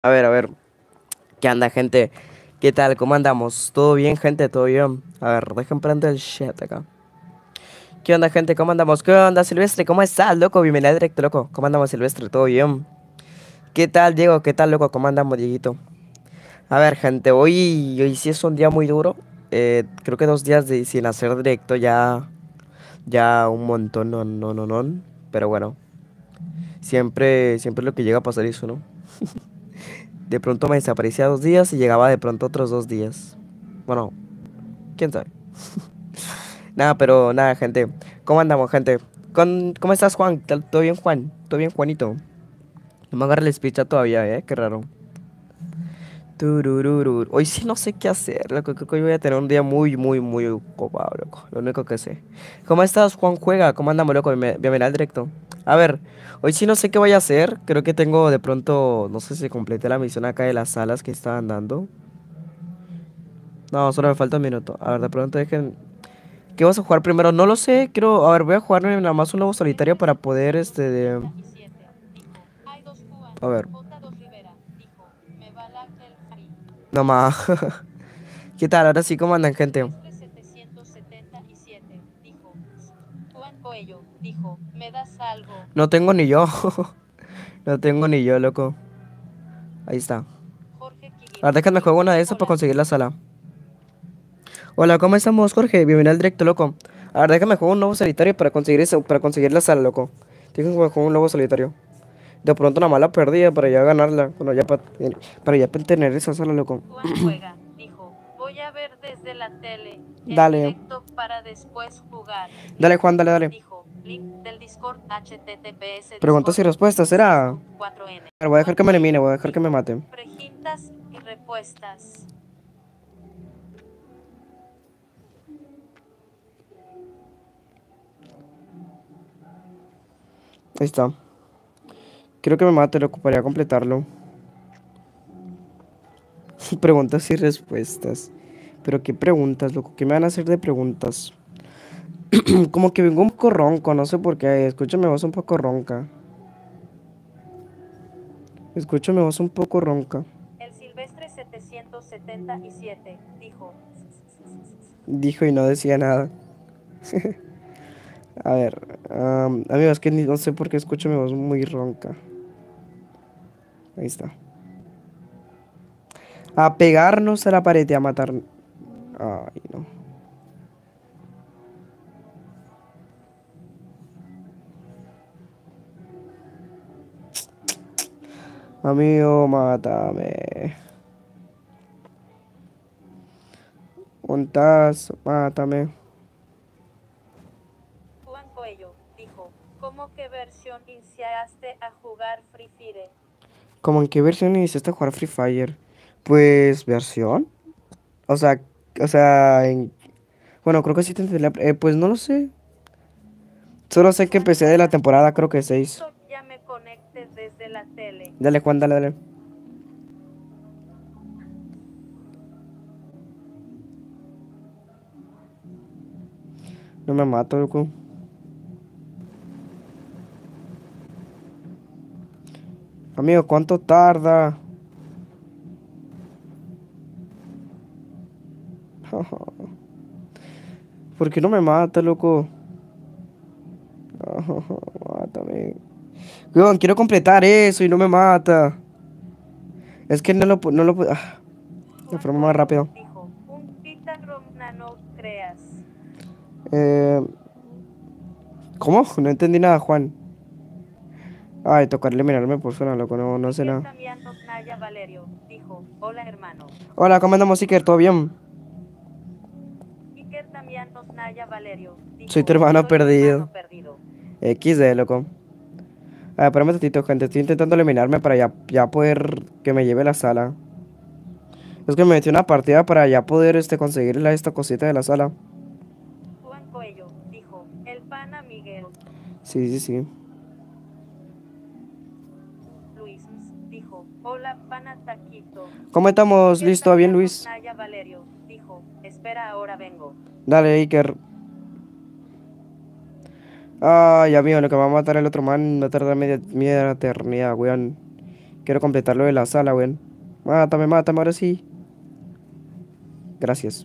A ver, ¿qué anda, gente? ¿Qué tal? ¿Cómo andamos? ¿Todo bien, gente? ¿Todo bien? A ver, dejen prender el chat acá. ¿Qué onda, gente? ¿Cómo andamos? ¿Qué onda, Silvestre? ¿Cómo estás, loco? Bienvenido al directo, loco. ¿Cómo andamos, Silvestre? ¿Todo bien? ¿Qué tal, Diego? ¿Qué tal, loco? ¿Cómo andamos, Dieguito? A ver, gente, hoy sí es un día muy duro. Creo que 2 días sin hacer directo ya un montón, no. Pero bueno, siempre lo que llega a pasar eso, ¿no? De pronto me desaparecía 2 días y llegaba de pronto otros 2 días. Bueno, quién sabe. Nada, pero nada, gente. ¿Cómo andamos, gente? ¿Cómo estás, Juan? ¿Todo bien, Juan? ¿Todo bien, Juanito? No me agarra el speech todavía, Qué raro. Turururu. Hoy sí no sé qué hacer, loco. Creo que hoy voy a tener un día muy ocupado, loco. Lo único que sé. ¿Cómo estás, Juan Juega? ¿Cómo andamos, loco? Bienvenido al directo. A ver, hoy sí no sé qué voy a hacer. Creo que tengo de pronto, no sé si completé la misión acá de las salas que estaban dando. No, solo me falta un minuto. A ver, de pronto dejen. ¿Qué vas a jugar primero? No lo sé, quiero... A ver, voy a jugarme nada más un nuevo solitario para poder, A ver, no más. ¿Qué tal? Ahora sí, ¿cómo andan, gente? No tengo ni yo. No tengo ni yo, loco. Ahí está. Ahora déjame juego una de esas para conseguir la sala. Hola, ¿cómo estamos, Jorge? Bienvenido al directo, loco. A ver, déjame jugar un nuevo solitario para conseguir eso, para conseguir la sala, loco. Déjame jugar un nuevo solitario. De pronto una mala perdida para ya ganarla. Bueno, para ya tener esa sala, loco. Dale. Dale, Juan, dale. Preguntas y respuestas, ¿será? A ver, voy a dejar que me elimine, voy a dejar que me mate. Ahí está. Quiero que me mate, lo ocuparía completarlo. Preguntas y respuestas. Pero qué preguntas, loco. ¿Qué me van a hacer de preguntas? Como que vengo un poco ronco, no sé por qué. Escucho mi voz un poco ronca. Escucho mi voz un poco ronca. Dijo y no decía nada. A ver, amigos, que no sé por qué escucho mi voz muy ronca. Ahí está. A pegarnos a la pared y a matar. Ay, no. Amigo, mátame. Montas, mátame. ¿Cómo en qué versión iniciaste a jugar Free Fire? Pues, ¿versión? O sea, bueno, creo que sí te entendí pues no lo sé. Solo sé que empecé de la temporada, creo que 6. Dale, Juan, dale. No me mato, loco. Amigo, ¿cuánto tarda? ¿Por qué no me mata, loco? Mátame. Weón, quiero completar eso y no me mata. Es que no lo puedo. De forma más rápido. Eh, ¿Cómo? No entendí nada, Juan. Ay, tocar eliminarme por zona, loco, no sé nada. Hola, ¿cómo andamos, Iker? ¿Todo bien? Soy tu hermano perdido. XD, loco. A ver, espérame un ratito, gente. Estoy intentando eliminarme para ya poder que me lleve la sala. Es que me metí una partida para ya poder conseguir esta cosita de la sala. Sí. ¿Cómo estamos? ¿Listo? ¿Bien, Luis? Dale, Iker. Ay, amigo, lo que va a matar el otro man va a tardar media eternidad, weón. Quiero completar lo de la sala, weón. Mátame, mátame, ahora sí. Gracias.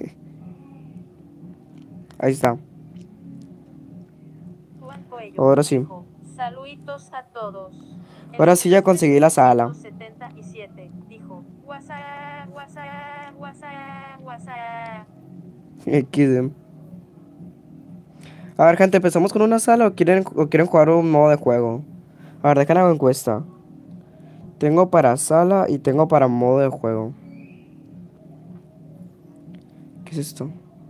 Ahí está. Juan Coelho Ahora sí. dijo, saluditos a todos. Ahora sí ya conseguí la sala. 777 dijo, WhatsApp, WhatsApp, WhatsApp, WhatsApp. XD. A ver, gente, ¿empezamos con una sala o quieren jugar un modo de juego? A ver, dejen hago encuesta. Tengo para sala y tengo para modo de juego. ¿Qué es esto?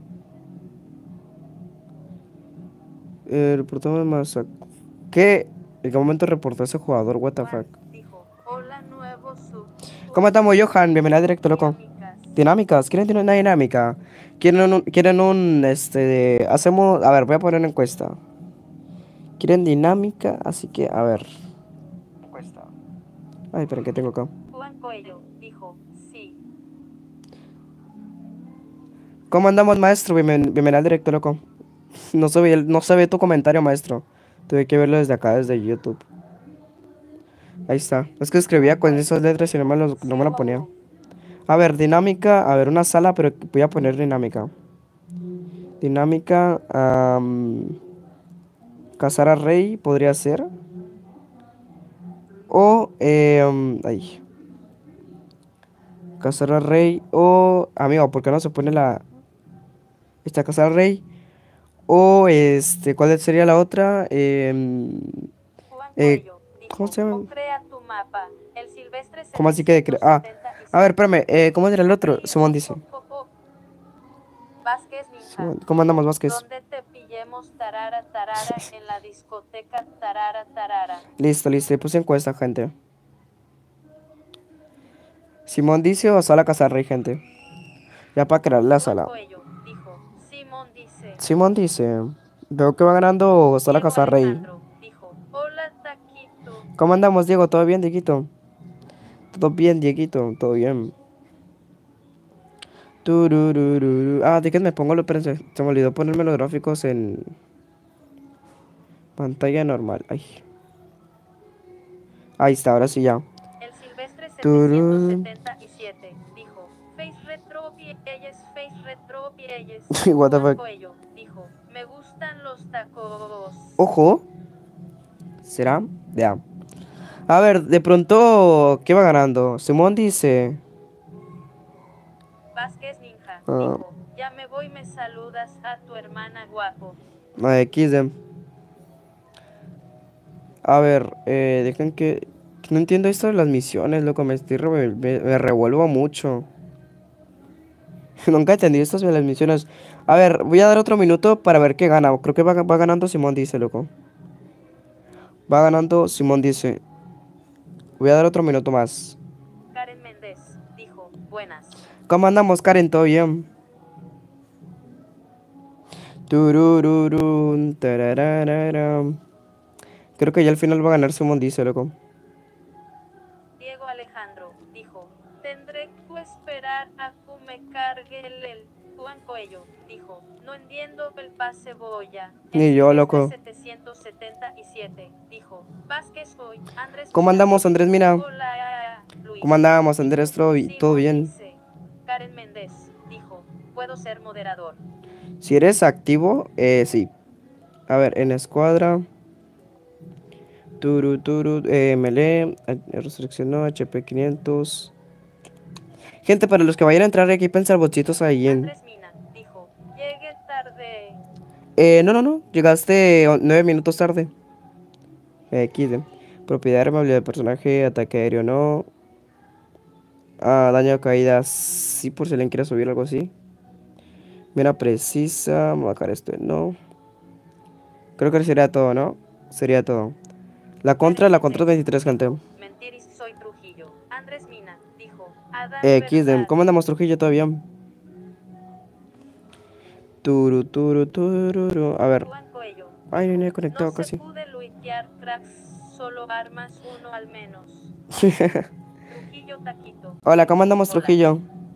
Reportamos más. ¿Qué? ¿En qué momento reportó ese jugador? What the fuck? Juan dijo, hola nuevo sub. ¿Cómo estamos, Johan? Bienvenido a directo, loco. Dinámicas. Dinámicas. ¿Quieren tener una dinámica? Hacemos. A ver, voy a poner una encuesta. ¿Quieren dinámica? Así que, a ver. Encuesta. Ay, pero ¿qué tengo acá? Juan Coelho dijo, sí. ¿Cómo andamos, maestro? Bienvenido al directo, loco. No se ve tu comentario, maestro. Tuve que verlo desde acá, desde YouTube. Ahí está. Es que escribía con esas letras y no me lo ponía. A ver, dinámica. A ver, una sala, pero voy a poner dinámica. Dinámica. Cazar a rey podría ser. O, ay. Cazar a rey. O, amigo, ¿por qué no se pone la. Esta cazar al rey? O, ¿cuál sería la otra? Juan Eh, Coelho ¿Cómo dijo, se llama? o crea tu mapa. El silvestre ¿Cómo así que a ver, espérame, ¿cómo era el otro? Simón dice. Vázquez Ninja. ¿Cómo andamos, dijo, Vázquez? ¿dónde te pillemos tarara tarara en la discoteca tarara tarara? Listo, listo, puse encuesta, gente. Simón dice o sala Casarrey, gente. Ya para crear la Juan sala. Coelho dijo, Simón dice. Simón dice. Veo que va ganando sala Diego Casarrey. Alejandro dijo, hola Taquito. ¿Cómo andamos, Diego? ¿Todo bien, Dieguito? Todo bien, Dieguito, todo bien. Tururururu. ¿De qué me pongo los precios? Se me olvidó ponerme los gráficos en pantalla normal. Ay. Ahí está, ahora sí ya. El silvestre Tururú. 777 dijo, Face Retro Pieyes, Face Retro Pieyes. What the Juan fuck. Coelho dijo, me gustan los tacos. Ojo. ¿Será? Ya. A ver, de pronto, ¿qué va ganando? Simón dice. Vázquez Ninja Ah, dijo, ya me voy, me saludas a tu hermana guapo. XD. A ver, dejen que. No entiendo esto de las misiones, loco. Me revuelvo mucho. Nunca entendí esto de las misiones. A ver, voy a dar otro minuto para ver qué gana. Creo que va ganando Simón dice, loco. Va ganando Simón dice. Voy a dar otro minuto más. Karen Méndez dijo, buenas. ¿Cómo andamos, Karen? ¿Todo bien? Turururun, tararararam. Creo que ya al final va a ganar Simón dice, loco. Diego Alejandro dijo, tendré que esperar a que me cargue el Juan Coelho dijo, no entiendo el pase boya. Ni yo, loco. 777 dijo, Vázquez hoy, Andrés. ¿Cómo andamos, Andrés? Mira. Hola, Luis. ¿Cómo andamos, Andrés? ¿Todo bien? Dice, Karen Méndez dijo, puedo ser moderador. Si eres activo, sí. A ver, en escuadra. Melee. Restriccionó HP 500. Gente, para los que vayan a entrar aquí, pensar bochitos ahí en. Andrés Mina dijo, llegué tarde. No. Llegaste 9 minutos tarde. XD. Propiedad, armabilidad de personaje, ataque aéreo, no. Daño de caída, sí, por si alguien quiere subir algo así. Mira, precisa. Vamos a bajar esto, no. Creo que sería todo, ¿no? Sería todo. La contra 23, gente. Mentiris, soy Trujillo. Andrés Mina dijo, Adán XD. ¿Cómo andamos, Trujillo? ¿Todo bien? Tururu. A ver. Juan Coelho Ay, no dijo, he conectado no casi. se pude luitear cracks, solo armas uno al menos. Trujillo Taquito. Hola, ¿cómo andamos, Hola. Trujillo?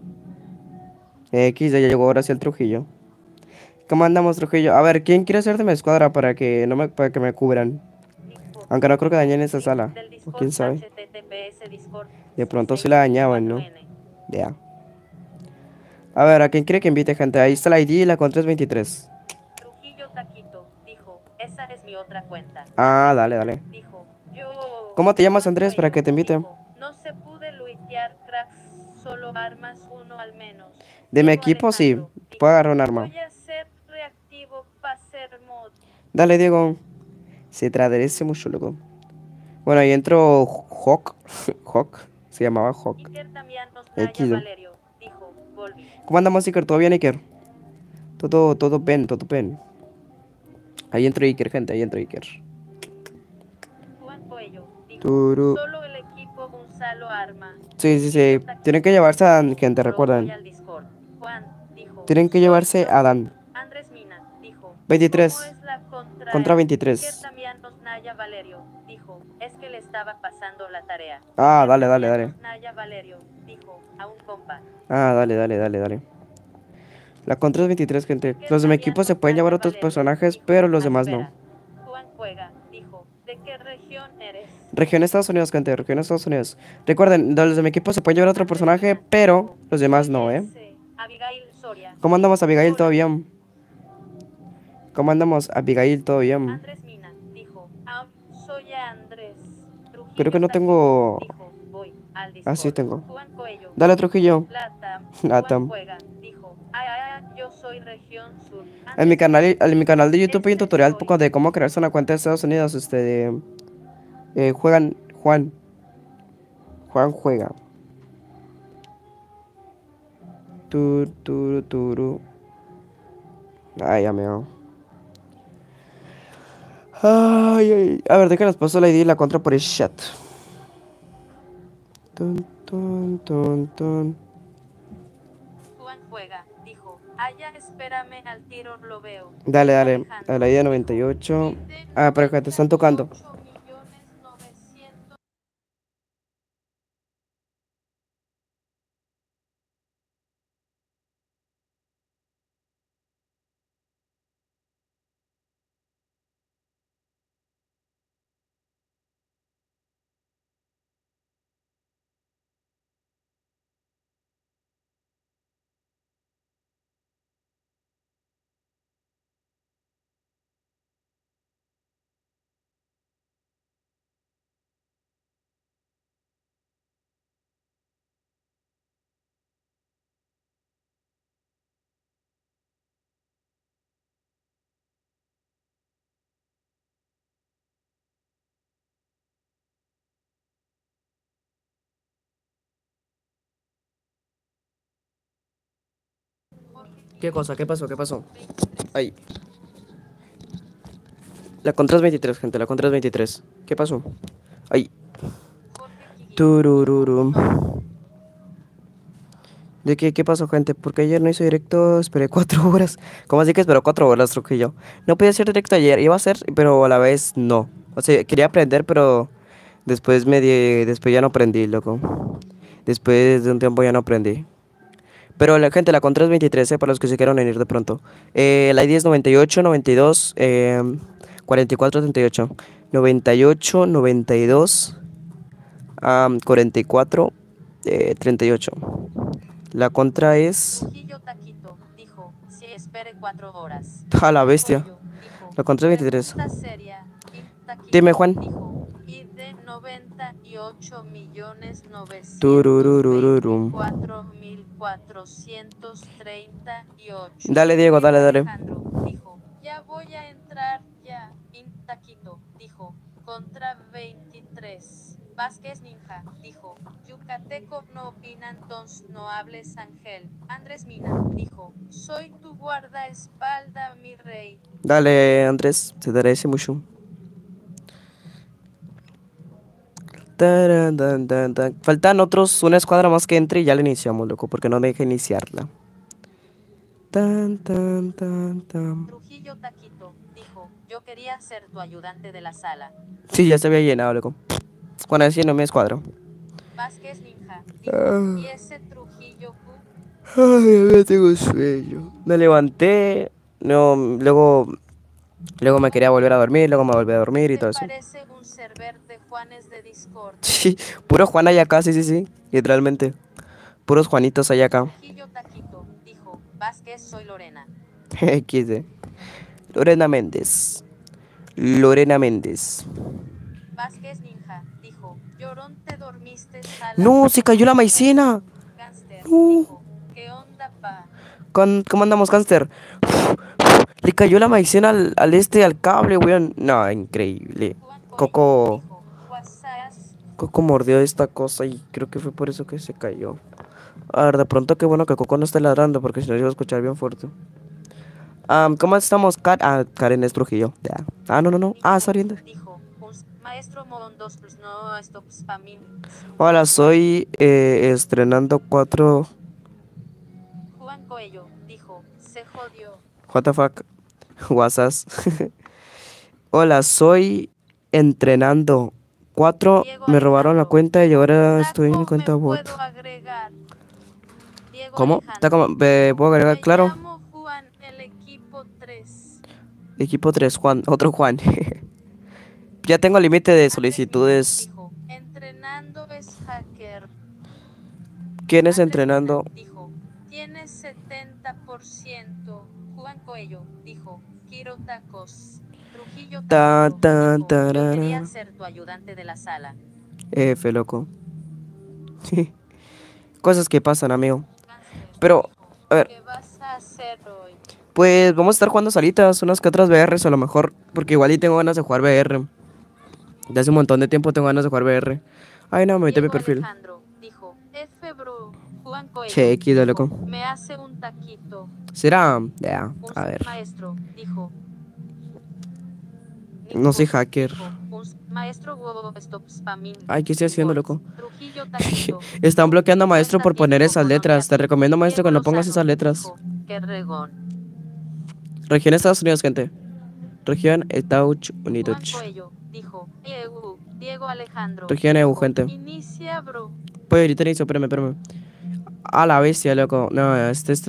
XD, ya llegó ahora sí el Trujillo. ¿Cómo andamos, Trujillo? A ver, ¿quién quiere ser de mi escuadra para que me cubran? Dijo, Aunque no creo que dañen esa sala. del O quién sabe. Discord HTTPS Discord. De pronto se la dañaban, ¿no? Ya. A ver, ¿a quién quiere que invite, gente? Ahí está la ID y la contra es 23. Trujillo Taquito dijo, esa es mi otra cuenta. Ah, dale, dale. Dijo, yo... ¿Cómo te llamas, Andrés, para que te invite? Dijo, no se pude luitear cracks, solo armas uno al menos. De mi Diego equipo, sí. Alejandro, dijo, Puedo agarrar un arma. voy a ser reactivo para ser mod. Dale, Diego. Se te agradece mucho, loco. Bueno, ahí entró Hawk. Hawk. Se llamaba Hawk. Iker Damianos El Naya kilo. Valerio dijo, volví. ¿Cómo andamos, Iker? ¿Todo bien, Iker? Todo pen, todo pen. Ahí entró Iker, gente, ahí entró Iker. Juan Coello dijo, Turu. solo el equipo Gonzalo Arma. Sí, sí, sí. Tienen que llevarse a Dan, gente, recuerden. Juan dijo, Tienen que llevarse a Dan. Andrés Mina dijo, 23. ¿cómo es la Contra 23. Iker Damianos Naya Valerio dijo, es que le estaba pasando la tarea. Ah, dale, Iker dale, Damianos dale. Naya Valerio dijo, a un compa. Ah, dale, dale, dale, dale. La contra es 23, gente. Los de mi equipo se pueden llevar otros personajes, pero los demás no. Juan Cuega dijo, ¿de qué región eres? Región Estados Unidos, gente, región Estados Unidos. Recuerden, los de mi equipo se pueden llevar otro personaje, pero los demás no, Abigail Soria. ¿Cómo andamos, Abigail? ¿Todo bien? ¿Cómo andamos, Abigail? ¿Todo bien? Andrés Mina dijo, soy Andrés. Trujillo Creo que no tengo... dijo, voy al Ah, sí tengo. Juan Coello. Dale, Trujillo. Latam. Juega, dijo, yo soy región sur. En mi canal de YouTube hay un tutorial de cómo crearse una cuenta de Estados Unidos. Juegan... Juan juega. Turu. Ay, ya me hago. Ay. A ver, déjanos paso la ID y la contra por el chat. Juan juega, dijo, espérame al tiro, lo veo. Dale, a la ID 98. Ah, pero que te están tocando. ¿Qué cosa? ¿Qué pasó? ¿Qué pasó? Ay. La contra es 23, gente. La contra es 23. ¿Qué pasó? Ay. Turururum. ¿De qué pasó, gente? Porque ayer no hice directo, esperé 4 horas. ¿Cómo así que esperó 4 horas, Trujillo? No podía hacer directo ayer, iba a hacer, pero a la vez no. O sea, quería aprender, pero después después ya no aprendí, loco. Después de un tiempo ya no aprendí. Pero la gente, la contra es 23, para los que se quieran venir de pronto. La ID es 98, 92, 44, 38. 98, 92, 44, 38. La contra es... Trujillo Taquito dijo, si espere 4 horas. A la bestia. Dijo, La contra es 23. Seria, Dime, Juan. Dijo, y de 98.924.438. Dale, Diego, dale. Alejandro dijo, ya voy a entrar ya. Taquito dijo, contra 23. Vázquez Ninja dijo, yucateco no opina, entonces no hables, Ángel. Andrés Mina dijo, soy tu guardaespalda, mi rey. Dale, Andrés, te agradece mucho. Faltan una escuadra más que entre y ya la iniciamos, loco, porque no me deja iniciarla. Trujillo Taquito dijo, yo quería ser tu ayudante de la sala. Sí, ya se había llenado, loco. Con así no me escuadro. Vázquez Ninja dijo, y ese Trujillo Ay, ya tengo sueño. Me levanté, no, luego me quería volver a dormir, luego me volví a dormir y todo eso. parece un server de Juanes de Discord. Sí, puro Juan hay acá, sí, sí, sí. Literalmente. Puros Juanitos hay acá. Trujillo Taquito, dijo, Vázquez, soy Lorena. XD. Lorena Méndez. Lorena Méndez. Vázquez Ninja, dijo, llorón te dormiste, sala. No, se cayó la maicena. Gánster, No. dijo, ¿qué onda, pa? ¿Cómo andamos, Gánster? Le cayó la maicena al cable, weón. No, increíble. Juan Coello, Coco, dijo, "Guasas". Coco mordió esta cosa y creo que fue por eso que se cayó. A ver, de pronto qué bueno que Coco no esté ladrando porque si no se iba a escuchar bien fuerte. ¿Cómo estamos, Karen es Trujillo. Ya. No, no, no. Está riendo. Dijo, maestro Mondos plus no stops spamming. Hola, soy estrenando 4. Juan Coello, dijo, se jodió. What the fuck. WhatsApp. Hola, soy entrenando 4. Diego Me robaron la Alejandro, cuenta y dijo, ahora estoy en mi "Taco, cuenta ¿me bot. puedo agregar?" Diego ¿Cómo? ¿Está Alejandro, como? ¿Me dijo, puedo agregar? "Me Claro. llamo Juan, el equipo 3. Equipo 3, Juan. Otro Juan. Ya tengo límite de Andrés solicitudes. dijo, entrenando es hacker. ¿Quién es Andrés entrenando? dijo, tienes 70%. Juan Coello dijo, quiero tacos. Trujillo Ta, Taquito ta, dijo, yo quería tarara. ser tu ayudante de la sala. F, loco. Cosas que pasan, amigo. Gánster Pero, dijo, a ver, ¿qué vas a hacer hoy? pues vamos a estar jugando salitas, unas que otras VRs a lo mejor. Porque igual y tengo ganas de jugar VR. De hace un montón de tiempo tengo ganas de jugar VR. Ay, no, me metí en mi Diego perfil. Alejandro dijo, F bro. Juan Coello Che, X, dijo, loco. me hace un taquito. ¿Será? Ya, Un a ver. maestro dijo, No soy hacker. maestro stop spamming. Ay, ¿qué estoy haciendo, loco? Trujillo Taquito. Están dijo, bloqueando a "Mi maestro cuenta por poner tiene esas Pocono de letras. Te aquí". recomiendo, maestro, que Diego no pongas Lozano esas letras. dijo, "Qué regón". Región Estados Unidos, gente. Región Estados Juan Unidos. Coello dijo, EU. Diego Alejandro Región EU, dijo, gente. inicia, bro. Pues ahorita inicio, espérame, espérame. A la bestia, loco. No, este es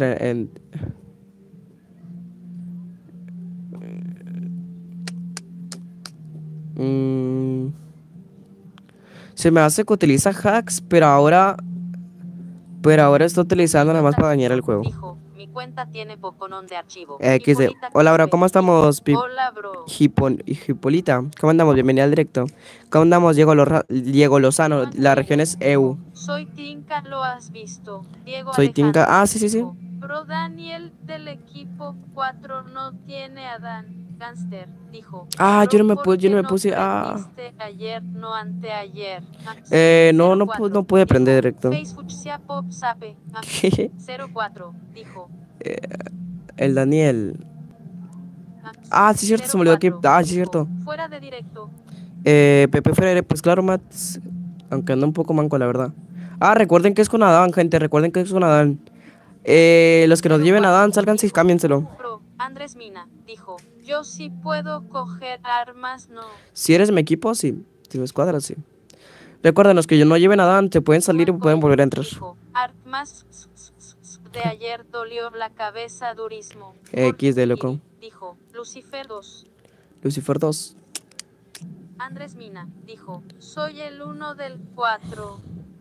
Mm, se me hace que utiliza hacks, pero ahora está utilizando nada más para dañar el juego. Dijo, mi cuenta tiene Poconon de archivo. XD. Hipólita Hola, bro, Quispe ¿cómo dijo, estamos, hola, bro. Hipolita? ¿Cómo andamos? Bienvenida al directo. ¿Cómo andamos, Diego Lozano? Juan La Coello región es dijo, EU. soy Tinka, ¿lo has visto? Diego Soy Alejandro Tinka. Sí, sí, sí. dijo, bro Daniel del equipo 4 no tiene a Dan. Gánster dijo, Yo no bro, me ¿por yo qué no me no puse. prendiste ayer, no anteayer? No pude aprender Dijo, directo. Facebook se pop sape. 04 dijo, El Daniel. Sí, cierto, se me olvidó que. 04 Sí, dijo, cierto. fuera de directo. Pepe Freire, pues claro, Mats. Aunque anda un poco manco, la verdad. Recuerden que es con Adán, gente. Recuerden que es con Adán. Los que nos lleven a Adán, sálganse y cámbienselo. Bro, Andrés Mina dijo, yo sí puedo coger armas, no. Si eres mi equipo, sí. Si me escuadras, sí. Recuerden, los que no lleven a Adán, se pueden salir y pueden volver a entrar. Dijo, armas de ayer dolió la cabeza durismo. X de loco. Dijo, Lucifer 2. Lucifer 2. Andrés Mina dijo, soy el 1 del 4.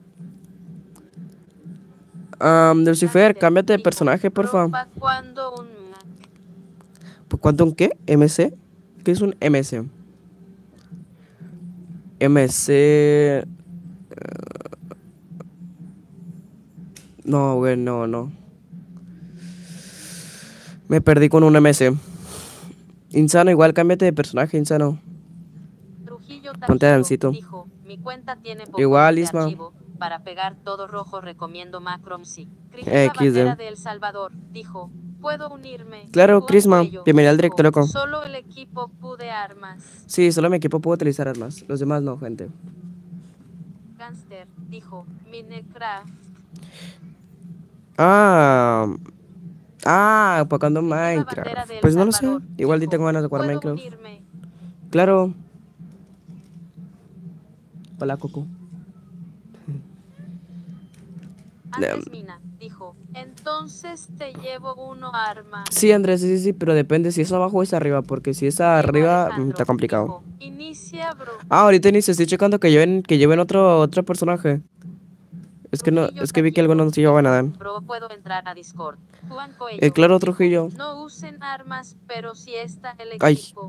Lucifer, cámbiate de personaje, porfa. ¿Cuándo un ¿Cuánto un qué? ¿MC? ¿Qué es un MC? MC. No, güey, no. Me perdí con un MC. Insano, igual cámbiate de personaje, Insano. Ponte Dancito. Dijo, mi cuenta tiene Igual, Isma. para pegar todo rojo recomiendo Macromsi. XD. de El Salvador dijo, puedo unirme. Claro, Crisma, bienvenido al directo, loco. Solo el equipo pude armas. Sí, solo mi equipo puede utilizar armas. Los demás no, gente. Gánster dijo, Minecraft. Apagando Minecraft. Pues no lo sé. Igual ni tengo ganas de jugar Minecraft. Claro. Hola, Coco. Andrés Mina dijo, entonces te llevo uno arma. Sí, Andrés, sí, pero depende si es abajo o es arriba, porque si es arriba está complicado. Dijo, inicia, bro. Ah, ahorita ni se estoy checando que lleven otro personaje. Es que no, es que vi que algunos no se llevaban nada. Bro, puedo entrar a Discord. Juan Coelho. Claro, Trujillo. No usen armas, pero sí está el Ay. equipo.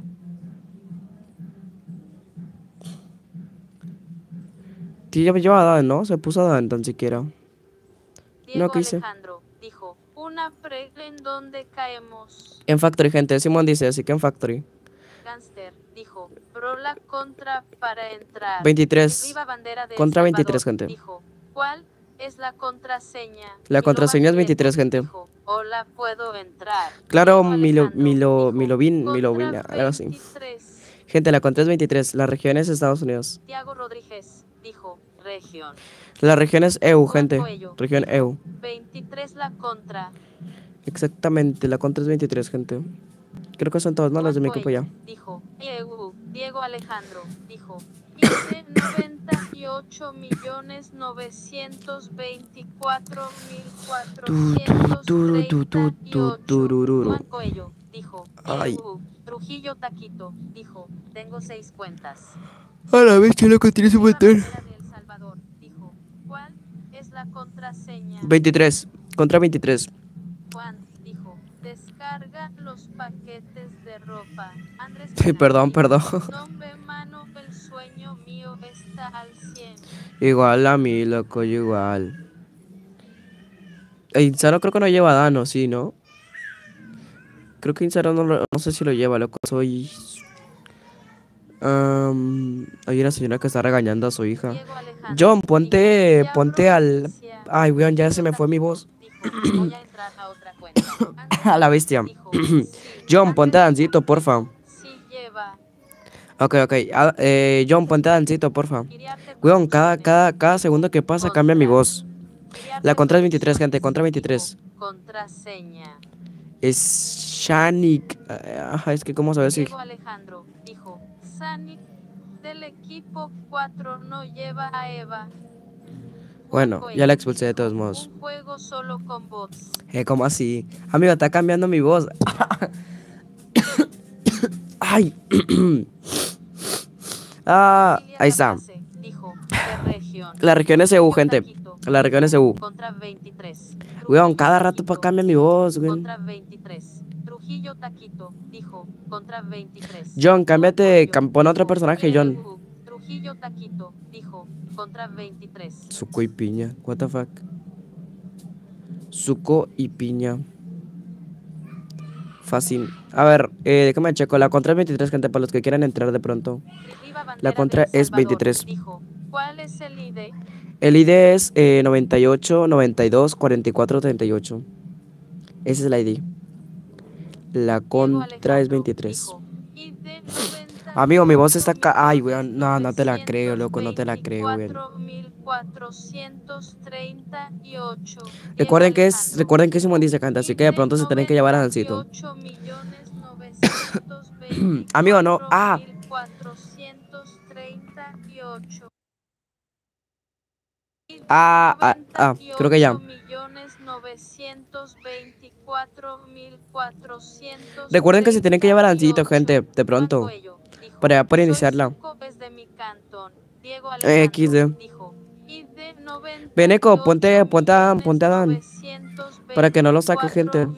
Sí, ya me llevaba Dan, ¿no? Se puso Dan tan siquiera. Diego ¿qué hice? Alejandro dijo, una pregunta en donde caemos. En Factory, gente. Simón dice, así que en Factory. Gangster dijo, bro, la contra para entrar. 23. Viva bandera de Contra El 23, Salvador, gente. dijo, ¿cuál es la contraseña? La contraseña es Milo 23, gente. Dijo, hola, puedo entrar. Claro, Diego Alejandro dijo, Milovin, contra algo así. 23. Gente, la contra es 23. La región es Estados Unidos. Tiago Rodríguez dijo, región. La región es EU, Juan gente. Coello Región dijo, EU. 23 la contra. Exactamente, la contra es 23, gente. Creo que son todas, ¿no? Las de mi equipo ya. Dijo, Diego Alejandro dijo, hice 98.924.438. Juan Coello dijo, Trujillo Taquito dijo, tengo 6 cuentas. A la bestia, loco, tienes un montón. El Salvador dijo, ¿cuál es la contraseña? 23, contra 23. Juan dijo, descarga los paquetes de ropa. Andrés Sí, perdón. Nombre mano, el sueño mío está al 100. Igual a mí, loco, yo igual. Insano creo que no lleva Dano, sí, ¿no? Creo que Insano no sé si lo lleva, loco. Soy... hay una señora que está regañando a su hija. John, ponte al... Ay, weón, ya se me fue mi voz. Voy a entrar a otra cuenta. A la bestia. John, ponte a Dancito, porfa. Sí lleva. Ok. John, ponte a Dancito, porfa. Weón, cada segundo que pasa cambia mi voz. La contra es 23, gente, contra 23. Contraseña. Es Shanik. Ajá, es que cómo sabes si... Diego Alejandro dijo, Shanik del equipo 4 no lleva a Eva. Bueno, ya la expulsé de todos modos. Un juego solo con bots. ¿Cómo así? Amigo, está cambiando mi voz. Ay. Ahí está. La región es EU, gente. La región es EU. Contra 23. Weón, cada rato para cambiar mi voz, weón. Contra 23. Trujillo Taquito dijo, contra 23. John, cámbiate, pon otro personaje, John. Trujillo Taquito dijo, contra 23. Suco y piña, what the fuck. Suco y piña. Fácil. A ver, déjame checo. La contra es 23, gente, para los que quieran entrar de pronto. La contra es 23. Dijo, ¿cuál es el ID? El ID es 98 92 44 38. Ese es el ID. La contra es 23. Amigo, mi voz está acá. Ay, weón. No te la creo, loco. No te la creo, weón. 4.438. Recuerden que Simón dice canta, así que de pronto se tienen que llevar a Dancito. Amigo, no. 438. Creo que ya. Recuerden que se tienen que llevar a Dancito, gente, de pronto. Para iniciarla. XD. Beneco, ponte a Dan. Para que no lo saque, gente.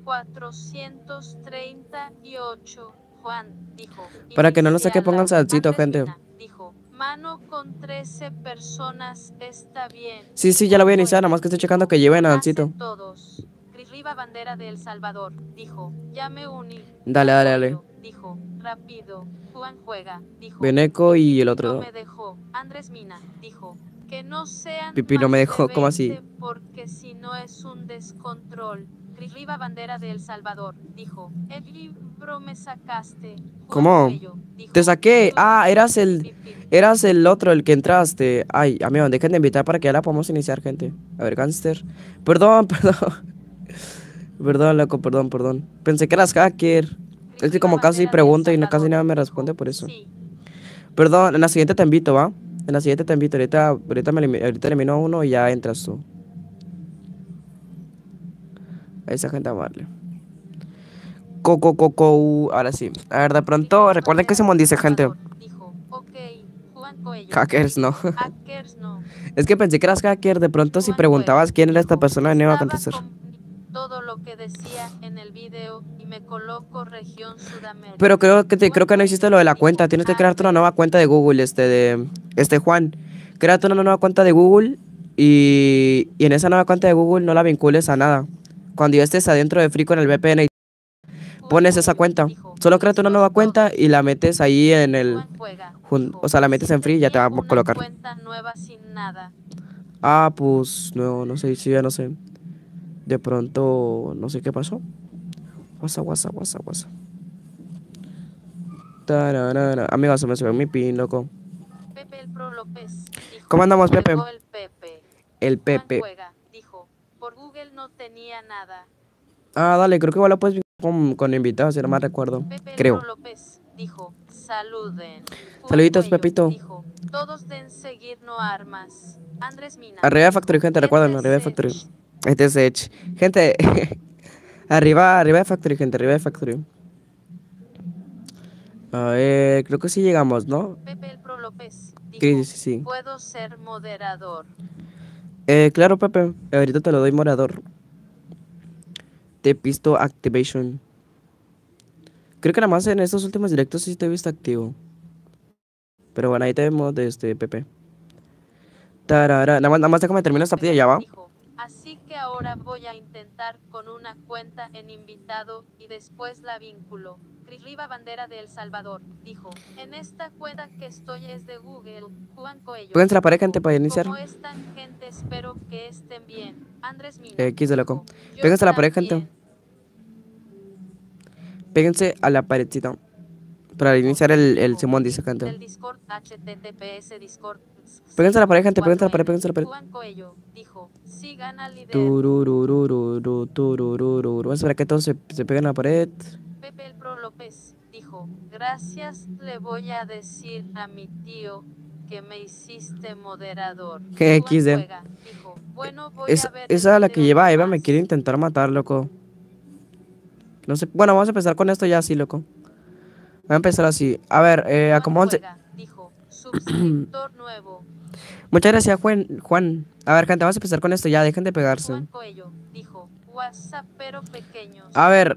Para que no lo saque, pónganse Dancito, gente. Mano con 13 personas está bien. Sí, ya lo voy a iniciar, nada más que estoy checando que lleven a Dancito. Todos. Riva bandera de El Salvador, dijo, ya me uní. Dale. Dijo, rápido. Juan juega, dijo. Beneco y el otro. No me dejó. Andrés Mina, dijo, que no sean Pipi no me dejó, ¿cómo así? Porque si no es un descontrol. Riva bandera de El Salvador, dijo, el libro me sacaste. ¿Cómo? Dijo, te saqué. Eras el otro, el que entraste. Ay, amigo, dejen de invitar para que ya la podamos iniciar, gente. A ver, Gangster. Perdón. Perdón, loco, perdón. Pensé que eras hacker. Es que como casi pregunto y casi nada me responde por eso. Perdón, en la siguiente te invito, ¿va? En la siguiente te invito. Ahorita elimino a uno y ya entras tú. A esa gente amable. Ahora sí. A ver, de pronto, recuerden que Simón dice, gente. Dijo, ok, Coello, Hackers no. hackers no. Es que pensé que eras hacker. De pronto si Juan preguntabas Cueva quién era esta dijo, persona, no iba a estaba contestar. con todo lo que decía en el video y me coloco región Sudamérica. Pero creo que Juan no hiciste lo de la dijo, cuenta. Tienes que a crearte una ver, nueva cuenta de Google, Juan. Créate una nueva cuenta de Google y en esa nueva cuenta de Google no la vincules a nada. Cuando ya estés adentro de Free con el VPN, pones esa cuenta. Solo créate una nueva cuenta y la metes ahí en el... O sea, la metes en Free y ya te va a colocar. Cuenta nueva sin nada. Ah, pues no sé, sí, ya no sé. De pronto, no sé qué pasó. WhatsApp. Tararara. Amigo, se me subió mi pin, loco. Pepe el Pro López dijo, ¿Cómo andamos, Pepe? llegó el Pepe. El Juan Pepe. Juega dijo, por Google no tenía nada. Ah, dale, creo que igual lo puedes vincular con invitados, si no mal recuerdo. Pepe el Creo. Pro López dijo, saluden. Juan Saluditos, Cuello Pepito. dijo, todos den seguir no armas. Andrés Mina. Arriba de Factory, gente, recuerden, arriba de Factory. Este es Edge. Gente, arriba de Factory, gente, arriba de Factory. A ver, creo que sí llegamos, ¿no? Pepe el Pro López dijo, Sí. puedo ser moderador. Claro, Pepe, ahorita te lo doy moderador. Te pisto activation. Creo que nada más en estos últimos directos sí te he visto activo. Pero bueno, ahí te vemos de Pepe. Tarara. Nada más déjame terminar esta partida, ya va. Dijo, así que ahora voy a intentar con una cuenta en invitado y después la vínculo. Crisriba Bandera de El Salvador dijo, en esta cuenta que estoy es de Google. Juan Coello. Péguense la pared, gente, para iniciar. ¿Cómo están, gente? Espero que estén bien. Andrés Mina. X de loco. Yo Péguense a la pared, gente. también. Péguense a la paredcita. Para iniciar el Simón, dice gente. Del Discord, HTTPS Discord. Péguense a la pared, gente, péguense a la pared, péguense a la pared. Juan Coello dijo, sigan al líder. Turururururu. Vamos a esperar que todos se peguen a la pared. Pepe el Pro López dijo, gracias, le voy a decir a mi tío que me hiciste moderador. XD. Dijo, bueno, voy a ver Esa el la que video lleva a Eva nomás. me quiere intentar matar, loco. No sé. Bueno, vamos a empezar con esto ya así, loco. Voy a empezar así. A ver, acomódense. Dijo, suscriptor nuevo. Muchas gracias, Juan. A ver, gente, vamos a empezar con esto ya. Dejen de pegarse. Juan Coello dijo, WhatsApp pero pequeños. A ver,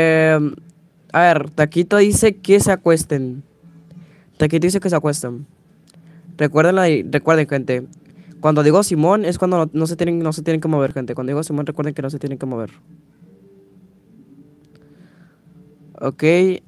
Taquito dice que se acuesten. Taquito dice que se acuesten. Recuerden, gente. Cuando digo Simón es cuando no se tienen que mover, gente. Cuando digo Simón, recuerden que no se tienen que mover. Ok.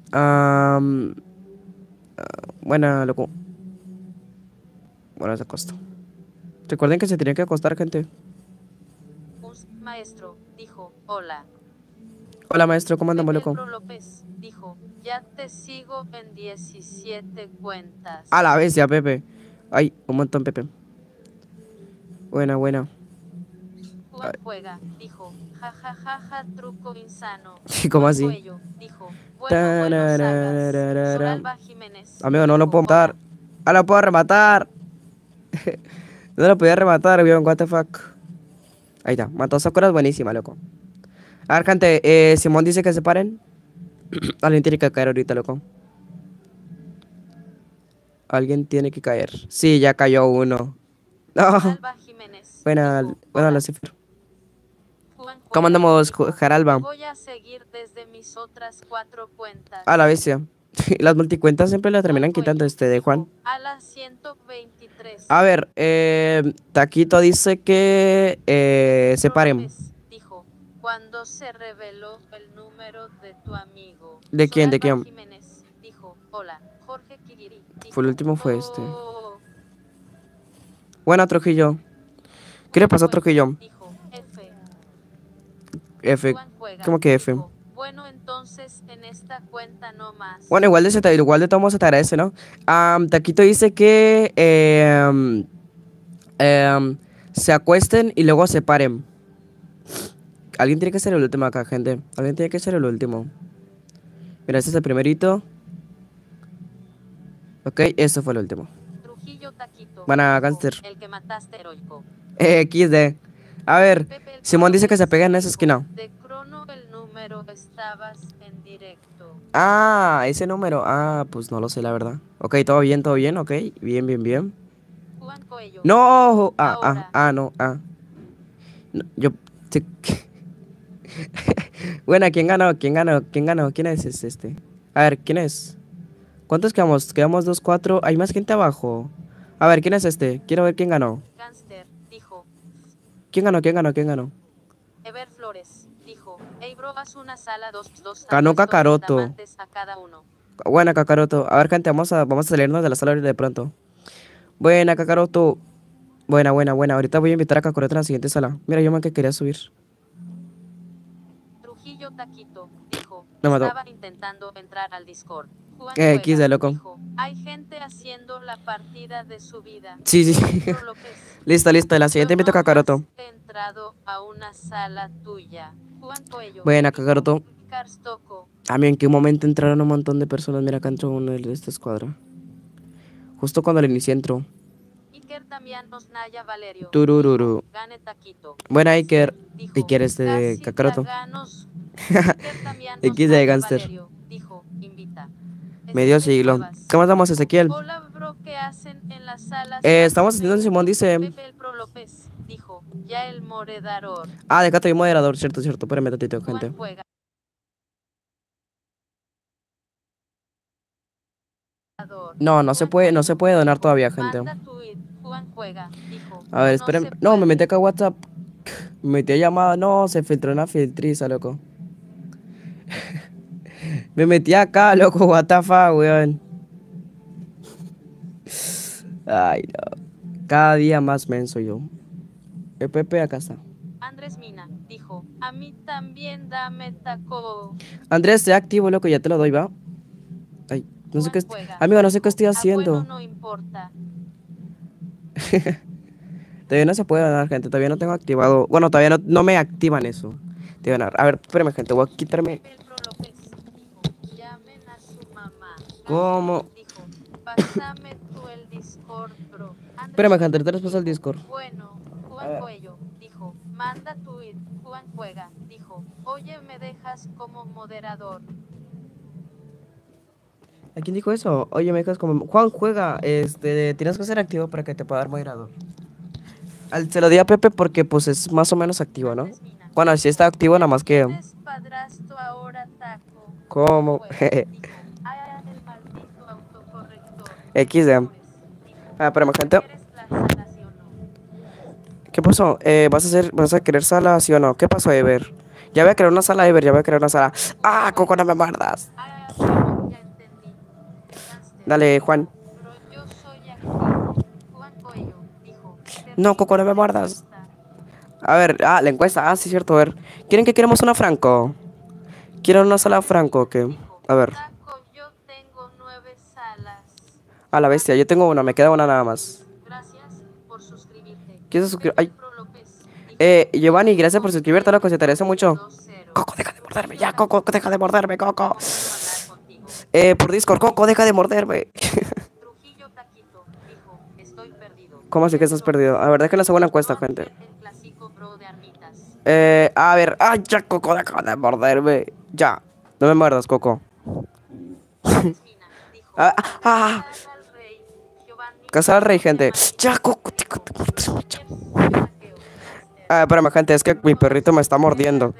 Bueno, loco. Bueno, se acostó. Recuerden que se tienen que acostar, gente. Un maestro dijo, hola. Hola, maestro, ¿cómo andamos, Pepe loco? Pro López dijo, ya te sigo en 17 cuentas. A la vez ya, Pepe. Ay, un montón, Pepe. Buena. Juan Juega dijo, jajajaja, truco insano. ¿Cómo así? Cuello dijo, bueno, Soralba Jiménez. Amigo, no lo puedo matar. Ah, lo puedo rematar. No lo podía rematar, weón, what the fuck. Ahí está, mató a Sakura, es buenísima, loco. A ver, gente, Simón dice que se paren. Alguien tiene que caer ahorita, loco. Alguien tiene que caer. Sí, ya cayó uno. No. Buena, la cifra. ¿Cómo andamos, Jaralba? Voy a seguir desde mis otras 4 cuentas. A la bestia. Las multicuentas siempre la terminan quitando de Juan. A las 123. A ver, Taquito dice que se paren. Dijo, cuando se reveló el número de tu amigo. ¿De quién? ¿De quién? Jiménez dijo, hola, Jorge Kigiri. Fue el último, fue este. Buena, Trujillo. ¿Qué le pasó a Trujillo? Dijo, F. ¿Cómo que F? Bueno, entonces en esta cuenta no más. Bueno, igual de todos modos se te agradece, ¿no? Taquito dice que se acuesten y luego se paren. Alguien tiene que ser el último acá, gente. Alguien tiene que ser el último. Mira, este es el primerito. Ok, eso fue el último. Trujillo Taquito. Van a gánster. El que mataste heroico. XD. A ver, Simón dice que se pega en esa esquina. De Crono el número número estabas en directo? Ah, ese número. Ah, pues no lo sé, la verdad. Ok, todo bien, ok. Bien, bien, bien. Juan Coello. No. Ahora. No. No, yo. sí. Bueno, ¿quién ganó? ¿Quién ganó? ¿Quién ganó? ¿Quién es este? A ver, ¿quién es? ¿Cuántos quedamos? Quedamos 2, 4. Hay más gente abajo. A ver, ¿quién es este? Quiero ver quién ganó. Gangster, dijo. ¿Quién ganó? ¿Quién ganó? ¿Quién ganó? Ever Flores, dijo. Ey, bro, haz una sala 2 Ganó apuesto 10 Kakaroto. diamantes a cada uno. Buena, Kakaroto. A ver, gente, vamos a salirnos de la sala de pronto. Buena, Kakaroto. Buena. Ahorita voy a invitar a Kakaroto a la siguiente sala. Mira, yo man que quería subir. Trujillo Taquito, dijo. Me mató. Estaba intentando entrar al Discord. Juan X de Cuega, loco. dijo. Hay gente haciendo la partida de su vida. Sí. Pro López, Listo. La siguiente yo invito a no Kakaroto. he entrado a una sala tuya. Juan Coello. Buena, dijo. Kakaroto. Karstoko. A mí en qué momento entraron un montón de personas. Mira, acá entró uno de esta escuadra. Justo cuando le inicié entró. Iker Damianos Naya Valerio. Turururu. Dijo, Gane Taquito. Buena, Gánster, Iker. dijo, Iker este de casi Kakaroto. Taganos. Iker Damianos X de Naya Gangster. Valerio. Dijo, invita. Medio Ezequiel siglo. Cuevas. ¿Cómo estamos, Ezequiel? Hola, bro, ¿qué hacen en las salas? Estamos haciendo un Simón, dice. Pepe el Pro López. Dijo, ya el moredador. Ah, déjate de moderador, cierto. Espérame tantito, Juan gente. Juega. No se puede donar todavía, gente. Manda tweet. Juan Juega. Dijo, A ver, no esperen. se No, me puede. metí acá a WhatsApp. Me metí a llamada. No, se filtró una filtriza, loco. Me metí acá, loco. What the fuck, weón. Ay, no. Cada día más menso yo. Pepe, acá está. Andrés Mina dijo, a mí también dame taco. Andrés, estoy activo, loco. Ya te lo doy, va. Ay, no sé qué. Juan Juega, Amigo, no sé qué dijo, estoy haciendo. bueno, no importa. Todavía no se puede donar, gente. Todavía no tengo activado. Bueno, todavía no me activan eso. De donar. A ver, espérame, gente. Voy a quitarme. El Pro López dijo, llamen a su mamá. ¿Cómo? Dijo, pásame tú el Discord, bro. Andrés Espérame, gente. Ahorita les paso dijo, el Discord. bueno, Juan Cuello dijo, manda tweet. Juan Juega dijo, oye, ¿me dejas como moderador? ¿A quién dijo eso? Oye, me dejas como. Juan juega. Tienes que ser activo para que te pueda dar moderador. Se lo di a Pepe porque, pues, es más o menos activo, ¿no? Andrés Mina, Bueno, sí está activo, nada más que. tienes padrastro ahora, taco. ¿Cómo? Juega dijo, ay, el maldito autocorrector. XD. Dijo, Ah, espérame, gente. ¿quieres la sala, sí o no? ¿Qué pasó? ¿Vas a querer sala, sí o no? ¿Qué pasó, Ever? Ya voy a crear una sala, Ever. Ya voy a crear una sala. ¡Ah, Coco, no me muerdas! Ah, bueno, ya entendí. Gánster. Dale, Juan. Pero yo soy activo. Juan Coello dijo. No, Coco, no me muerdas. A ver, la encuesta. Ah, sí, cierto, a ver. ¿Quieren que queremos una Franco? ¿Quieren una sala Franco o qué? A ver. Taco, yo tengo 9 salas. A la bestia, yo tengo una, me queda una nada más. Gracias por suscribirte. ¿Quieres suscribir? Ay. Pro López dijo, Giovanni, gracias por suscribirte, loco, se te agradece mucho. 2-0. Coco, deja de morderme, ya, Coco, deja de morderme, Coco. No puedo hablar contigo. Por Discord, Coco, deja de morderme. Trujillo Taquito dijo, estoy perdido. ¿Cómo así que estás perdido? A ver, déjenles hago una encuesta, gente. El clásico bro de armitas. A ver, ay, ya, Coco, deja de morderme. Ya, no me muerdas, Coco. Andrés Mina dijo, Ah, Casar al rey. Giovanni Casar al rey, gente. Ya, Coco, espérame, gente, es que mi perrito me está mordiendo.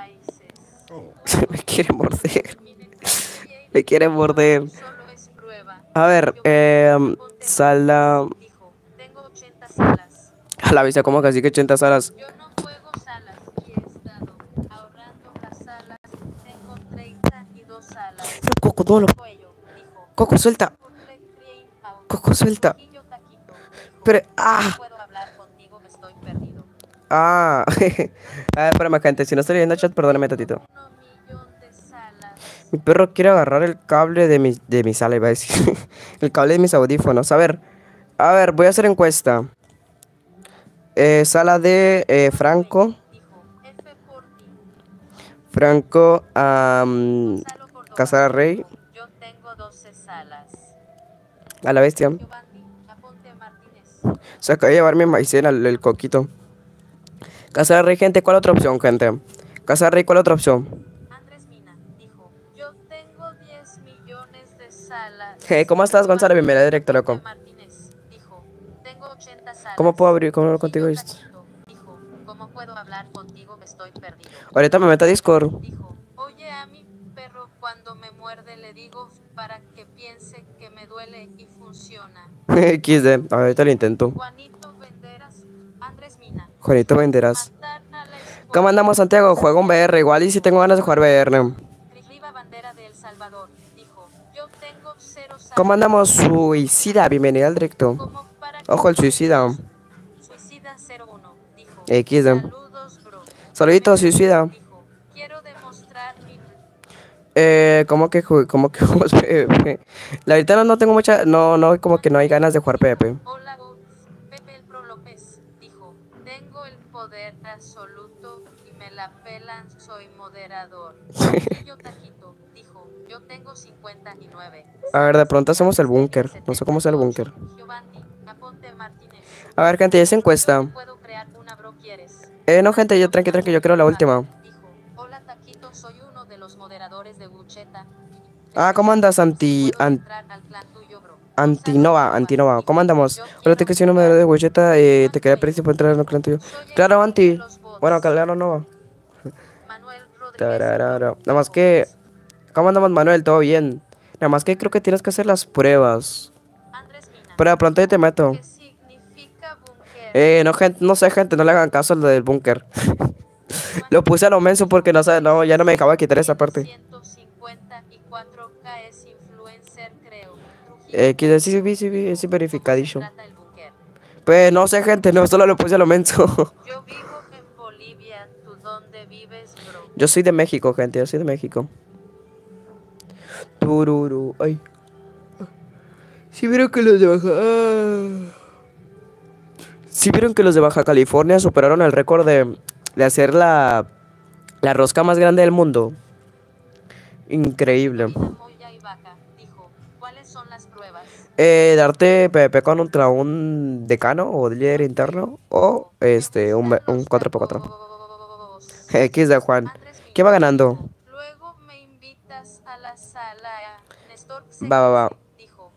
Me quiere morder. Me quiere morder. Solo es prueba. A ver, sala. Dijo, tengo 80 salas. A la vista, como casi que 80 salas. Yo no juego salas y he estado ahorrando las salas. Tengo 32 salas. Coco, no lo. Cuello dijo, Coco, suelta. Coco, suelta. Trujillo Taquito dijo, Pero, no puedo hablar contigo, estoy perdido. Ah, espérame, gente, si no estoy leyendo el chat, perdóname tantito. 1 millón de salas. Mi perro quiere agarrar el cable de mi sala, iba a decir. El cable de mis audífonos. A ver, voy a hacer encuesta. Sala de Franco. Dijo, F por ti. Franco, Gonzalo Córdoba. Casar al Rey. Yo tengo 12 salas. A la bestia. Giovanni, Aponte Martínez. Se acaba de llevar mi maicena, el coquito. Casar al Rey, gente, ¿cuál otra opción, gente? Casar al Rey, ¿cuál otra opción? Hey, ¿cómo estás, Gonzalo? Bienvenido directo, loco. Martínez dijo, tengo 80 salas. ¿Cómo puedo abrir? ¿Cómo hablo Y contigo yo esto? Taquito dijo, ¿cómo puedo hablar contigo? Estoy perdido. Ahorita me meto a Discord. Dijo, oye a mi perro cuando me muerde le digo para que piense que me duele y funciona. XD, ahorita lo intento. Juanito Venderas, Andrés Mina. Juanito Venderas. Matar a la esposa. ¿Cómo andamos, Santiago? Juego un VR. Igual y si tengo ganas de jugar VR. Crisliva Bandera de El Salvador dijo, yo tengo 0 salas. ¿Cómo andamos, Suicida? Bienvenido al directo. Como para Ojo, el Suicida. Suicida 01 dijo, XD. saludos bro. Saluditos, Suicida. Dijo, quiero demostrar mi... ¿Cómo que jugamos PvP? La verdad no tengo mucha, no, como que no hay ganas de jugar PvP. Hola, Pepe el Pro López dijo, tengo el poder absoluto y me la pelan, soy moderador. Yo Taquito dijo, yo tengo 59. A ver, de pronto hacemos el búnker. No sé cómo es el búnker. Giovanni, Aponte Martínez. A ver, gente, esa encuesta. ¿Puedo crear una, bro, quieres? No, gente, yo tranqui, yo creo la última. Dijo, hola Taquito, soy uno de los moderadores de Bucheta. Ah, ¿cómo andas, Antinova? ¿Cómo andamos? Hola, te quería una de Huecheta, te quería pedir si puedo entrar en el clan tuyo. Claro, Anti. Bueno, claro, no. Manuel Tararara. Nada más que, ¿cómo andamos, Manuel? ¿Todo bien? Nada más que creo que tienes que hacer las pruebas. Pero de pronto ahí te meto. ¿Qué significa búnker? No, gente, no sé, gente, no le hagan caso al del búnker. Lo puse a lo menso porque no sé, no, ya no me dejaba quitar esa parte. 154K es influencer, creo. Que sí, es verificadillo. Pues no sé, gente, no, solo lo puse a lo menso. Yo vivo en Bolivia, ¿tú dónde vives, bro? Yo soy de México, gente, yo soy de México. Tururu, ay. Si vieron que los de Baja California superaron el récord de hacer la rosca más grande del mundo. Increíble. Dijo, ¿cuáles son las pruebas? Darte PvP contra un decano o líder interno o un 4x4. X de Juan. ¿Qué va ganando? Luego me invitas a la sala. Néstor Va. dijo.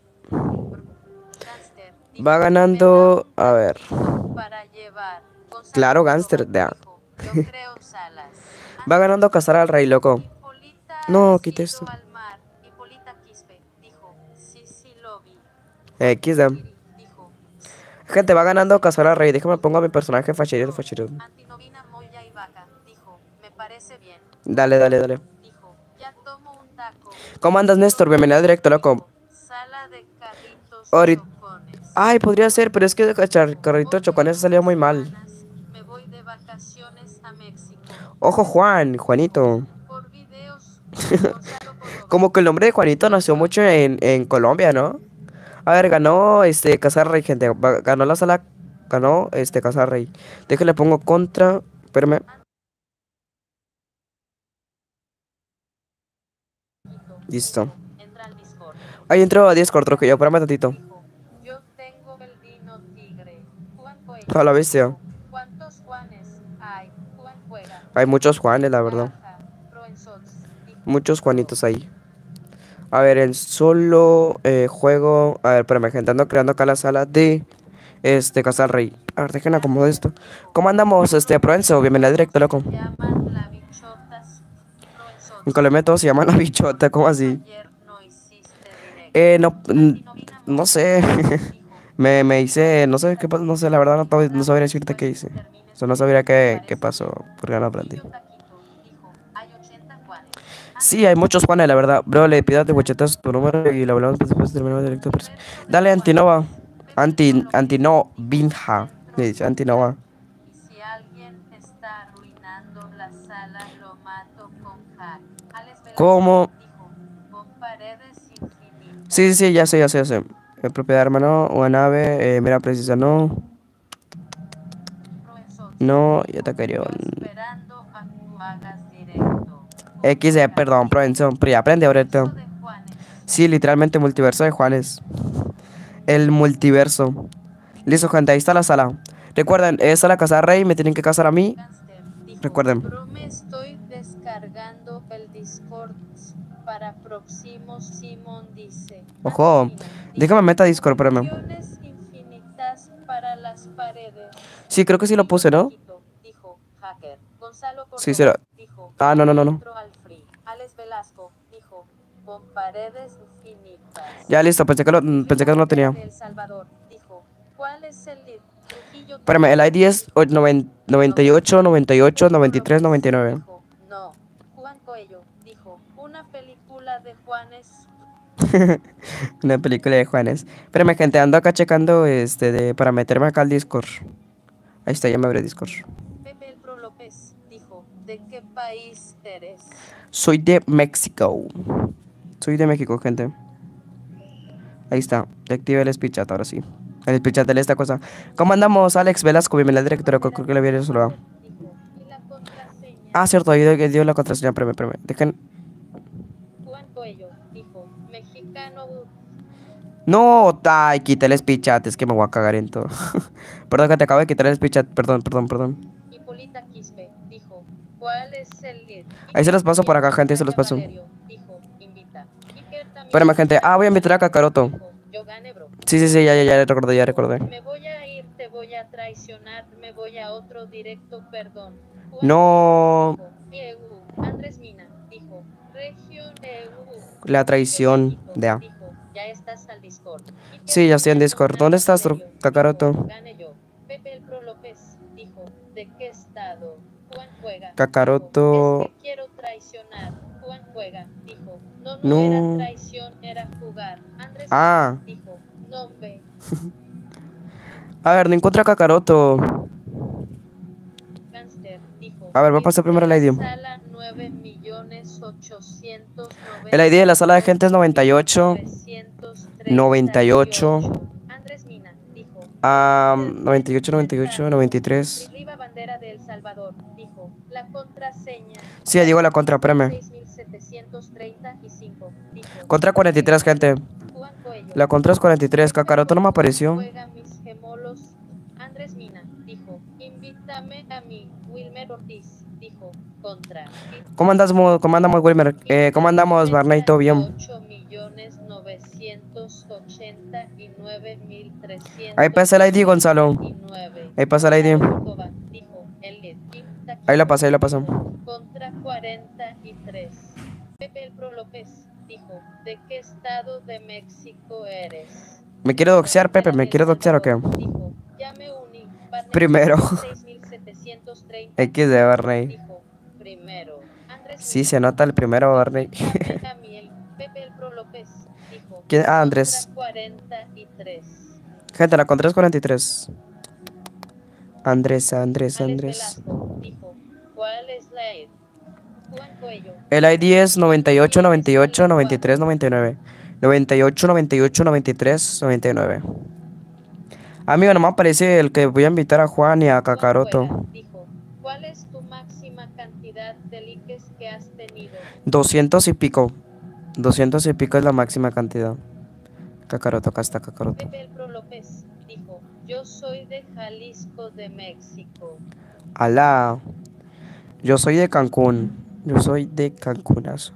Va ganando, a ver. Para llevar. Claro, Gangster. Yo creo salas. Va ganando cazar al rey, loco. No, quita esto. XD. Gente, va ganando cazar al rey. Déjame pongo a mi personaje fachero. Dale. ¿Cómo andas, Néstor? Bienvenido al directo, loco. Ahorita. Ay, podría ser, pero es que el carrito de chocones ha salido muy mal. Ojo, Juanito. Como que el nombre de Juanito nació mucho en Colombia, ¿no? A ver, ganó Cazar Rey, gente. Ganó la sala. Ganó Cazar Rey. Déjale pongo contra. Espérame. Listo. Ahí entró a Discord, troque yo. Espérame tantito. Yo tengo el vino tigre. A la bestia. ¿Cuántos Juanes hay? Juan juega. Hay muchos Juanes, la verdad. Muchos Juanitos ahí. A ver, el solo juego. A ver, espérame, gente. Ando creando acá la sala de Cazar Rey. A ver, dejen acomodar esto. ¿Cómo andamos, Proenzo? Bienvenido al directo, loco. En Colombia todos se llaman la bichota, ¿cómo así? No sé. me hice, no sé qué pasó, no sé, la verdad no sabría decirte qué hice. O sea, no sabría qué pasó, porque no aprendí. Sí, hay muchos Juanes, la verdad. Bro, le pidas de huechetas tu número y lo hablamos después de terminar el directo. Dale, Antinova. Vinja. Le dice Antinova. Si alguien está arruinando la sala, lo mato con hack. ¿Cómo? Sí, ya sé. Propiedad, hermano, una nave, mira, precisa, no. No, ya te quería. XD, perdón, Provenzo, pero ya aprende ahorita. Sí, literalmente multiverso de Juanes. El multiverso. Listo, gente, ahí está la sala. Recuerden, esta es la casa de rey, me tienen que casar a mí. Recuerden. Me estoy descargando el Discord para próximos. Simón dice. Ojo, Andrés Mina déjame dijo, meter a Discord, espérame. "Opciones infinitas para las paredes". Sí, creo que sí lo puse, ¿no? Taquito, dijo hacker. Gonzalo Sí, Córdoba, será. dijo, Ah, no, no, no, no. entro al free. Alex Velasco, dijo, con paredes infinitas. Ya, listo, pensé que no lo tenía. El Salvador, dijo, ¿cuál es el lead? Trujillo, Espérame, el ID es 98, 98, 93, 99. dijo, no. Juan Coello, dijo, una película de Juanes. Una película de Juanes. Espérame, gente, ando acá checando para meterme acá al Discord. Ahí está, ya me abrió Discord. Pepe el Pro López, dijo, ¿de qué país eres? Soy de México. Soy de México, gente. Ahí está. Ya activé el speech chat, ahora sí. El speech chat de esta cosa. ¿Cómo andamos, Alex Velasco? Bienvenido al director. Creo que le había saludado. Dijo, ¿y la contraseña? Ah, cierto, ahí dio la contraseña. Espérame. Dejen. Juan Coello, dijo, mexicano. No, ay, quité el speech chat. Es que me voy a cagar en todo. Perdón, que te acabo de quitar el speech chat. Perdón. Hipólita Quispe, dijo, ¿cuál es el lead? Ahí se los paso por acá, gente. Se los paso. Valerio, dijo, invita. Espérame, gente. Ah, voy a invitar a Kakaroto. Dijo, yo gané, bro. Sí, ya recordé. Me voy a ir, te voy a traicionar, me voy a otro directo, perdón. Juan No. dijo, EU, Andrés Mina, dijo, región EU. La traición de A. Dijo, ya estás al Discord. Sí, ya estoy en Discord. ¿Dónde estás, Kakaroto? Gane yo. Pepe el Pro López, dijo, ¿de qué estado? Juan juega. Kakaroto. Dijo, es que quiero traicionar. Juan juega, dijo, no No. era traición, era jugar. Andrés Ah. dijo, no ve. A ver, no encuentro a Kakaroto. Gangster, dijo, A ver, voy a pasar primero el ID. Sala 9.890.000. El ID de la sala de gente es 98. 98. Andrés Mina dijo, 98, 93. Riva Bandera de El Salvador dijo, la contraseña. Sí, ya digo la contra, espérame. 6735 dijo, Contra 43, gente. Juan Coello, La contra es 43. Kakaroto no me apareció. juega mis gemolos. Andrés Mina dijo, invítame a mí. Wilmer Ortiz dijo, contra. ¿Cómo andamos, Wilmer? ¿Cómo andamos, Barney? ¿Todo bien? 8.989.300. Ahí pasa el ID, Gonzalo. Ahí pasa el ID. Ahí la pasé. Contra 43. Pepe el Pro López dijo, ¿de qué estado de México eres? ¿Me quiere doxear, Pepe? ¿Me quiere doxear o qué? Dijo, ya me uní. Primero. 6.730. X de Barney. Dijo, primero. Andrés Sí, se nota el primero, Barney. Pepe el Pro López dijo, ¿Quién? Ah, Andrés. 43. Gente, la contra es 43. Andrés. Velasco dijo, ¿cuál es la ID? Juan Coello. El ID es 98, 98, 93, 99. 98, 98, 93, 99. Amigo, nomás aparece el que voy a invitar a Juan y a Kakaroto. Dijo, ¿cuál es tu máxima cantidad de likes que has tenido? 200 y pico. 200 y pico es la máxima cantidad. Kakaroto, acá está Kakaroto. Pepe el Pro López dijo, yo soy de Jalisco, de México. Alá. Yo soy de Cancún. Yo soy de Cancunazo.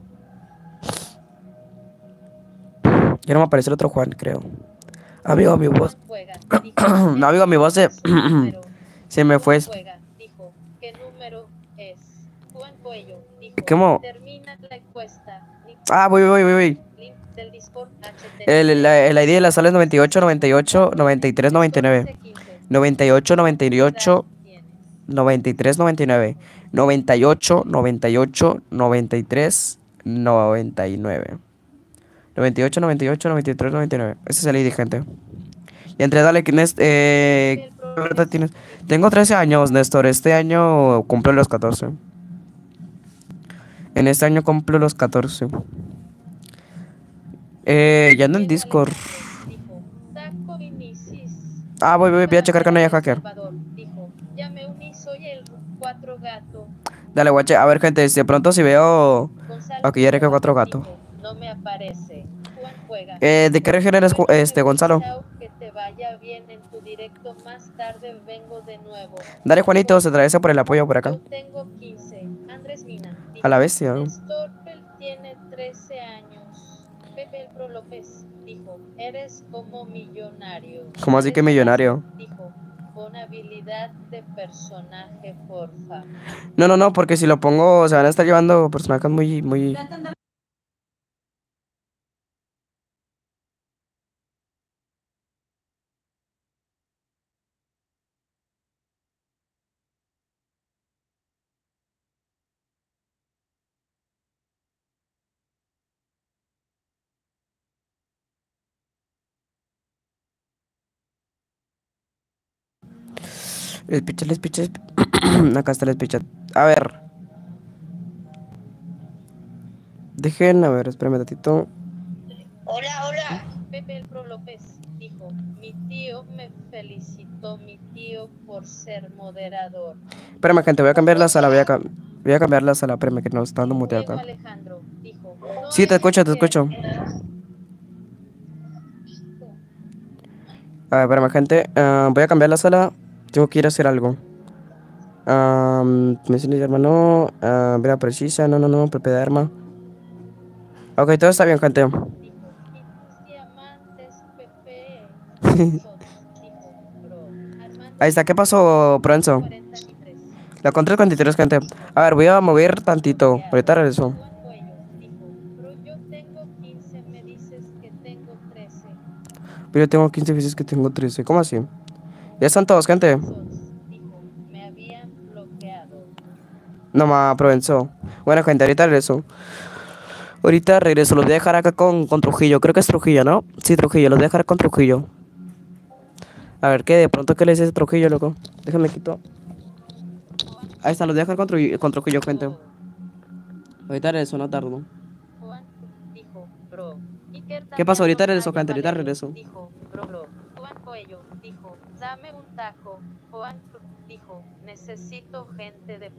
Ya no me aparece el otro Juan, creo. Amigo, mi voz. No, amigo, mi voz se me fue. Dijo, ¿qué número es? Juan Coello dijo, ¿Cómo? termina la encuesta. Ah, voy. Link del Discord HTTP. El ID de la sala es 98, 98, 93, 99. 98, 98, 93, 99. 98, 98, 93, 99. 98, 98, 93, 99. Ese es el ID, gente. Y entre dale, ¿quién es? ¿Qué edad tienes? Tengo 13 años, Néstor. Este año cumplo los 14. En este año cumplo los 14. Ya ando en Discord. Ah, voy a checar que no haya hacker. Dale, guache. A ver, gente, de pronto si veo... Ok, ya que 4 gatos. No me aparece. ¿De qué región eres, Gonzalo? Que te vaya bien en tu directo. Más tarde vengo de nuevo. Dale, Juanito, se atraviesa por el apoyo por acá. Yo tengo 15. Andrés Mina A la bestia. Storpel tiene 13 años. Pepe el Pro López dijo, eres como millonario. ¿Cómo así que Eres millonario? fácil, dijo, con habilidad de personaje, porfa. No, no, no, porque si lo pongo, se van a estar llevando personajes muy, muy... Les picha, les picha. Acá está les picha. A ver. Dejen, a ver, espérame un ratito. Hola, hola. Pepe el Pro López dijo, mi tío me felicitó, mi tío, por ser moderador. Espérame, gente, voy a cambiar la sala, voy a cambiar la sala, espérame, que nos está dando muteado Diego acá. Alejandro dijo, no Sí, te es escucho, te escucho. cierto. A ver, espérame, gente, voy a cambiar la sala. Tengo que ir a hacer algo. Me dice hermano, vera precisa, no, no, no, Pepe de arma. Ok, todo está bien, gente. Dijo, y tus diamantes, Pepe. Shots, dijo, bro. Armando Ahí está, ¿qué dijo, pasó, Proenzo? 43. La contra 43, gente. A ver, voy a mover tantito. Bloqueado. Ahorita regreso. Juan Cuello dijo, bro, yo tengo 15, me dices que tengo 13. Pero yo tengo 15 veces que tengo 13. ¿Cómo así? Ya están todos, gente. Shots, dijo, me habían bloqueado. No más, Provenzo. Bueno, gente, ahorita regreso. Ahorita regreso. Los voy a dejar acá con Trujillo. Creo que es Trujillo, ¿no? Sí, Trujillo. Los voy a dejar con Trujillo. A ver, ¿qué? De pronto, ¿qué le dice Trujillo, loco? Déjame quito. Juan Ahí está, los voy a dejar con Trujillo, gente. bro. Ahorita regreso, no tardo. Juan dijo, bro. Iker ¿Qué pasó? Ahorita Damianos regreso, Naya gente. Ahorita Valerio regreso. dijo, bro. Juan Coello dijo, dame un taco. Juan dijo, necesito gente de...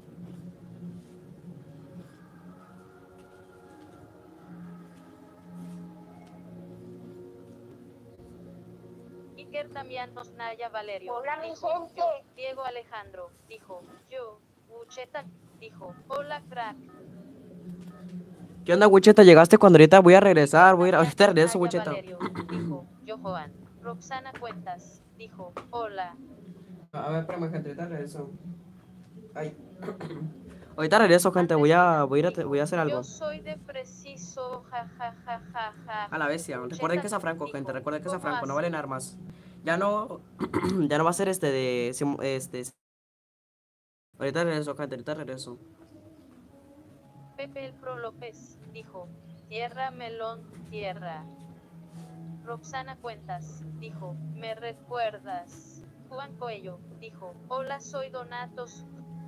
Iker Damianos Naya Valerio. Hola, mi dijo, gente. yo. Diego Alejandro dijo, yo. Bucheta dijo, hola crack. ¿Qué onda, Wicheta? ¿Llegaste cuando ahorita voy a regresar? Iker Ahorita Damianos regreso, Naya Wicheta. Valerio dijo, yo Joan. Roxana Cuentas dijo, hola. A ver, espérame, gente. Ahorita regreso. Ay. Ahorita regreso, gente. Voy a hacer Yo algo. soy de preciso, ja ja ja ja ja. A la bestia. Recuerden que es a Franco, gente. Recuerden que es a ¿Cómo Franco. No así? valen armas. Ya no. Ya no va a ser ahorita regreso, gente. Ahorita regreso. Pepe el Pro López dijo, tierra melón, tierra. Roxana Cuentas dijo, ¿me recuerdas? Juan Coello dijo, hola, soy Donatos.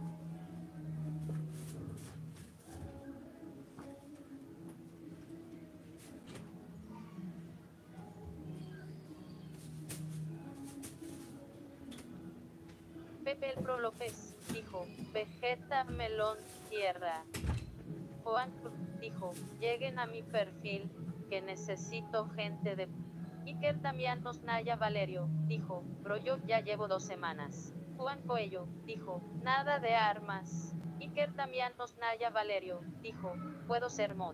Pepe el Pro López dijo, Vegeta melón, tierra. Juan dijo, lleguen a mi perfil, que necesito gente de... Iker Damianos Naya Valerio dijo, bro, yo ya llevo 2 semanas. Juan Coello dijo, nada de armas. Iker Damianos Naya Valerio dijo, puedo ser mod.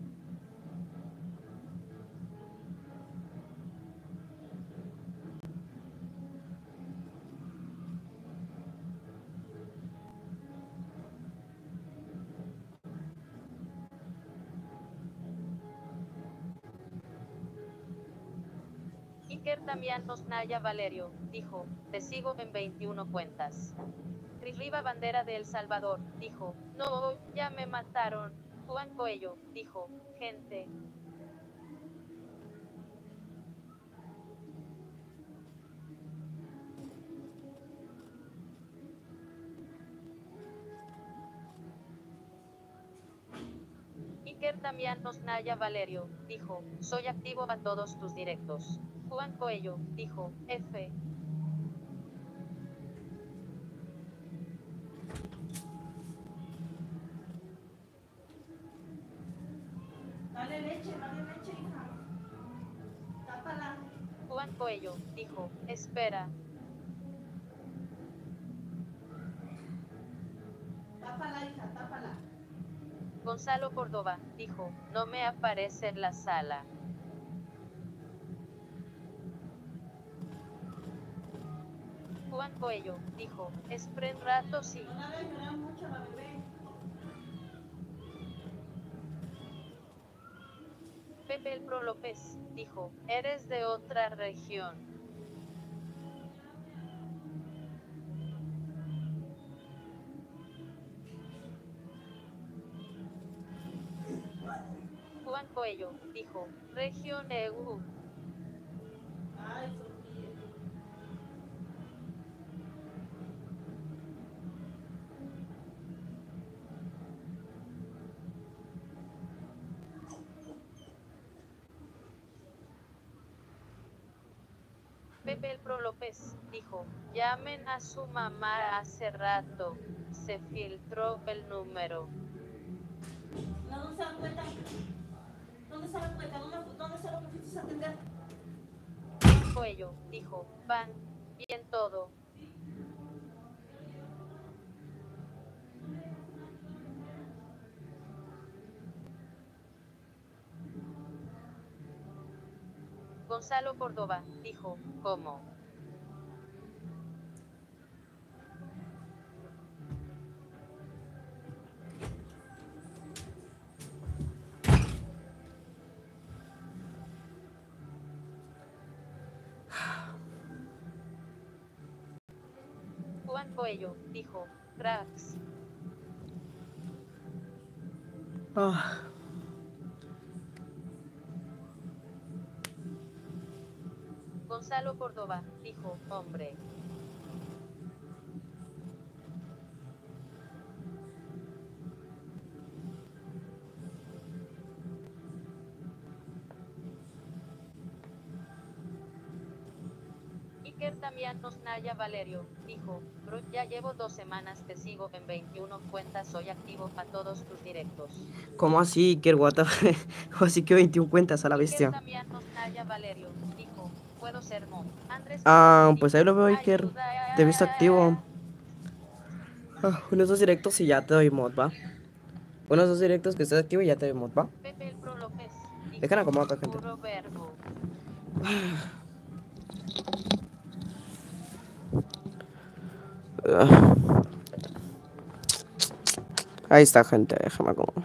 Iker Damianos Naya Valerio dijo, te sigo en 21 cuentas. Riva Bandera de El Salvador dijo, no, ya me mataron. Juan Coello dijo, gente. Iker Damianos Naya Valerio dijo, soy activo a todos tus directos. Juan Coello dijo, F. Dale leche, hija. Tápala. Juan Coello dijo, espera. Tápala, hija, tápala. Gonzalo Córdoba dijo, no me aparece en la sala. Juan Coello dijo, esperen rato sí. No la hagas llorar mucho la bebé. Pepe el Pro López dijo, eres de otra región. Juan Coello dijo, región EU. Ay, Sofía. Pepe el Pro López dijo, llamen a su mamá hace rato, se filtró el número. No, ¿dónde está la cuenta? ¿Dónde está la cuenta? ¿Dónde está lo que fuiste a atender? Juan Coello dijo, van, bien todo. Gonzalo Córdoba dijo, ¿cómo? Juan Coello dijo, cracks. Ah, Gonzalo Córdoba dijo, hombre. Iker Damián Osnaya Valerio dijo, bro, ya llevo 2 semanas te sigo en 21 cuentas, soy activo a todos tus directos. ¿cómo así? ¿Qué guata? ¿Cómo así que 21 cuentas a la Iker bestia? Damián Osnaya Valerio dijo, puedo ser mod. Andrés Ah, dijo, pues ahí lo veo, Iker. Te he visto activo. Unos 2 directos y ya te doy mod, ¿va? Unos 2 directos que estés activo y ya te doy mod, ¿va? Pepe el Pro López dijo, Dejan acomodar a otra gente. puro verbo. Ah. Ahí está, gente. Déjame acomodar.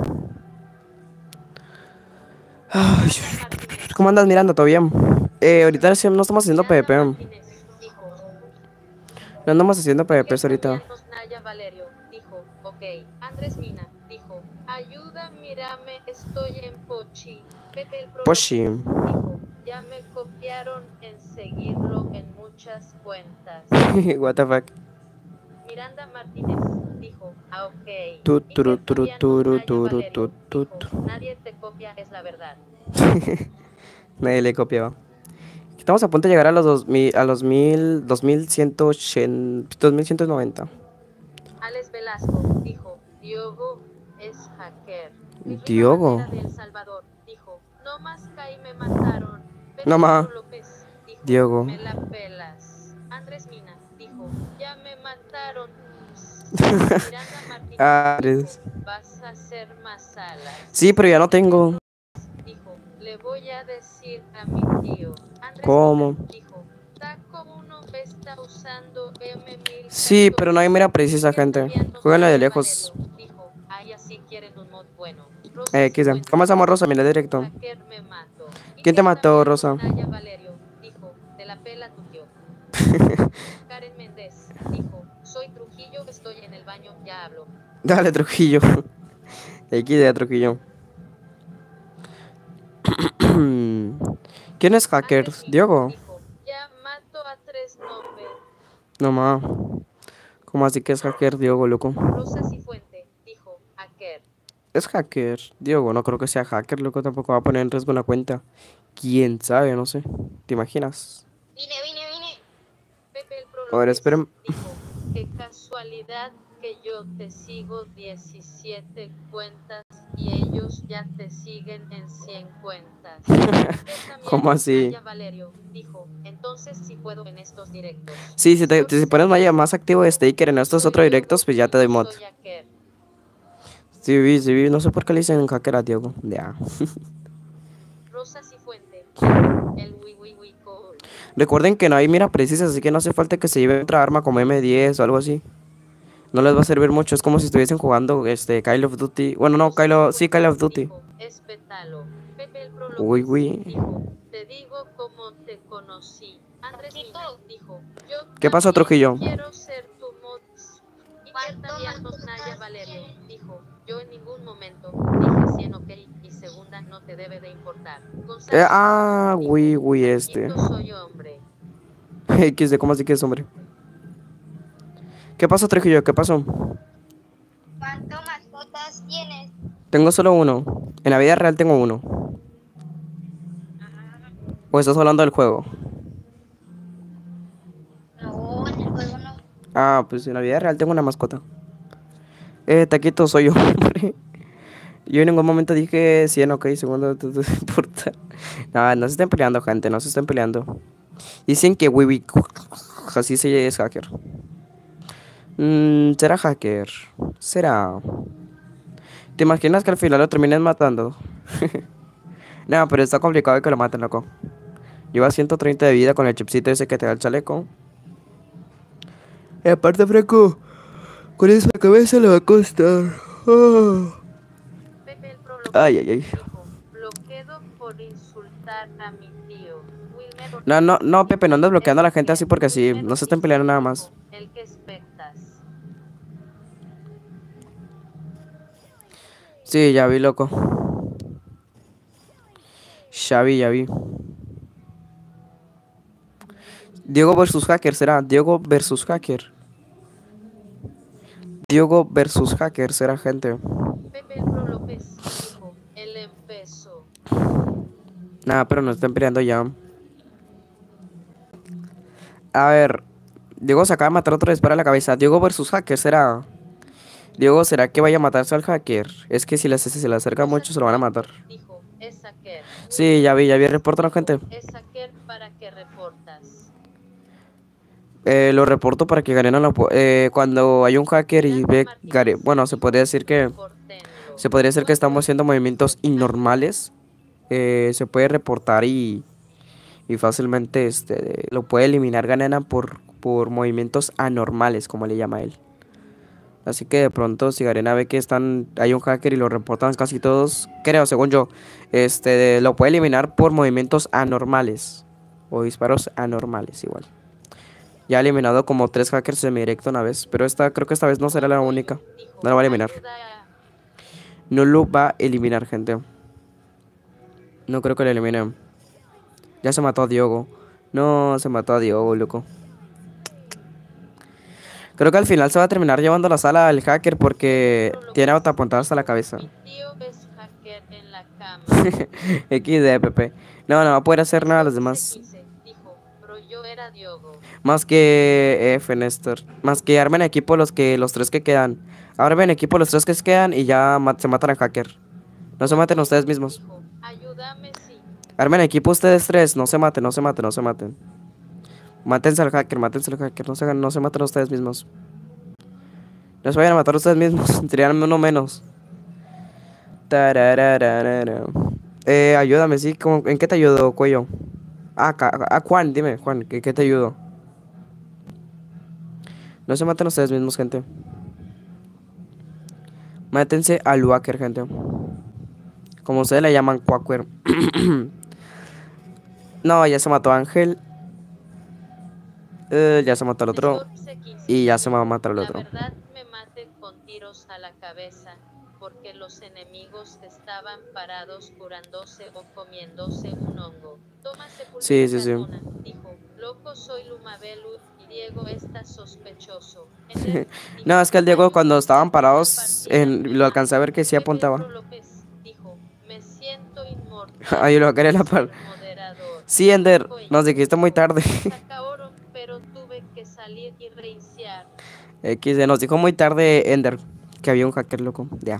Ay, ¿cómo andas mirando? ¿Todo bien? Ahorita no estamos haciendo Miranda PvP. Martínez dijo, No andamos haciendo PvP Iker ahorita. Damián Osnaya Valerio dijo, ok. Andrés Mina dijo, ayuda, mírame, estoy en Pochi. Pepe el Pro Pochi. López dijo, ya me copiaron en seguirlo en muchas cuentas. What the fuck. Miranda Martínez dijo, ah, ok. Tu, turu, Iker turu, Damián turu, Osnaya turu, Valerio tu, dijo, tu. nadie te copia, es la verdad. Nadie le copiaba. Estamos a punto de llegar a los 2000, a los 2190. Alex Velasco dijo, Diogo es hacker. Luis Riva Diogo. Bandera de El Salvador dijo, no más caí me mataron. Pepe No más. Pro López dijo, Diogo. me la pelas. Andrés Mina dijo, ya me mataron. Miranda Martínez Ares. dijo, vas a hacer más alas. Sí, pero ya no tengo. Dijo, le voy a decir a mi tío. Andrés ¿Cómo? Mina dijo, Taco uno está usando M1000. Sí, pero no hay mira precisa, gente. Jueganla de lejos. Dijo, ay, así quieren un mod bueno. ¿Cómo estamos, Rosa? Mira directo. Hacker me mato. ¿Quién te Iker mató, Damián Rosa? Osnaya Valerio dijo, te la pela tu tío. Karen Méndez dijo, soy Trujillo, estoy en el baño, ya hablo. Dale, Trujillo. X de Trujillo. ¿Quién es hacker? Andrés Mina Diogo. dijo, ya mato a 3 nombres. No más. ¿Cómo así que es hacker, Diogo, loco? Rosa Cifuente dijo, hacker. Es hacker. Diogo, no creo que sea hacker, loco. Tampoco va a poner en riesgo una cuenta. ¿Quién sabe? No sé. ¿Te imaginas? Vine. Pepe el Pro A ver, López esperen. dijo, qué casualidad que yo te sigo 17 cuentas y ellos ya te siguen en 100 cuentas. ¿Cómo así? Valerio dijo, entonces sí puedo en estos directos. Sí, si pones más activo de Staker en estos otros directos, pues ya te doy mod. Soy hacker. Sí, vi, no sé por qué le dicen hacker a Diego. Ya. Rosa Cifuente. El Wiwiwicol. Recuerden que no hay mira precisa, así que no hace falta que se lleve otra arma como M10 o algo así. No les va a servir mucho, es como si estuviesen jugando Call of Duty. Bueno, no, sí, Call of Duty. Dijo, espétalo. Pepe el Pro Uy, López uy. dijo, te digo cómo te conocí. Andrés Mina dijo, yo ¿Qué pasó, también Trujillo? quiero ser tu mod. Y también Naya Valerio dijo, yo en ningún momento dije 100 ok y segunda no te debe de importar. Gonzalo dijo, Uy, "Taquito soy hombre". XD, ¿cómo así que es, hombre? ¿Qué pasó, Trujillo? ¿Qué pasó? ¿Cuántas mascotas tienes? Tengo solo uno. En la vida real tengo uno. ¿O estás hablando del juego? No, en el juego no. Ah, pues en la vida real tengo una mascota. Taquito, soy yo, hombre. Yo en ningún momento dije 100, ok, segundo, no importa. No se estén peleando, gente, no se estén peleando. Dicen que Wiwi, así se es hacker. ¿Será hacker? ¿Será? ¿Te imaginas que al final lo terminen matando? No, pero está complicado que lo maten, loco. Lleva 130 de vida con el chipcito ese que te da el chaleco. Y aparte, Franco, con esa cabeza le va a costar. Pepe el Pro López Ay. dijo, bloqueado por insultar a mi tío. Wilmer No, Pepe, no andes bloqueando a la gente Ortiz, así porque sí. Wilmer No se estén Ortiz peleando nada dijo, más. el que expectas. Sí, ya vi, loco. Ya vi. Diego versus hacker, será. Diego versus hacker. Diego versus hacker, será, gente. Pepe el Pro López dijo, él empezó. Nada, pero no estén peleando ya. A ver. Diego se acaba de matar otro disparo a la cabeza. Diego versus hacker, será. Diego, ¿será que vaya a matarse al hacker? Es que si se le acerca mucho se lo van a matar. Dijo, es hacker. Sí, ya vi, reportan, gente. Es hacker para que reportas. Lo reporto para que Garena cuando hay un hacker y ve bueno, se podría decir que estamos haciendo movimientos inormales. Se puede reportar y fácilmente lo puede eliminar Garena por movimientos anormales, como le llama él. Así que de pronto si Garena ve que hay un hacker y lo reportan casi todos, creo, según yo, lo puede eliminar por movimientos anormales o disparos anormales igual. Ya ha eliminado como 3 hackers semi-directo una vez, pero creo que esta vez no será la única. No lo va a eliminar. No lo va a eliminar, gente. No creo que lo elimine. Ya se mató a Diogo. No, se mató a Diogo, loco. Creo que al final se va a terminar llevando la sala al hacker porque tiene autoapuntadas a la cabeza. Mi tío es hacker en la cama. XD, Pepe. No va a poder hacer nada a los demás. Dijo, pero yo era Diogo. Más que F, Néstor. Más que armen equipo los 3 que quedan. Armen equipo los 3 que quedan y ya se matan al hacker. No se maten ustedes mismos. Dijo, ayúdame, sí. Armen equipo ustedes 3. No se maten. Mátense al hacker. No se maten ustedes mismos. No se vayan a matar ustedes mismos. Serían uno menos. Ayúdame, sí. ¿En qué te ayudo, cuello? Juan, dime, Juan, ¿qué te ayudo? No se maten ustedes mismos, gente. Mátense al Wacker, gente. Como ustedes le llaman, Quacker. No, ya se mató Ángel. Ya se mató el otro. Y ya se va a matar el otro. La verdad me maten con tiros a la cabeza, porque los enemigos estaban parados curándose o comiéndose un hongo. Sí. Dijo, loco soy Lumabelu y Diego está sospechoso. No, es que el Diego cuando estaban parados, lo alcancé a ver que sí apuntaba. Dijo, me siento inmortal. Ahí lo quería la par. Sí, Ender, nos dijiste muy tarde. Pero tuve que salir y reiniciar. XD, nos dijo muy tarde Ender que había un hacker, loco. Ya.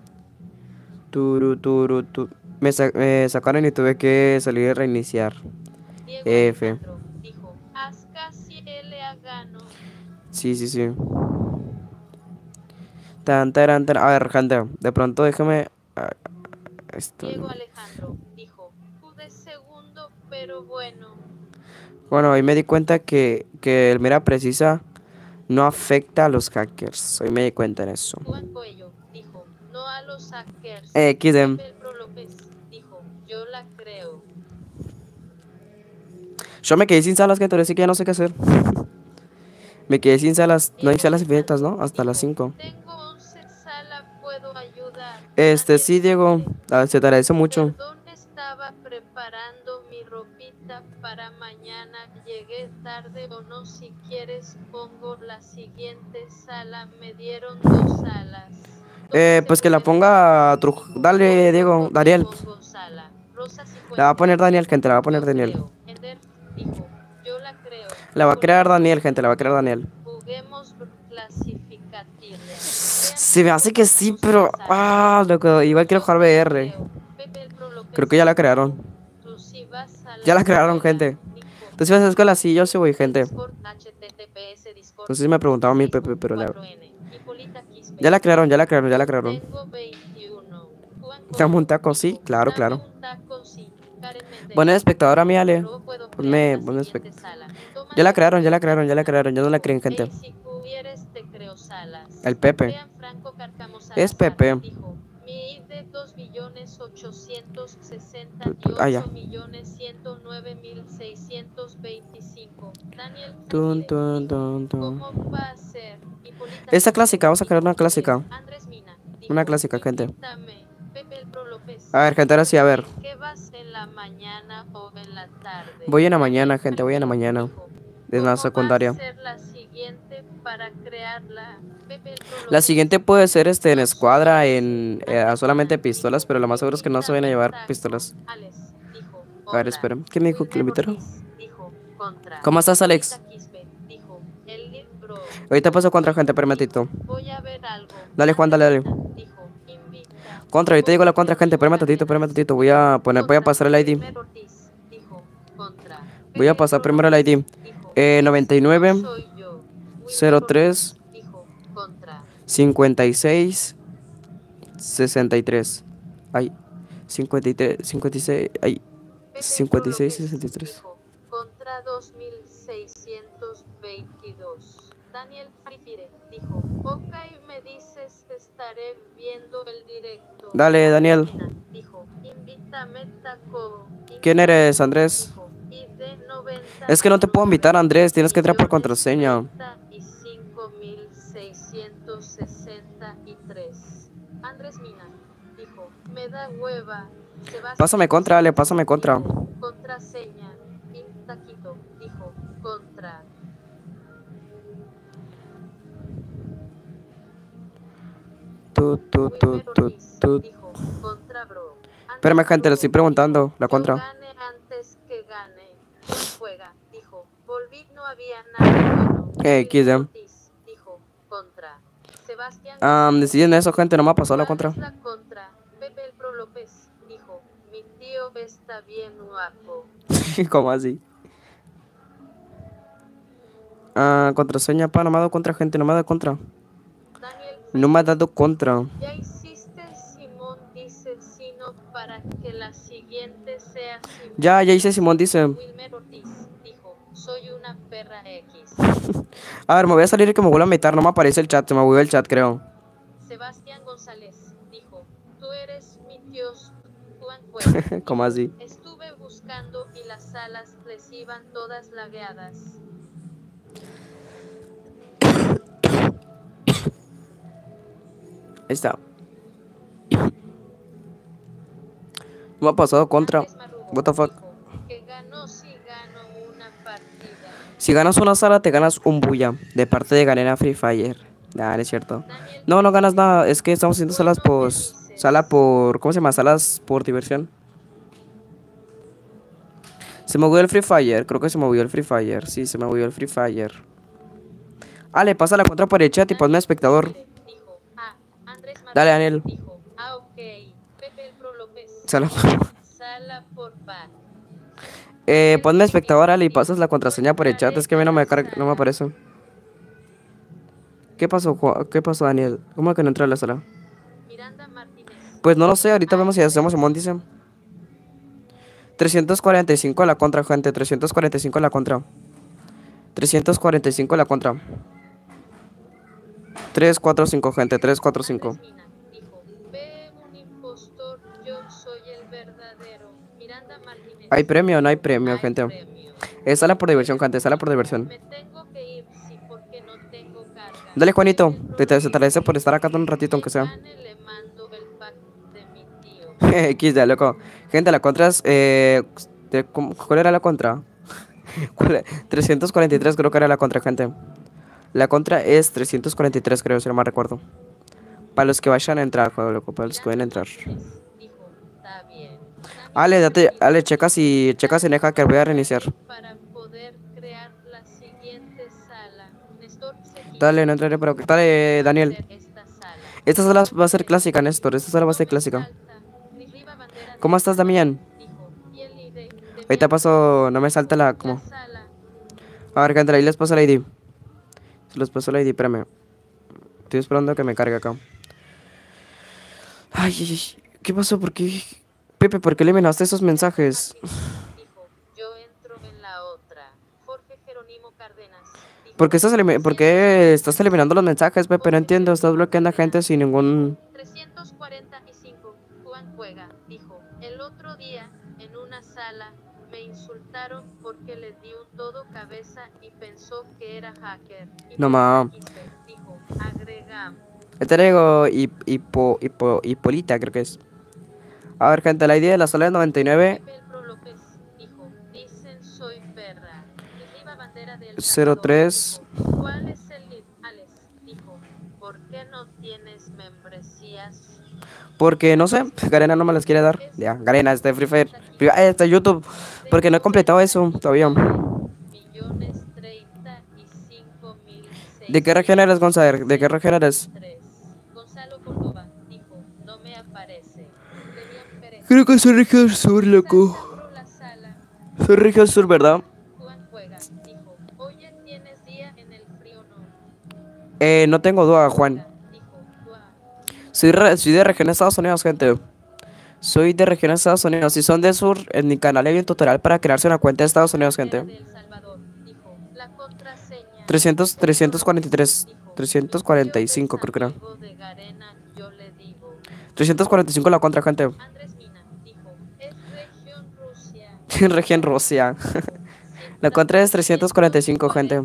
Me sacaron y tuve que salir y reiniciar. F. Dijo, haz casi le gano. Sí. Tan, taran, tan. A ver, gente, de pronto déjeme. Esto. Diego Alejandro dijo, pude segundo, pero bueno. Bueno, hoy me di cuenta que el mira precisa no afecta a los hackers. Hoy me di cuenta en eso. Juan Coello dijo, no a los hackers. XD. Pepe el Pro López dijo, yo la creo. Yo me quedé sin salas, gente, ahora sí que ya no sé qué hacer. Me quedé sin salas. No hay salas infinitas, ¿no? Hasta las 5. Tengo 11 salas, puedo ayudar. Sí, Diego. Se te agradece mucho. Perdón, estaba preparando mi ropita para mañana. Llegué tarde o no, si quieres pongo la siguiente sala. Me dieron 2 salas. Pues que la ponga Dale, Diego, Daniel. La va a poner Daniel, gente, la va a poner Daniel. Ender dijo, yo la creo. La va a crear Daniel, gente, la va a crear Daniel. Juguemos clasificatoria. Se me hace que sí, pero... loco, igual quiero jugar VR. Creo que ya la crearon. Ya la crearon, gente. Entonces vas a la escuela, sí, yo sí voy, gente. Entonces me preguntaba a mí, Pepe, pero la... Ya la crearon, ya la crearon, ya la crearon. ¿Dame un taco? Sí, claro, claro. Bueno, espectadora, mi Ale. Ponme espectador. Ya la crearon, ya la crearon, ya la crearon. Ya no la creen, gente. El Pepe. Es Pepe. Mi ID Ya. 2.809.625. Daniel, Tun, tun, tun, tun. ¿cómo va a ser? Esta clásica, vamos a crear una clásica. Andrés Mina dijo, Una clásica, gente. invítame. Pepe el Pro López. A ver, gente, ahora sí, a ver. ¿Qué vas en la mañana o en la tarde? Voy en la mañana, gente, voy en la mañana. Dijo, De la secundaria. ¿cómo va a ser la siguiente para crearla? Pepe el Pro La López. siguiente puede ser en escuadra, a solamente pistolas, pero lo más seguro es que no se vayan a llevar pistolas. Alex dijo, A ver, hola. espera. ¿Qué me dijo que lo invitaron? Dijo, contra. ¿Cómo estás, Alex? Quispe dijo, el libro. Ahorita paso contra, gente, permitito. Voy a ver algo. Dale, Juan, dale, dale. Dijo, invita. Contra, ahorita digo la contra, gente, permitito. Voy a pasar el ID. Primer Ortiz dijo, contra. Voy a pasar primero el ID. Dijo, 99 soy yo. 03 Dijo, contra. 56 63. Ay, 53, 56, ay, 56 63. Dijo, contra 2622. Daniel Frifire dijo, ok, me dices, estaré viendo el directo. Dale, Daniel. Dijo, invítame taco. ¿Quién eres, Andrés? Dijo, ID 90. Es que no te puedo invitar, Andrés, tienes que entrar por contraseña. Y 5663. Andrés Mina dijo, me da hueva. Sebastián Pásame contra, Ale, pásame contra. dijo, contraseña. Taquito dijo, contra. Tu. Dijo, contra, bro. Espérame, gente, le estoy preguntando la contra. Gane antes que gane. Juega, dijo. Volví, no había nada bueno. XD. Dijo, contra. Sebastián. Deciden eso, gente, no me ha pasado la contra. La contra. Pepe el Pro López dijo, mi tío está bien guapo. ¿Cómo así? Contraseña, pa, no me ha dado contra, gente, no me ha dado contra. Daniel, No me ha dado contra. ya hiciste Simón dice sino para que la siguiente sea Simón. Ya hice Simón, dice. Wilmer Ortiz dijo, soy una perra X. A ver, me voy a salir y que me vuelva a meter, no me aparece el chat, se me movió el chat, creo. Sebastián González dijo, tú eres mi Dios, Juan Cuello. ¿Cómo así? Estuve buscando y las salas les iban todas lagueadas. Ahí está. No me ha pasado contra. Andrés Marrugo What the fuck. dijo, que ganó si gano una partida. Si ganas una sala, te ganas un bulla. De parte de Ganera Free Fire. No es cierto. No, no ganas nada. Es que estamos haciendo salas por... ¿Cómo se llama? Salas por diversión. Se movió el Free Fire. Creo que se movió el Free Fire. Sí, se movió el Free Fire. Ale, pasa la contra por el chat y ponme espectador. Dijo, Andrés Marrugo Dale, Daniel. dijo, ok, Pepe el Pro López. Sala. Sala por pack. Ponme espectador, Ale, y pasas la contraseña por el chat. Es que a mí no me aparece. ¿Qué pasó, ¿Qué pasó, Daniel? ¿Cómo que no entró a la sala? Miranda Martínez. Pues no lo sé, ahorita vemos si hacemos un dice. 345 a la contra, gente. 345 a la contra. 345 a la contra. 345, gente. 345. Andrés Mina dijo, ve un impostor, yo soy el verdadero. Miranda Martínez. Hay premio, no hay premio, Hay gente. premio. Es sala por diversión, gente. Sala por diversión. Me tengo que ir, sí, porque no tengo carga. Dale, Juanito. Se te agradece por estar acá un ratito, aunque sea. Gane, le mando el pack de mi tío. XD, loco. Gente, la contra es. ¿Cuál era la contra? 343 creo que era la contra, gente. La contra es 343, creo, si no mal recuerdo. Para los que vayan a entrar, juego, loco. Para los que vayan a entrar. Dijo, está bien. Ale, checa si en el hacker. Voy a reiniciar. Para poder crear la siguiente sala. Néstor se Dale, no entraré, pero dale, Daniel. esta sala. Esta sala va a ser clásica, Néstor. Esta sala va a ser clásica. ¿Cómo estás, Damián? Ahorita paso. No me salta la. ¿Cómo? A ver, gente, ahí les paso la ID. Se los paso la ID, espérame. Estoy esperando a que me cargue acá. Ay, ay, ay, ¿qué pasó? ¿Por qué? Pepe, ¿por qué eliminaste esos mensajes? Dijo, yo entro en la otra. Jorge Jerónimo Cárdenas. Dijo, ¿Por qué estás eliminando los mensajes, Pepe? No entiendo. Estás bloqueando a gente sin ningún... 345. Juan Juega dijo, el otro día en una sala me insultaron porque le di un todo cabeza y pensó que era hacker. Y No, ma. dijo, agregam. Te digo Hipolita, creo que es. A ver, gente, la ID de la sala es 99 Pepe Pro López dijo, dicen soy perra. Arriba bandera del Salvador. 03. Dijo, ¿cuál es el lead? Alex dijo, ¿por qué no tienes membresías? Porque, no sé, Garena no me las quiere dar. Ya, Garena, Free Fire. Este YouTube. Porque no he completado eso todavía. Millones 35.000. ¿De qué región eres, Gonzalo? ¿De qué región eres? Gonzalo Córdoba dijo, no me aparece. Demian Pérez. Creo que soy región sur, loco. La sala. Soy región sur, ¿verdad? Juan Juega dijo, oye, ¿tienes día en el frío no? No tengo duda, Juan. Dijo, "Dua". Soy de región de Estados Unidos, gente. Soy de región de Estados Unidos. Si son de sur, en mi canal hay un tutorial para crearse una cuenta de Estados Unidos, gente. De El Salvador dijo, la contraseña. 343, 345 creo que era. Amigo de Garena, yo le digo. 345 la contra, gente. Andrés Mina dijo, es región Rusia. Región Rusia. La contra es 345, gente.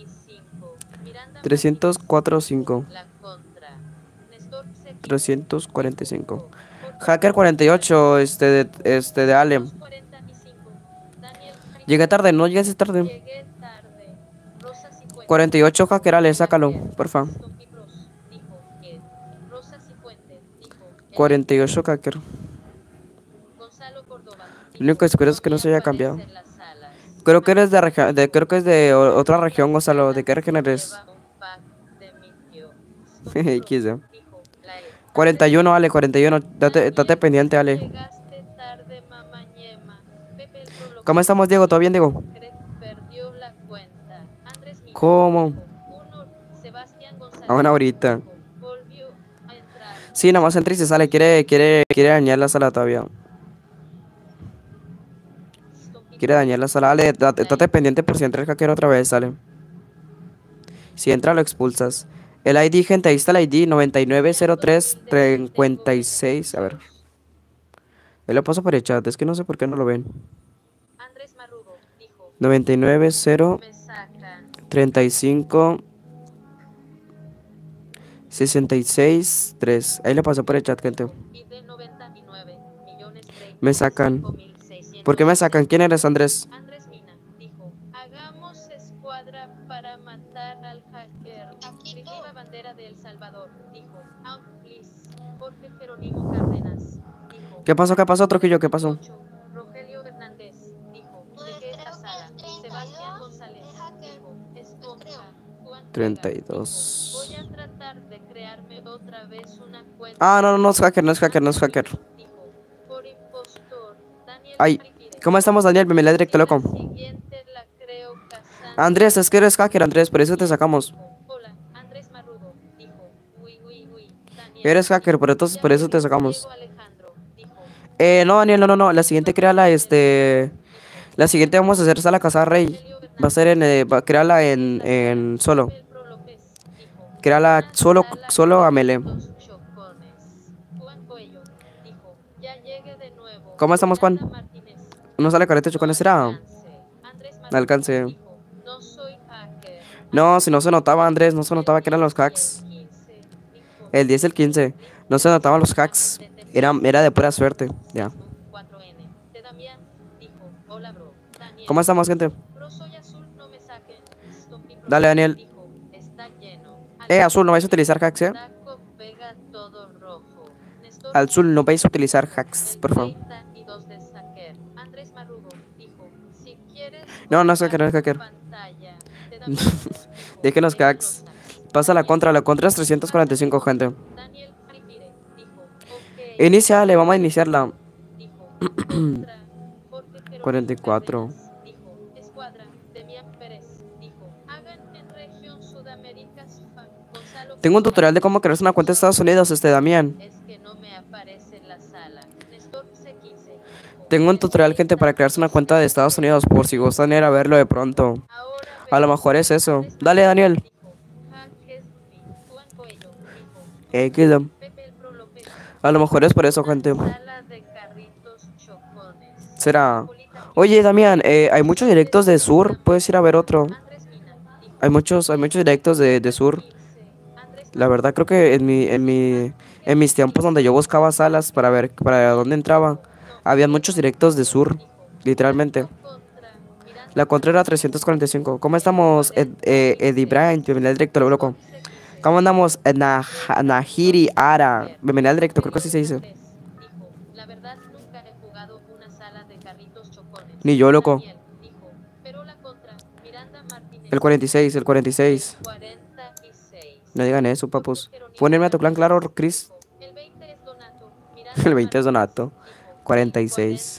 345. La contra. Néstor se 345. Hacker 48, de Ale. 45. Daniel Llegué tarde, no llegues tarde. llegué tarde. Rosa 50. 48 Hacker Ale, sácalo, porfa. Stocky Bros dijo que Rosa 50 dijo 48 Hacker. Gonzalo Córdoba. Lo único que espero es que no se haya cambiado. En las salas. Creo que eres creo que es de otra región, Gonzalo. ¿De qué región eres? Lleva un pack de mi tío. XD. Dijo la E. 41, Ale, 41. Date pendiente, Ale. Llegaste tarde, mamá ñema. Pepe el Prolo ¿Cómo estamos, Diego? ¿Todo bien, Diego? perdió la cuenta. Andrés Mina. ¿Cómo? Uno, Sebastián González. Aún ahorita. Volvió a entrar. Sí, nada más entra y se sale. Quiere dañar la sala todavía. Quiere dañar la sala. Ale, date pendiente por si entra el hacker otra vez, sale. Si entra, lo expulsas. El ID, gente, ahí está el ID 990356. A ver. Ahí lo paso por el chat. Es que no sé por qué no lo ven. Andrés Marrugo dijo, 99035 me sacan. 663. Ahí lo paso por el chat, gente. Y de 99 millones Me sacan. 35.600. ¿Por qué me sacan? ¿Quién eres, Andrés? Andrés Mina dijo, hagamos escuadra para matar al hacker. Arriba bandera de El Salvador, dijo, out please. Jorge Jerónimo Cárdenas, dijo. ¿Qué pasó? ¿Qué pasó, Trujillo? ¿Qué pasó? 8. Rogelio Hernández, dijo, llegué a sala. Sebastián González, dijo, esponja. Juan 32. Voy a tratar de crearme otra vez una cuenta. Ah, no, no es hacker, no es hacker, no es hacker. Dijo, por impostor. Daniel Ay, Friquires. ¿cómo estamos, Daniel? Bienvenido directo, loco. La siguiente la creo Cassandra. Andrés, es que eres hacker, Andrés, por eso te sacamos. Hola, Andrés Marrugo. Eres hacker, por eso te sacamos. Diego Alejandro dijo, No, Daniel, no. La siguiente crea la siguiente vamos a hacer sala casada rey. Va a ser créala en solo. Papel Pro López dijo, Créala una solo, sala solo a melee. Carlitos Chocones. Juan Coello dijo, ya llegue de nuevo. ¿Cómo estamos, Juan? Miranda Martínez, ¿No sale careta chocones? ¿Será? Andrés Alcance. Martínez dijo, no soy hacker. No, si no se notaba, Andrés, no se notaba que eran los hacks. El 10 y el 15. No se notaban los hacks. Era de pura suerte. Ya. 4N. De Damián dijo, hola bro. Daniel, ¿Cómo estamos, gente? bro, soy azul, no me saquen. Stumpy Pro Dale, Daniel. dijo, está lleno. Azul, no vais a utilizar hacks, Taco pega todo rojo. Néstor Azul, no vais a utilizar hacks, por favor. 32 de Saquer. Andrés Marrugo dijo, si quieres No, no es hacker, no es hacker. pantalla. De Damián dijo, Déjenos "Ven hacks. rosas". Pasa la contra es 345, gente. Daniel Fripire dijo, ok. Iniciale, vamos a iniciarla. Dijo, contra Jorge Jerónimo 44. Cárdenas, dijo, escuadra, Demián Pérez, dijo, hagan en región Sudamérica Sufa, Gonzalo Tengo un Figueroa, tutorial de cómo crearse una cuenta de Estados Unidos, Damián. es que no me aparece en la sala. Néstor C15, dijo, Tengo un tutorial, gente, para crearse una cuenta de Estados Unidos, por si gustan ir a verlo de pronto. ahora A lo veo mejor es eso. Andrés Dale, Daniel. dijo, Jaques B, Juan Coello, dijo, Queda. Pepe el Pro López, A lo mejor es por eso, gente. sala de carritos chocones. Será. Polita Oye, Damián, hay muchos directos de Sur. Puedes ir a ver otro. Andrés Mina, dijo, Hay muchos directos de Sur. Andrés La verdad, creo que en mis tiempos donde yo buscaba salas para ver para dónde entraba, habían muchos directos de Sur, literalmente. La contra era 345. ¿Cómo estamos, Eddie Bryan? Bienvenido al directo, lo loco. ¿Cómo andamos, Nahiri Ara? Bienvenido al directo, creo que así se dice. dijo, la verdad nunca he jugado una sala de carritos chocones. Ni yo, loco. Daniel dijo, pero la contra, Miranda Martínez, El 46, el 46. 46. No digan eso, papus. Ponerme a tu clan, claro, Chris. El 20 es Donato. El 20 es Donato. 46.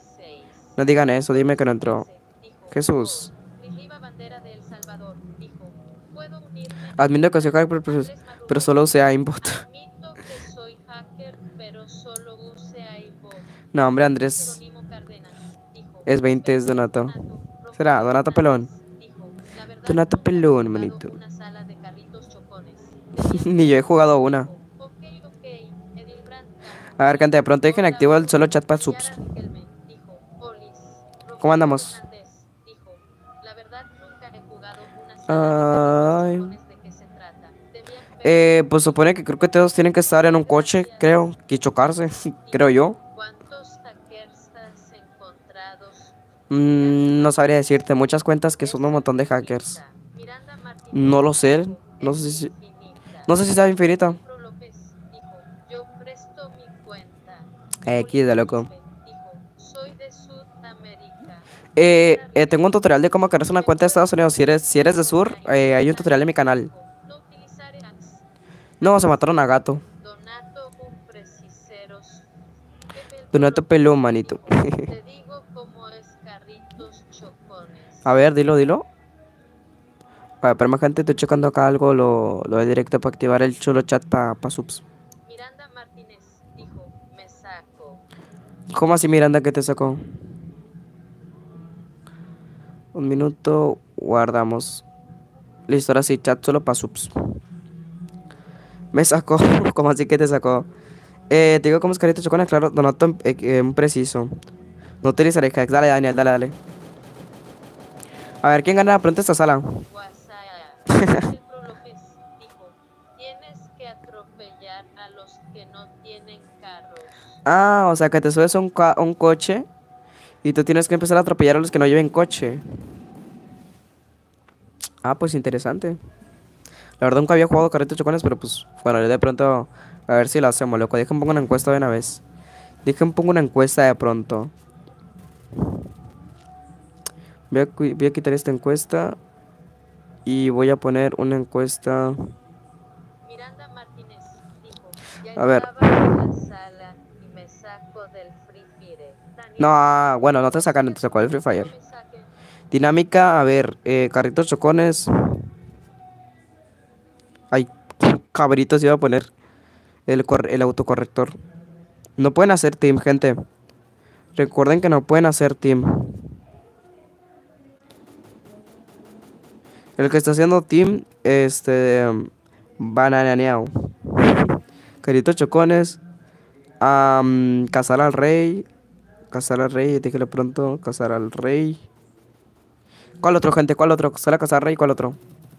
No digan eso, dime que no entró. Jesús. Bandera de El Salvador dijo, puedo unirme. Admito que soy hacker, pero solo use aimbot. Admito que soy hacker, pero solo use aimbot. No, hombre, Andrés. Jerónimo Cárdenas dijo, Es 20, es Donato. Será, Donato Pelón. dijo, la verdad Donato nunca he Pelón, jugado manito. una sala de carritos chocones. Ni yo he jugado una. Ok, Edil Brandt, A ver, gente, de pronto dejen activo el solo chat para subs. Yara Riquelme dijo, Olis. ¿Cómo andamos? Hernández dijo, la verdad nunca he jugado una sala de Ay. carritos chocones. ¿De qué se trata? Debían Pues supone que creo que todos tienen que estar en un coche, creo, y chocarse, creo yo. ¿Cuántos hackers has encontrado? No sabría decirte, muchas cuentas que son un montón de hackers. Miranda Martínez No lo sé, no sé si sea infinita. Pro López dijo, yo presto mi cuenta. X de loco. Dijo, soy de Sudamérica. Tengo un tutorial de cómo crearse una cuenta de Estados Unidos. Si eres de Sur, hay un tutorial en mi canal. No utilizar hacks. No, se mataron a gato. Donato Umpreciceros. Pepe el Donato Pelón, manito. Te digo cómo es carritos chocones. A ver, dilo. A ver, pero más gente, estoy checando acá algo, lo de directo para activar el chulo chat para subs. Miranda Martínez dijo, me saco. ¿Cómo así, Miranda, que te sacó? Un minuto, guardamos. Listo, ahora sí, chat solo para subs. Me sacó, ¿cómo así que te sacó? Te digo cómo es carrito chocones, claro, Donato preciso. No utilizaré hacks, dale, Daniel, dale. A ver, ¿quién gana pronto esta sala? El Pro López dijo, tienes que atropellar a los que no tienen carros. Ah, o sea que te subes a un coche y tú tienes que empezar a atropellar a los que no lleven coche. Ah, pues interesante. La verdad nunca había jugado carritos chocones, pero pues bueno, de pronto a ver si lo hacemos, loco. Dejen pongo una encuesta de una vez. Dejen pongo una encuesta de pronto. Voy a quitar esta encuesta y voy a poner una encuesta. Miranda Martínez dijo, ya A ver. estaba en la sala y me saco del Free Fire. Daniel, No, bueno, no te sacan, te sacó el Free Fire. no me saquen. Dinámica, a ver, carritos chocones. Ay, cabritos iba a poner. el autocorrector. No pueden hacer team, gente. Recuerden que no pueden hacer team. El que está haciendo team, bananeado. Carito Chocones. Cazar al rey. Cazar al rey, dígale pronto. Cazar al rey. ¿Cuál otro, gente? ¿Cuál otro? Sale a cazar al rey, ¿cuál otro?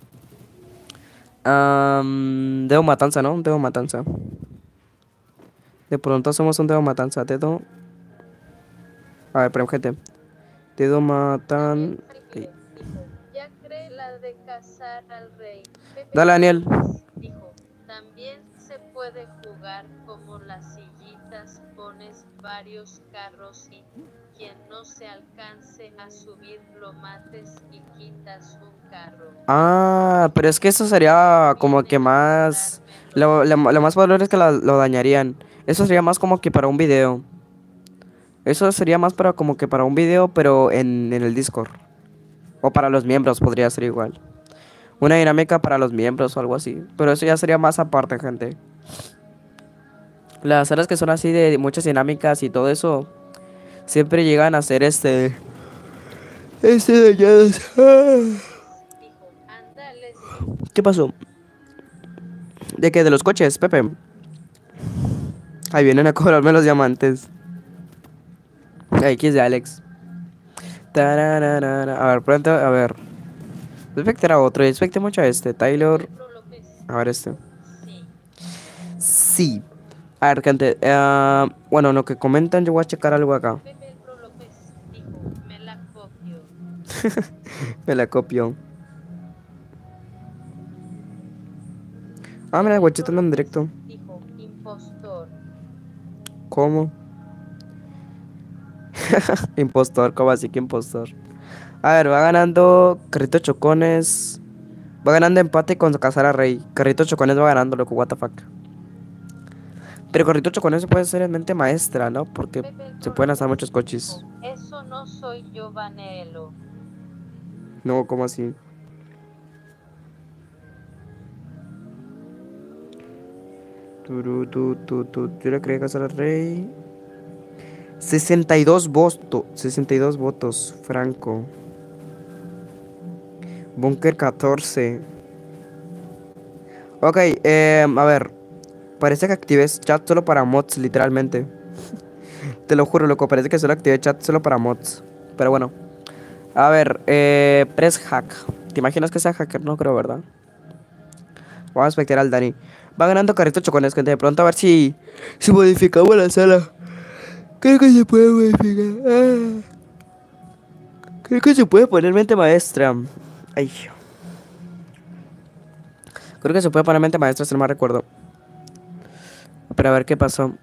Dedo Matanza, ¿no? Dedo Matanza. De pronto somos un Dedo Matanza. Dedo. A ver, pero gente. Dedo Matan. Dijo, ya cree la de cazar al rey. Pepe Dale, Daniel. dijo, también se puede jugar como las sillitas, pones varios carros y quien no se alcance a subir lo mates y quitas un carro. Ah, pero es que eso sería como que más... Lo más probable es que lo dañarían. Eso sería más como que para un video. Eso sería más para como que para un video, pero en el Discord. O para los miembros podría ser igual. Una dinámica para los miembros o algo así. Pero eso ya sería más aparte, gente. Las salas que son así de muchas dinámicas y todo eso, siempre llegan a ser dañados. Dijo, ándale, ¿Qué pasó? ¿De qué? ¿De los coches, Pepe? Ahí vienen a cobrarme los diamantes. Aquí es de Alex. Tararara. A ver, pronto, a ver. Respecte a otro, respecte mucho a este. Taylor. Pedro López. A ver este. Sí. Sí. A ver, gente. Bueno, lo que comentan, yo voy a checar algo acá. Pepe Pro López dijo, me la copio. Me la copio. Ah, mira, el guachito anda en directo. Dijo, impostor. ¿Cómo? Impostor, ¿cómo así que impostor? A ver, va ganando Carrito Chocones. Va ganando empate con Cazar a Rey. Carrito Chocones va ganando, loco, what the fuck. Pero Carrito Chocones se puede ser en mente maestra, ¿no? Porque Pepe el se Pro pueden hacer López muchos coches. dijo, eso no soy yo, Vanelo. No, ¿cómo así? Yo le creí Cazar al Rey. 62 votos. 62 votos, Franco. Bunker 14. Ok, a ver. Parece que activé chat solo para mods, literalmente. Te lo juro, loco. Parece que solo activé chat solo para mods. Pero bueno. A ver, press hack. ¿Te imaginas que sea hacker? No creo, ¿verdad? Vamos a espectar al Dani. Va ganando Carrito Chocones, gente. De pronto a ver si modificamos la sala. Creo que se puede modificar. Creo que se puede poner mente maestra. Ay. Creo que se puede poner mente maestra, si no me recuerdo. Pero a ver qué pasó.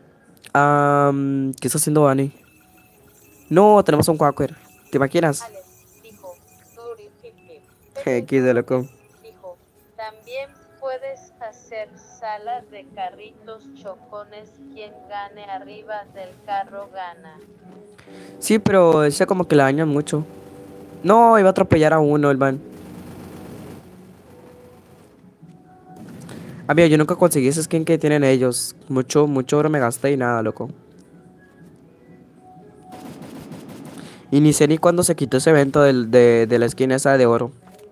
¿Qué está haciendo Dani? No, tenemos un Quaker. ¿Te imaginas? Alex dijo, Duri Pipi. X de loco. Dijo, también puedes hacer sala de carritos chocones, quien gane arriba del carro gana. Sí, pero ese como que la dañan mucho. No, iba a atropellar a uno el man. Amigo, yo nunca conseguí ese skin que tienen ellos. Mucho oro me gasté y nada, loco. Y ni sé ni cuándo se quitó ese evento de la skin esa de oro.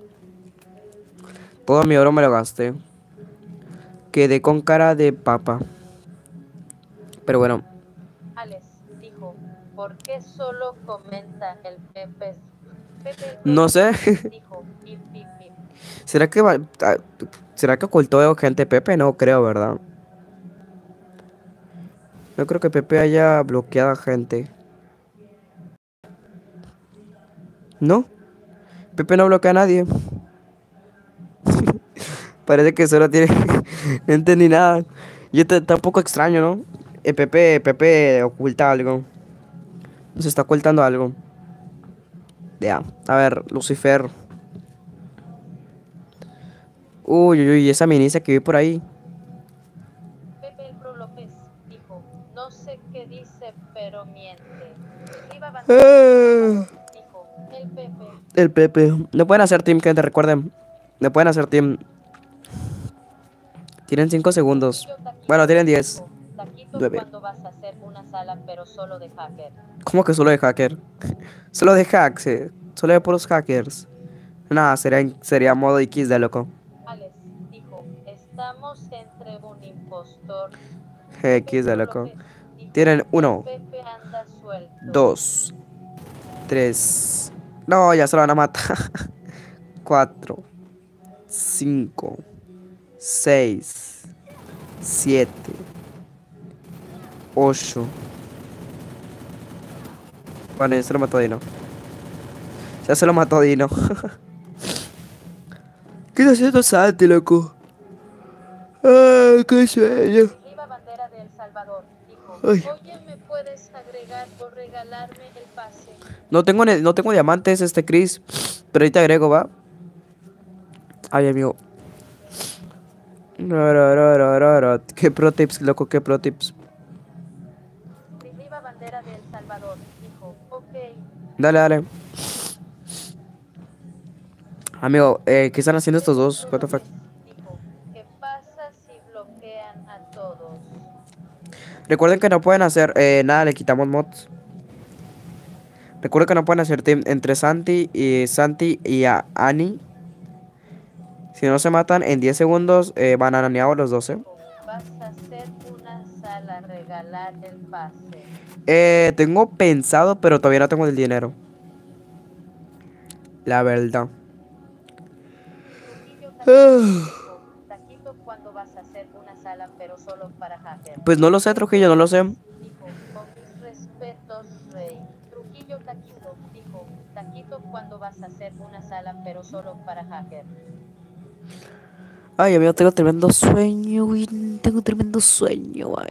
Todo mi oro me lo gasté. Quedé con cara de papa. Pero bueno. Alex dijo, ¿por qué solo comenta el Pepe? Pepe No sé. dijo, pip, pip, pip. ¿Será que será que ocultó gente Pepe? No creo, ¿verdad? No creo que Pepe haya bloqueado a gente. No. Pepe no bloquea a nadie. Parece que solo tiene... No entendí nada. Y está un poco extraño, ¿no? Pepe oculta algo. Se está ocultando algo. Ya. A ver, Lucifer. Uy, esa minicia que vi por ahí. Pepe el Pro López dijo, no sé qué dice, pero miente. Arriba Ah, dijo, el Pepe. el Pepe. No pueden hacer team, que te recuerden. No pueden hacer team. Tienen 5 segundos. Trujillo Taquito Bueno, tienen 10. dijo, Taquito, 9. ¿cuándo vas a hacer una sala pero solo de hacker? ¿Cómo que solo de hacker? Solo de hacks, solo de puros hackers. Nada, sería modo X de loco. Alex dijo, estamos entre un impostor. X de Pedro loco. López dijo, Tienen el 1, Pepe anda suelto. 2, 3. No, ya se lo van a matar. 4, 5, 6, 7, 8. Bueno, ya se lo mató Dino. Ya se lo mató Dino. ¿Qué está haciendo Santi, loco? Ay, qué sueño. Riva Bandera de El Salvador dijo, Ay. oye, ¿me puedes agregar o regalarme el pase? No tengo diamantes, Chris. Pero ahorita agrego, ¿va? Ay, amigo. ¿Qué pro tips, loco? ¿Qué pro tips? Riva Bandera de El Salvador dijo, ok. Dale, dale. Amigo, ¿qué están haciendo estos dos? What the fuck? Dijo, ¿qué pasa si bloquean a todos? Recuerden que no pueden hacer nada, le quitamos mods. Recuerden que no pueden hacer team entre Santi y a Annie. Si no se matan en 10 segundos, van a nanear los 12. Vas a hacer una sala, regalar el pase. Tengo pensado, pero todavía no tengo el dinero. La verdad. Trujillo Taquito dijo, Taquito, ¿cuándo vas a hacer una sala pero solo para hacker? Pues no lo sé, Trujillo, no lo sé. Dijo, con mis respetos, Rey. Trujillo Taquito dijo, Taquito, ¿cuándo vas a hacer una sala pero solo para hacker? Ay, amigo, tengo tremendo sueño, güey. Tengo tremendo sueño, güey.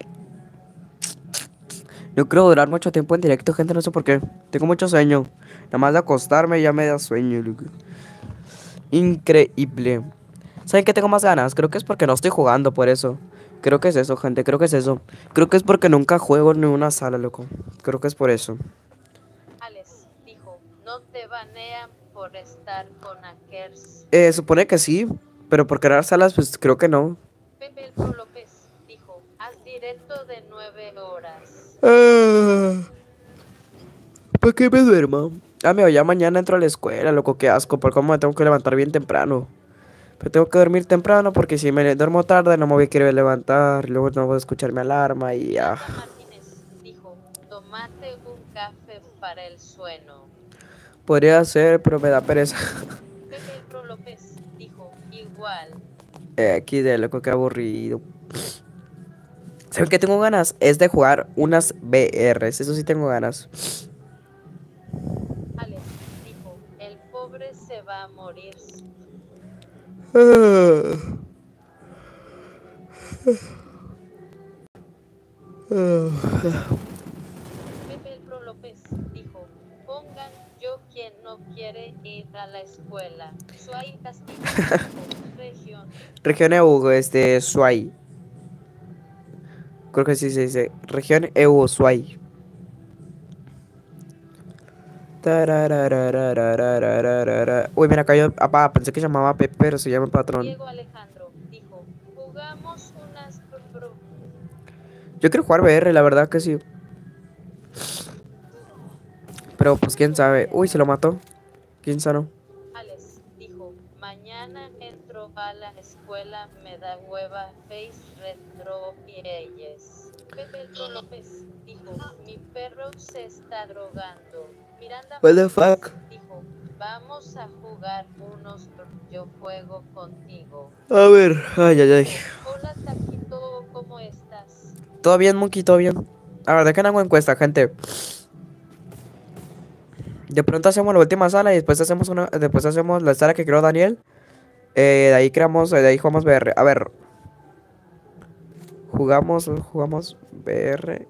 No quiero durar mucho tiempo en directo, gente, no sé por qué. Tengo mucho sueño. Nada más de acostarme ya me da sueño, loco. Increíble. ¿Saben qué tengo más ganas? Creo que es porque no estoy jugando, por eso. Creo que es eso, gente, creo que es eso. Creo que es porque nunca juego en una sala, loco. Creo que es por eso. Alex dijo, no te banean por estar con hackers. Supone que sí, pero por crear salas, pues creo que no. Pepe el Pro López dijo, haz directo de 9 horas. ¿Para qué me duermo? Amigo, ya mañana entro a la escuela, loco, qué asco. Por cómo me tengo que levantar bien temprano. Pero tengo que dormir temprano porque si me duermo tarde no me voy a querer levantar. Luego no voy a escuchar mi alarma y ya. Miranda Martínez dijo, tomate un café para el sueño. Podría ser, pero me da pereza. Pepe el Pro López dijo, igual. Aquí de loco, qué aburrido. ¿Saben qué tengo ganas? Es de jugar unas BRs. Eso sí tengo ganas. Alex dijo, el pobre se va a morir. Pepe el Pro López dijo, pongan yo quien no quiere ir a la escuela. Suay Castillo dijo, región. Región EU, Suai. Creo que sí se dice. Región EU, Suai. Uy, mira, cayó. Apá, pensé que llamaba Pepe, pero se llama Patrón. Diego Alejandro dijo, jugamos unas Yo quiero jugar VR, la verdad que sí. Pero pues quién sabe. Uy, se lo mató. ¿Quién sabe? Alex dijo, mañana entro a la escuela, me da hueva, face retro y ellos. Pepe el Pro López dijo, mi perro se está drogando. Miranda What the Martínez fuck? dijo, vamos a jugar unos, yo juego contigo. A ver, ay, ay, ay. Hola Taquito, ¿cómo estás? Todo bien, Monkey, todo bien. A ver, dejen hago encuesta, gente. De pronto hacemos la última sala y después hacemos la sala que creó Daniel. De ahí jugamos VR. A ver. Jugamos VR.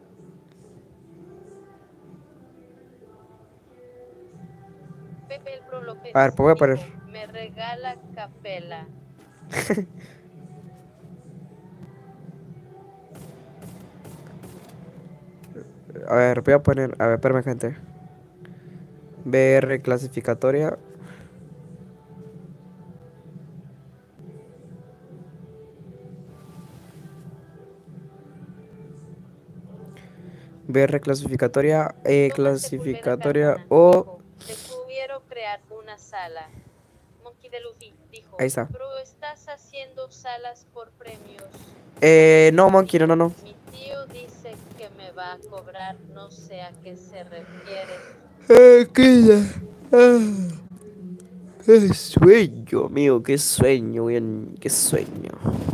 Pepe el Pro López A ver, pues voy a poner. dijo, me regala capela. A ver, voy a poner. A ver, espérame, gente. VR clasificatoria. VR clasificatoria, Tomás clasificatoria Sepúlveda o... Carmona dijo, quiero crear una sala. Monkey de Luffy dijo, Ahí está. bro, estás haciendo salas por premios. No, Monkey, no, no, no. Mi tío dice que me va a cobrar, no sé a qué se refiere. Qué sueño, amigo, qué sueño, bien, qué sueño.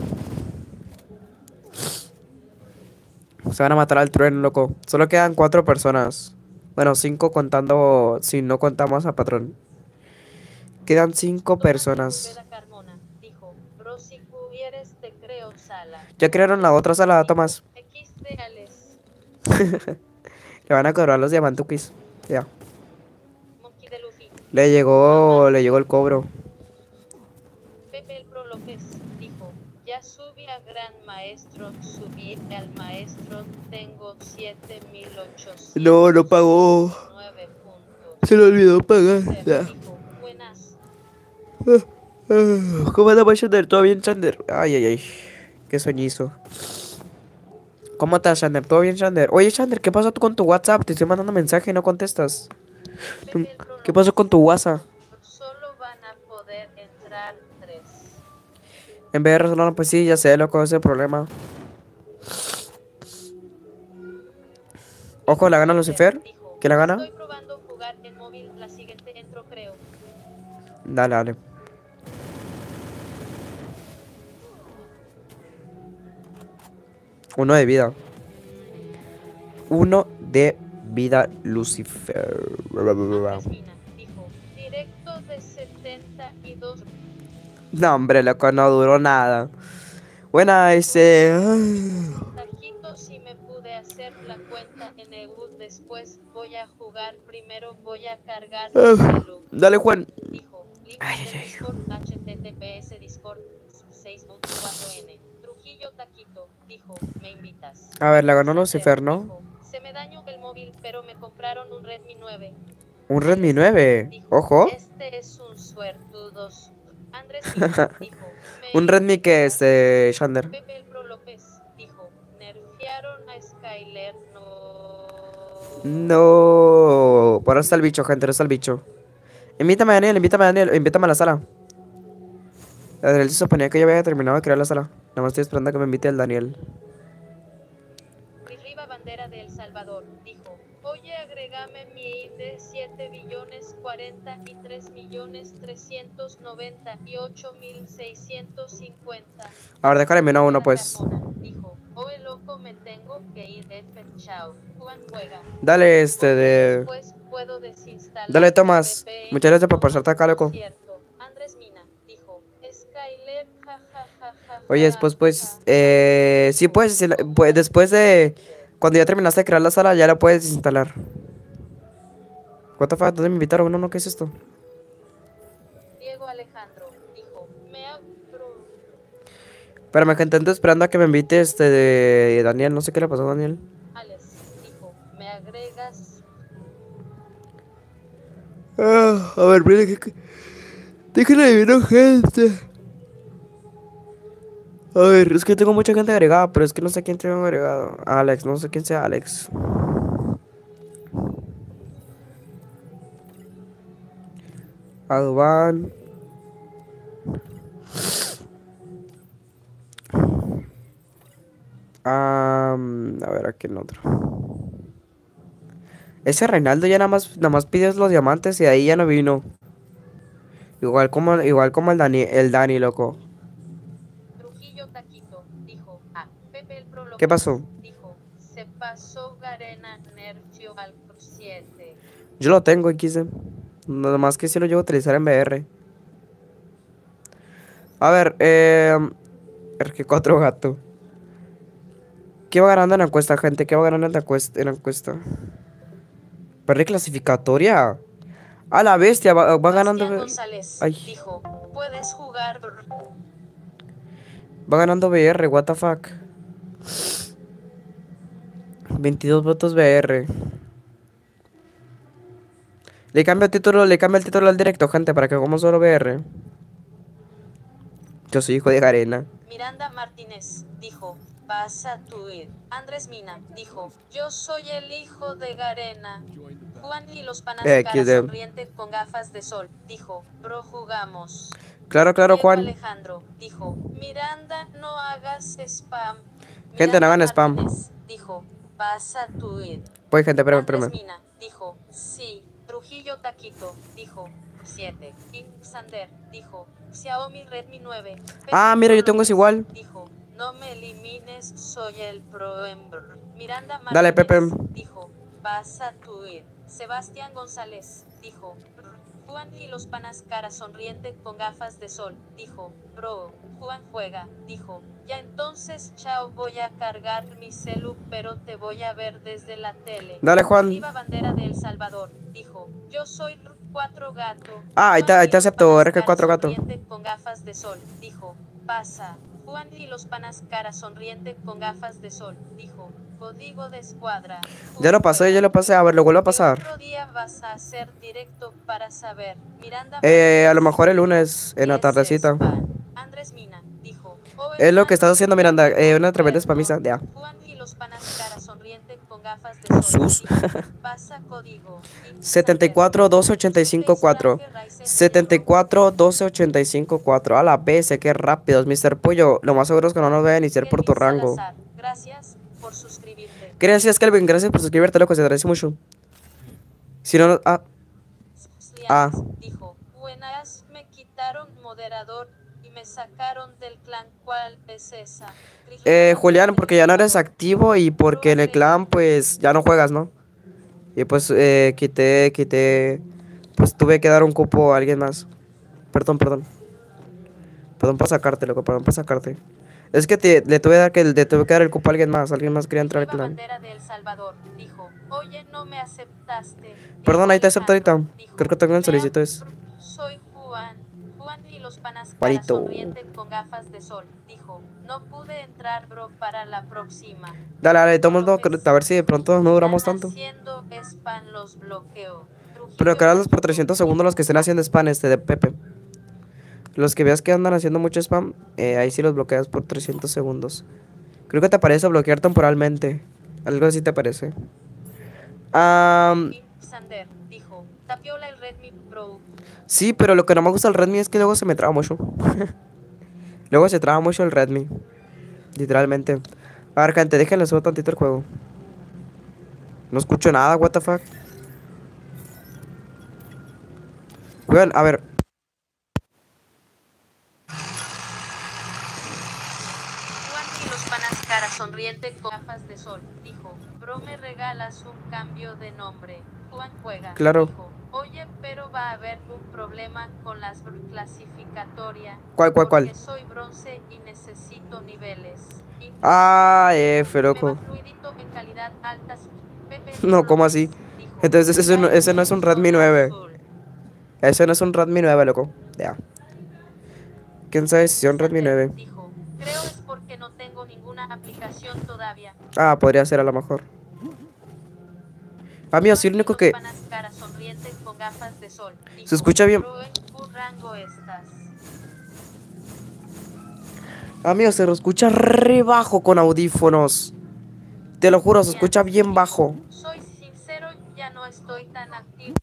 Se van a matar al trueno, loco. Solo quedan 4 personas. Bueno, 5 contando, si no contamos a patrón. Quedan 5 Tomás personas. Sepúlveda Carmona dijo, bro, si pudieres te creo sala. Ya crearon la otra sala, Tomás. XD Alex. Le van a cobrar los diamantukis. Ya. Monkey de Luffy. Le llegó el cobro. Pepe el Pro López dijo, ya subí a Gran Maestro, subí al Maestro, tengo 7800. No pagó. 9 puntos. Se le olvidó pagar. Ya. Dijo, buenas. ¿Cómo andamos, Shander? ¿Todo bien, Shander? Ay, ay, ay. Qué sueñizo. ¿Cómo estás, Shander? ¿Todo bien, Shander? Oye, Shander, ¿qué pasó con tu WhatsApp? Te estoy mandando mensaje y no contestas. Pepe el Pro ¿Qué pasó con tu WhatsApp? Solo van a poder entrar 3. En VR solo, pues sí, ya sé, loco, ese es el problema. Ojo, ¿la gana Lucifer? Dijo, ¿Quién la gana? estoy probando jugar en móvil, la siguiente entro creo. Dale, dale. Uno de vida. Uno de vida, Lucifer. Andrés Mina dijo, directo de 72. No, hombre, loco, no duró nada. Buena, Tajito, si me pude hacer la cuenta en EU, después voy a jugar, primero voy a cargar el celu. Dale, Juan. Dijo, link Ay, del ay, ay. Discord, https Discord 6.4n. Trujillo Taquito, dijo, me invitas. A ver, la ganó Lucifer, ¿no? Dijo, se me dañó el móvil, pero me compraron un Redmi 9. Un Redmi 9. Dijo, Ojo. este es un suertudo. Andrés Mina dijo, Un Redmi que es Shander. Pepe el Pro López dijo, nerfearon a Skyler, no. No. Por ahora está el bicho, gente, ahora está el bicho. Invítame a Daniel, invítame a la sala. Daniel se suponía que yo había terminado de crear la sala. Nada más estoy esperando a que me invite el Daniel. Riva Bandera de El Salvador dijo, oye, agrégame mi ID 7.043.398.650. A ver, déjale menos uno, pues. Carmona dijo, oye, loco, me tengo que ir, chao. Juan juega. Dale, Después puedo desinstalar Dale, Tomás. VPN. Muchas gracias por pasarte acá, loco. Cierto. Andrés Mina dijo, Skyler, ja, ja, ja, ja, Oye, después, pues, ja, sí, pues, pues, después de... Cuando ya terminaste de crear la sala, ya la puedes desinstalar. What the fuck, ¿dónde me invitaron? No, ¿qué es esto? Diego Alejandro dijo, me abro. Espérame, gente, ando esperando a que me invite de Daniel. No sé qué le pasó a Daniel. Alex dijo, me agregas. A ver, mire, déjenle adivinar, gente. A ver, es que tengo mucha gente agregada, pero es que no sé quién tengo agregado. Alex, no sé quién sea Alex. Advan. A ver, ¿a quién otro? Ese Reinaldo ya nada más pidió los diamantes y de ahí ya no vino. Igual como el Dani, loco. Trujillo Taquito dijo, Pepe el Pro ¿Qué pasó? dijo, se pasó Garena nerfio al 7. Yo lo tengo XD. Nada más que si lo llevo a utilizar en VR. A ver, RG4 gato. ¿Qué va ganando en la encuesta, gente? ¿Qué va ganando en la encuesta? ¿Perre clasificatoria? A la bestia, va ganando. González Ay. dijo, puedes jugar. Va ganando VR, what the fuck. 22 votos VR. Le cambio el título al directo, gente, para que hagamos solo VR. Yo soy hijo de Garena. Miranda Martínez dijo, Pasa tuit. Andrés Mina dijo, yo soy el hijo de Garena. Juan y los panas cara XD. sonriente con gafas de sol, dijo, bro jugamos. Claro, Diego Juan. Alejandro dijo, Miranda, no hagas spam. Gente, no hagan spam. Martínez dijo, pasa tuit. Pues, gente, espérame, Andrés espérame. Mina dijo, sí. Trujillo Taquito dijo, 7. Sander dijo, Xiaomi Redmi 9. Ah, mira, yo tengo ese igual. Dijo, no me elimines, soy el pro Ember. Miranda Martínez Dale, Pepe. dijo, pasa tuit. Sebastián González dijo, Juan y los panas cara sonriente con gafas de sol, dijo, bro, Juan juega, dijo, ya entonces chao, voy a cargar mi celu, pero te voy a ver desde la tele. Dale, Juan. Viva bandera de El Salvador, dijo, yo soy 4 gato. Ah, ahí te acepto, RK4 gato. Sonriente con gafas de sol, dijo, pasa. Juan y los panas cara sonriente con gafas de sol, dijo, código de escuadra. Ya lo pasé, a ver, lo vuelvo a pasar. Otro día vas a hacer directo para saber. Miranda A lo mejor el lunes, en la tardecita. Andrés Mina dijo, Es lo que estás haciendo, Miranda, una tremenda spamisa, ya. Juan y los panas cara sonriente con gafas de sol, Sus. dijo, pasa código. 74 12 85 4. 74 12 85 4. A la vez, qué rápidos, Mr. Pollo. Lo más seguro es que no nos vayan a iniciar por tu rango. Gracias por suscribirte. Gracias, Kelvin. Gracias por suscribirte, loco. Se agradece mucho. Si no. Dijo, buenas, me quitaron moderador y me sacaron del clan. ¿Cuál es esa? Julián, porque ya no eres activo y porque en el clan, pues ya no juegas, ¿no? Y pues pues tuve que dar un cupo a alguien más. Perdón por sacarte, loco, perdón por sacarte. Es que le tuve que dar el cupo a alguien más quería entrar al clan. Bandera de El Salvador dijo, oye, no me aceptaste. Perdón, ahí te acepto ahorita. Creo que tengo en solicitudes. Soy Juan y los panas cara Juanito. sonriente con gafas de sol, dijo, no pude entrar, bro, para la próxima. Dale, tomo a ver si de pronto no duramos tanto. Haciendo spam, los bloqueo. Pero créalos por 300 segundos los que estén haciendo spam de Pepe. Los que veas que andan haciendo mucho spam, ahí sí los bloqueas por 300 segundos. Creo que te parece bloquear temporalmente. Algo así te parece. Sander dijo, Tapiola el Redmi Pro. Sí, pero lo que no me gusta del Redmi es que luego se me traba mucho. Luego se traba mucho el Redmi. Literalmente. A ver, gente, déjenle subir tantito el juego. No escucho nada, what the fuck. Bueno, a ver. Juan y los panas cara sonriente con gafas de sol, dijo, bro, me regalas un cambio de nombre. Juan juega, Claro. dijo, oye, pero va a haber un problema con las clasificatorias. ¿Cuál? Porque soy bronce y necesito niveles. Ah, loco. Fluidito en calidad alta. No, ¿cómo así? Dijo, Entonces ese no es un Redmi 9. Ese no es un Redmi 9, loco. Ya. ¿Quién sabe si es un Redmi 9? Dijo, creo es porque no tengo ninguna aplicación todavía. Ah, podría ser a lo mejor. Amigo, sí, lo único que... Cara sonriente con gafas de sol. Dijo, Se escucha bien. "Bro, ¿en qué rango estás?". Amigo, se lo escucha re bajo con audífonos. Te lo juro, se escucha bien bajo. Soy sincero, ya no estoy tan activo.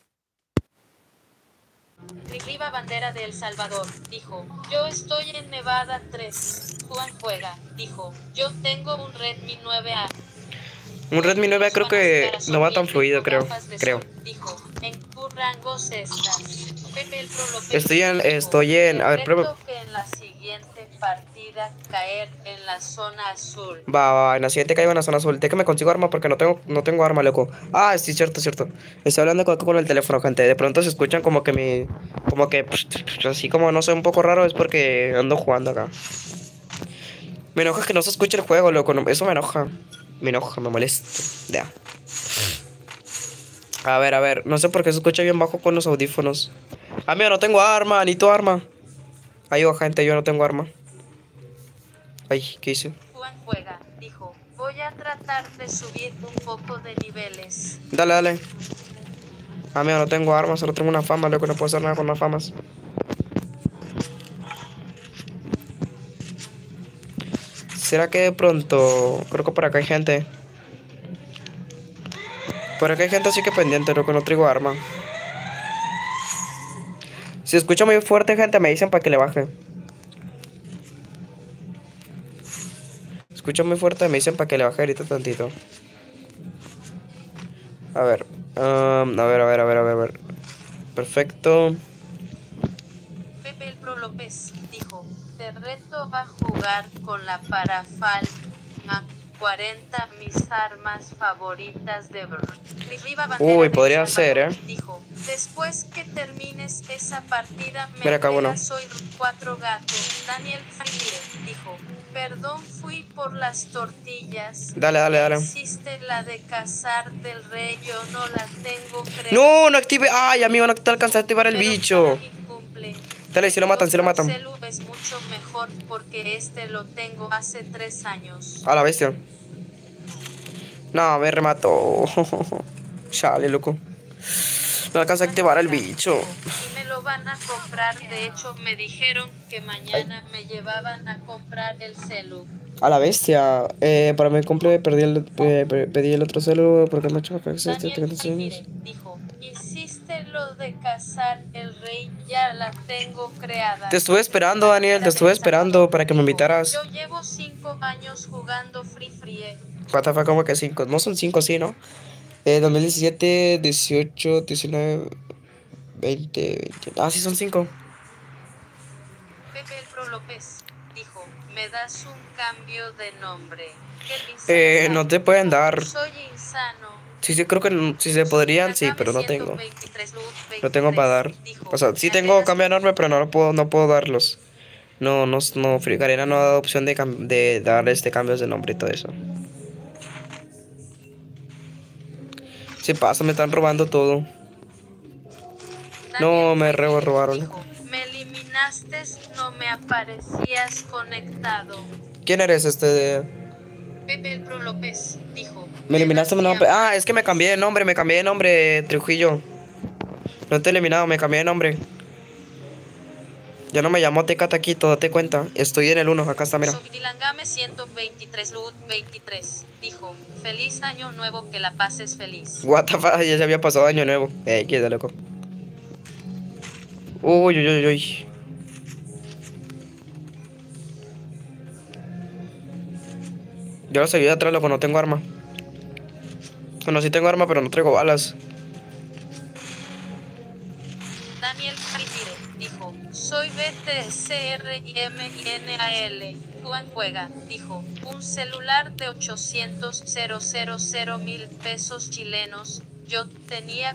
Viva bandera de El Salvador, dijo, yo estoy en Nevada 3. Juan juega, dijo, yo tengo un Redmi 9A. Un Redmi 9 creo que no va tan fluido, creo. Dijo, ¿en qué rangos estás? Pepe el Pro López Estoy en, dijo, a ver, prueba. reto que en la siguiente partida caer en la zona azul. Va, en la siguiente caigo en la zona azul. Déjame consigo arma porque no tengo arma, loco. Ah, sí, cierto. Estoy hablando con el teléfono, gente. De pronto se escuchan como que así como no sé, un poco raro, es porque ando jugando acá. Me enoja que no se escuche el juego, loco. Eso me enoja. Me molesta. Ya. A ver, no sé por qué se escucha bien bajo con los audífonos. Amigo, no tengo arma, ni tu arma. Ay, gente, yo no tengo arma. Ay, ¿qué hice? Juan juega, dijo, voy a tratar de subir un poco de niveles. Dale. Amigo, no tengo armas, solo tengo una fama, loco, no puedo hacer nada con las famas. ¿Será que de pronto? Creo que por acá hay gente. Por acá hay gente así que pendiente, loco, no traigo arma. Si escucho muy fuerte, gente, me dicen para que le baje. Escucho muy fuerte, me dicen para que le baje ahorita tantito. A ver. A ver. Perfecto. Pepe el Pro López dijo, te reto a jugar con la Parafal Mac 40 mis armas favoritas de Uy, podría ser, dijo, después que termines esa partida me Mira acá, bueno. pegas, soy 4 gatos. Daniel Freire dijo, perdón, fui por las tortillas. Dale. Hiciste la de cazar del rey, yo no la tengo, creo. No, no active. Ay, amigo, no te alcancé a activar el Pero bicho. para mi cumple, Dale, si lo matan, si lo matan. Celu es mucho mejor porque este lo tengo hace 3 años. A la bestia. No, me remató. Chale, loco. No alcanza a activar el bicho. Y me lo van a comprar. De hecho, me dijeron que mañana me llevaban a comprar el celu. A la bestia. Para mi cumple pedí el otro celu porque me ha hecho Daniel Freire dijo, hiciste lo de cazar el rey, ya la tengo creada. Te estuve esperando, Daniel, te estuve esperando para que me invitaras. Yo llevo 5 años jugando Free Free. What the fuck, como que 5. No son 5, sí, ¿no? 2017, 18, 19, 20. Ah, sí, son 5. Pepe el Pro López dijo, me das un cambio de nombre. No te pueden dar. Soy insano. Sí, creo que sí se podrían, sí, pero no tengo. No tengo para dar. O sea, sí tengo cambio enorme, pero no puedo darlos. No, Frigarena no ha dado opción de dar cambios de nombre y todo eso. Sí pasa, me están robando todo. No, me robaron. Me eliminaste, no me aparecías conectado. ¿Quién eres Pepe el Pro López dijo. Me eliminaste mi nombre. Ah, es que me cambié de nombre, Trujillo. No te he eliminado, me cambié de nombre. Ya no me llamo Tecataquito, date cuenta. Estoy en el 1, acá está, mira. Sobilangame 123 Lud 23 dijo, feliz año nuevo, que la pases feliz. What the fuck, ya se había pasado año nuevo. Qué loco. Uy. Yo lo seguí de atrás, loco, no tengo arma. Bueno, sí tengo arma, pero no traigo balas. Daniel Freire dijo, soy BTCRIMINAL. Juan Juega dijo, un celular de 800,000 pesos chilenos. Yo tenía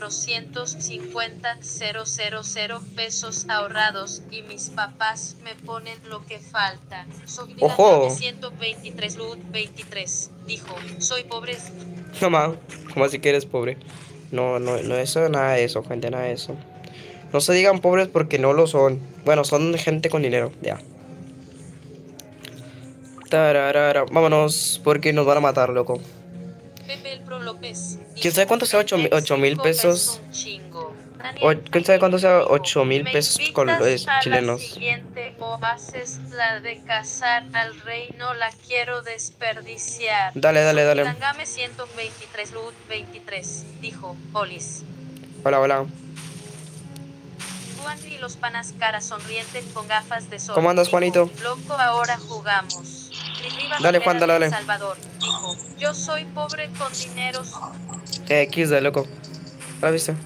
450,000 pesos ahorrados y mis papás me ponen lo que falta. Ojo. 123 Lud 23 dijo, soy pobre. No más, como así que eres pobre. No, eso, nada de eso, gente, nada de eso. No se digan pobres porque no lo son. Bueno, son gente con dinero, ya. Tararara. Vámonos, porque nos van a matar, loco. Pepe el Pro López. ¿Quién sabe cuánto sea 8,000 pesos? ¿Quién sabe cuánto sea 8,000 pesos chilenos? Siguiente, o haces la de cazar al rey, no la quiero desperdiciar. Dale. Langame 123 Lud 23 dijo, Olis. Hola. Juan y los panas cara sonriente con gafas de sol. ¿Cómo andas, Juanito? Loco, ahora jugamos. Dale, Juan, dale. Salvador dijo, yo soy pobre con dineros. X de loco. ¿La viste?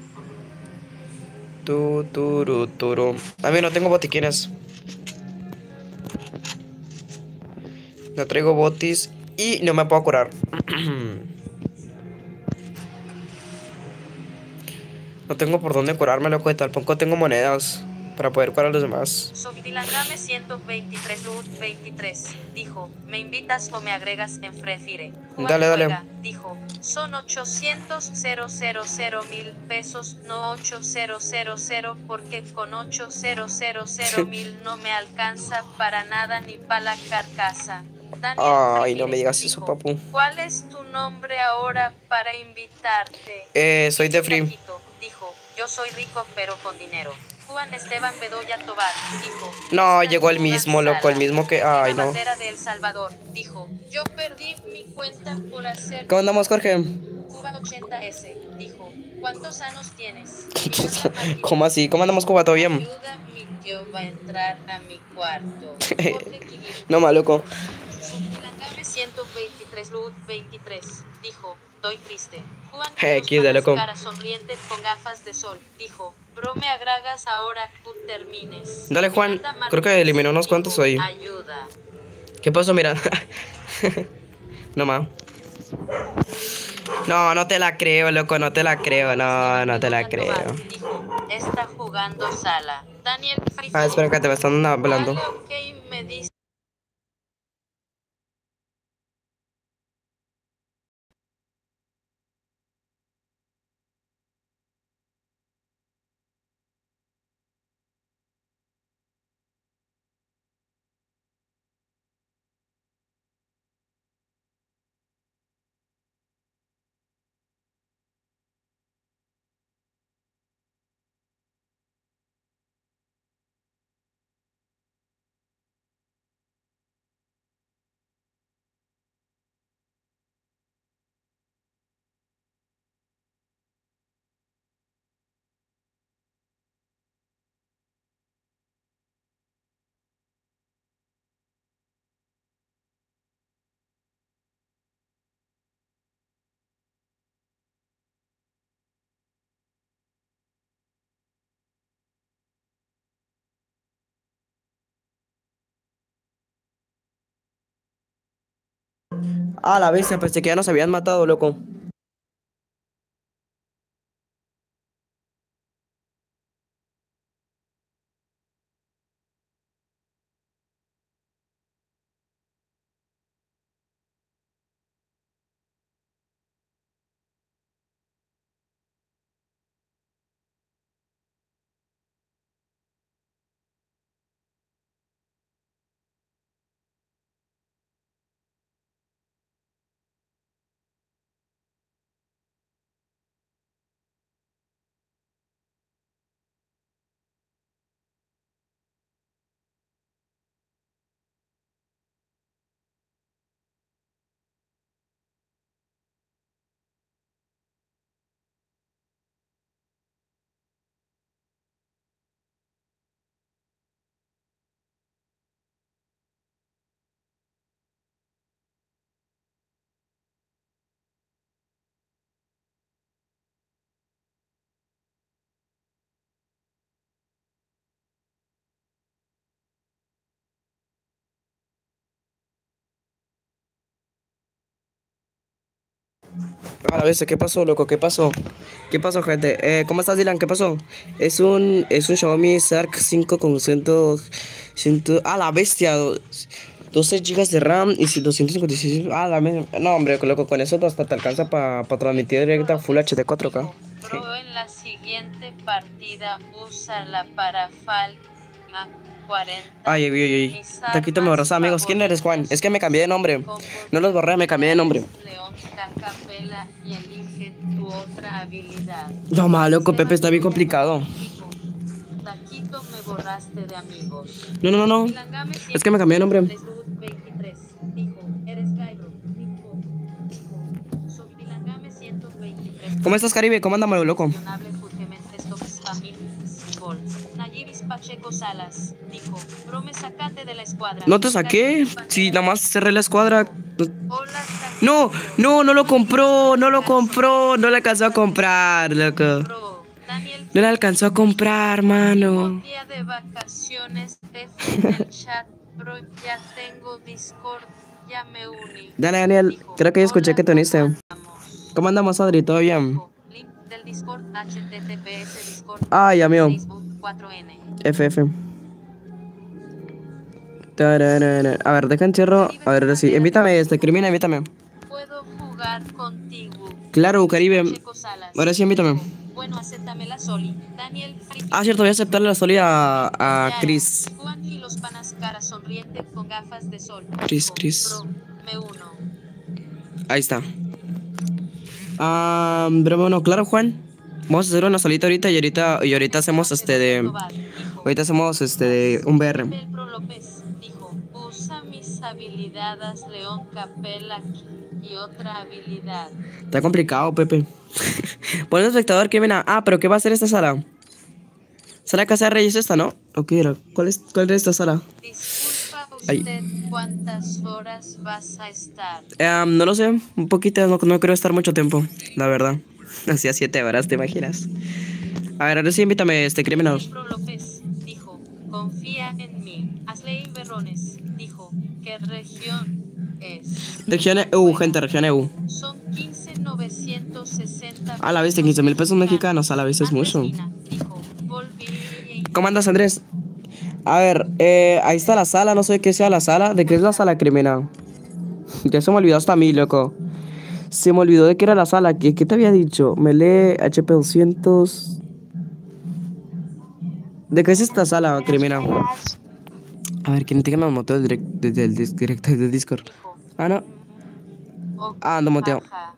Turu. A mí no tengo botiquines. No traigo botis y no me puedo curar. No tengo por dónde curarme, loco, de tampoco tengo monedas para poder curar a los demás. Sobilangame 123 Lud 23 dijo, ¿me invitas o me agregas en Frefire? Dale. Dijo, son 800,000 pesos, no 8,000, porque con 8,000 no me alcanza para nada ni para la carcasa. Daniel Ay, Freire no me digas dijo, eso, papu. ¿cuál es tu nombre ahora para invitarte? Soy de Free. Dijo, yo soy rico pero con dinero. Juan Esteban Bedoya Tobar dijo. No, "Está llegó el jugando mismo, loco, el Sala". mismo que... Viva Ay, no. Bandera de El Salvador dijo. Yo perdí mi cuenta por hacer. ¿Cómo andamos, Jorge? Cuba 80S dijo. ¿Cuántos años tienes? ¿Cómo así? ¿Cómo andamos, Cuba? ¿Todo bien? Ayuda, mi tío va a entrar a mi cuarto. Jorge Quirino. No, maluco. Subtilangame 123 Lud 23 dijo. Estoy triste. Juan Qué de loco. cara sonriente con gafas de sol dijo. Bro, me agragas ahora que termines. Dale, Juan. Miranda Creo que eliminó unos dijo, cuantos ahí. Ayuda. ¿Qué pasó, mira? No, ma. No, no te la creo, loco, no te la creo. No, no te la creo. Dijo, está jugando Sala. Daniel Frito. Ah, espera que te me están hablando. Dale, ok, me dice. Ah, la bestia, pensé que ya nos habían matado, loco. A la bestia, ¿qué pasó, loco? ¿Qué pasó? ¿Qué pasó, gente? ¿Cómo estás, Dylan? ¿Qué pasó? Es un Xiaomi Shark 5 con 100... Ah, la bestia. 12 GB de RAM y 256... Ah, no, hombre, loco, con eso hasta te alcanza para transmitir directa Full HD 4K. Pro en la siguiente partida usa la parafal 40. Ay, ay, ay, ay. Taquito me borras, amigos. ¿Quién eres, Juan? Es que me cambié de nombre. No los borré, me cambié de nombre. León Capela y elige tu otra habilidad. No, ma, loco, Pepe, está bien complicado. Dijo, Taquito, me borraste de amigos. No, no, no, no. Es que me cambié de nombre. 23 dijo, eres Cairo. Dijo, Sotilangame 123. ¿Cómo estás, Caribe? ¿Cómo andamos, loco? Pacheco Salas dijo, bro, me sacaste de la escuadra. No te saqué. Sí, nada más cerré la escuadra. Hola, No, no, no lo compró. No lo compró. No le alcanzó a comprar, loco. Bro, Daniel, No le alcanzó a comprar, mano. día de vacaciones, en el chat, bro, ya tengo Discord, ya me uní. Dale, Daniel. Creo que ya escuché que te uniste. ¿Cómo andamos, Adri? ¿Todo bien? Link del Discord, https Discord. Ay, amigo. Facebook 4N. FF. Tararara. A ver, deja encierro. A ver, sí. Invítame, Crimina, invítame. Puedo jugar contigo. Claro, Caribe. Pacheco Salas. Ahora sí, invítame. Bueno, acéptame la Soli. Daniel Frito. Ah, cierto, voy a aceptarle la Soli a Chris. Juan y los panas cara sonriente con gafas de sol. Chris. Bro, me uno. Ahí está. Pero bueno, claro, Juan. Vamos a hacer una solita ahorita y ahorita hacemos ahorita hacemos de un BR. Pepe el Pro López dijo, usa mis habilidades León Capela y otra habilidad. Está complicado, Pepe. Pon espectador, ¿qué viene? Ah, pero ¿qué va a hacer esta sala? ¿Sala Casa de Reyes esta, no? Ok, ¿cuál es esta sala? Disculpa Ay. usted, ¿cuántas horas vas a estar? No lo sé, un poquito, no creo estar mucho tiempo, la verdad. Hacía 7 horas, ¿te imaginas? A ver, ahora sí invítame, criminal. El Pro López dijo, confía en mí. Asley Berrones dijo, ¿qué región es? Región EU, gente, región EU. Son 15,960. A la vez, 15,000 pesos mexicanos, a la vez es mucho. Dijo, volví. ¿Cómo andas, Andrés? A ver, ahí está la sala, no sé qué sea la sala. ¿De qué es la sala criminal? Ya se me olvidó hasta a mí, loco. Se me olvidó de qué era la sala. ¿Qué te había dicho? Me lee HP 200. ¿De qué es esta sala criminal? A ver, ¿quién tiene más moto directo del Discord? Ah, no. Ah, ando moteado.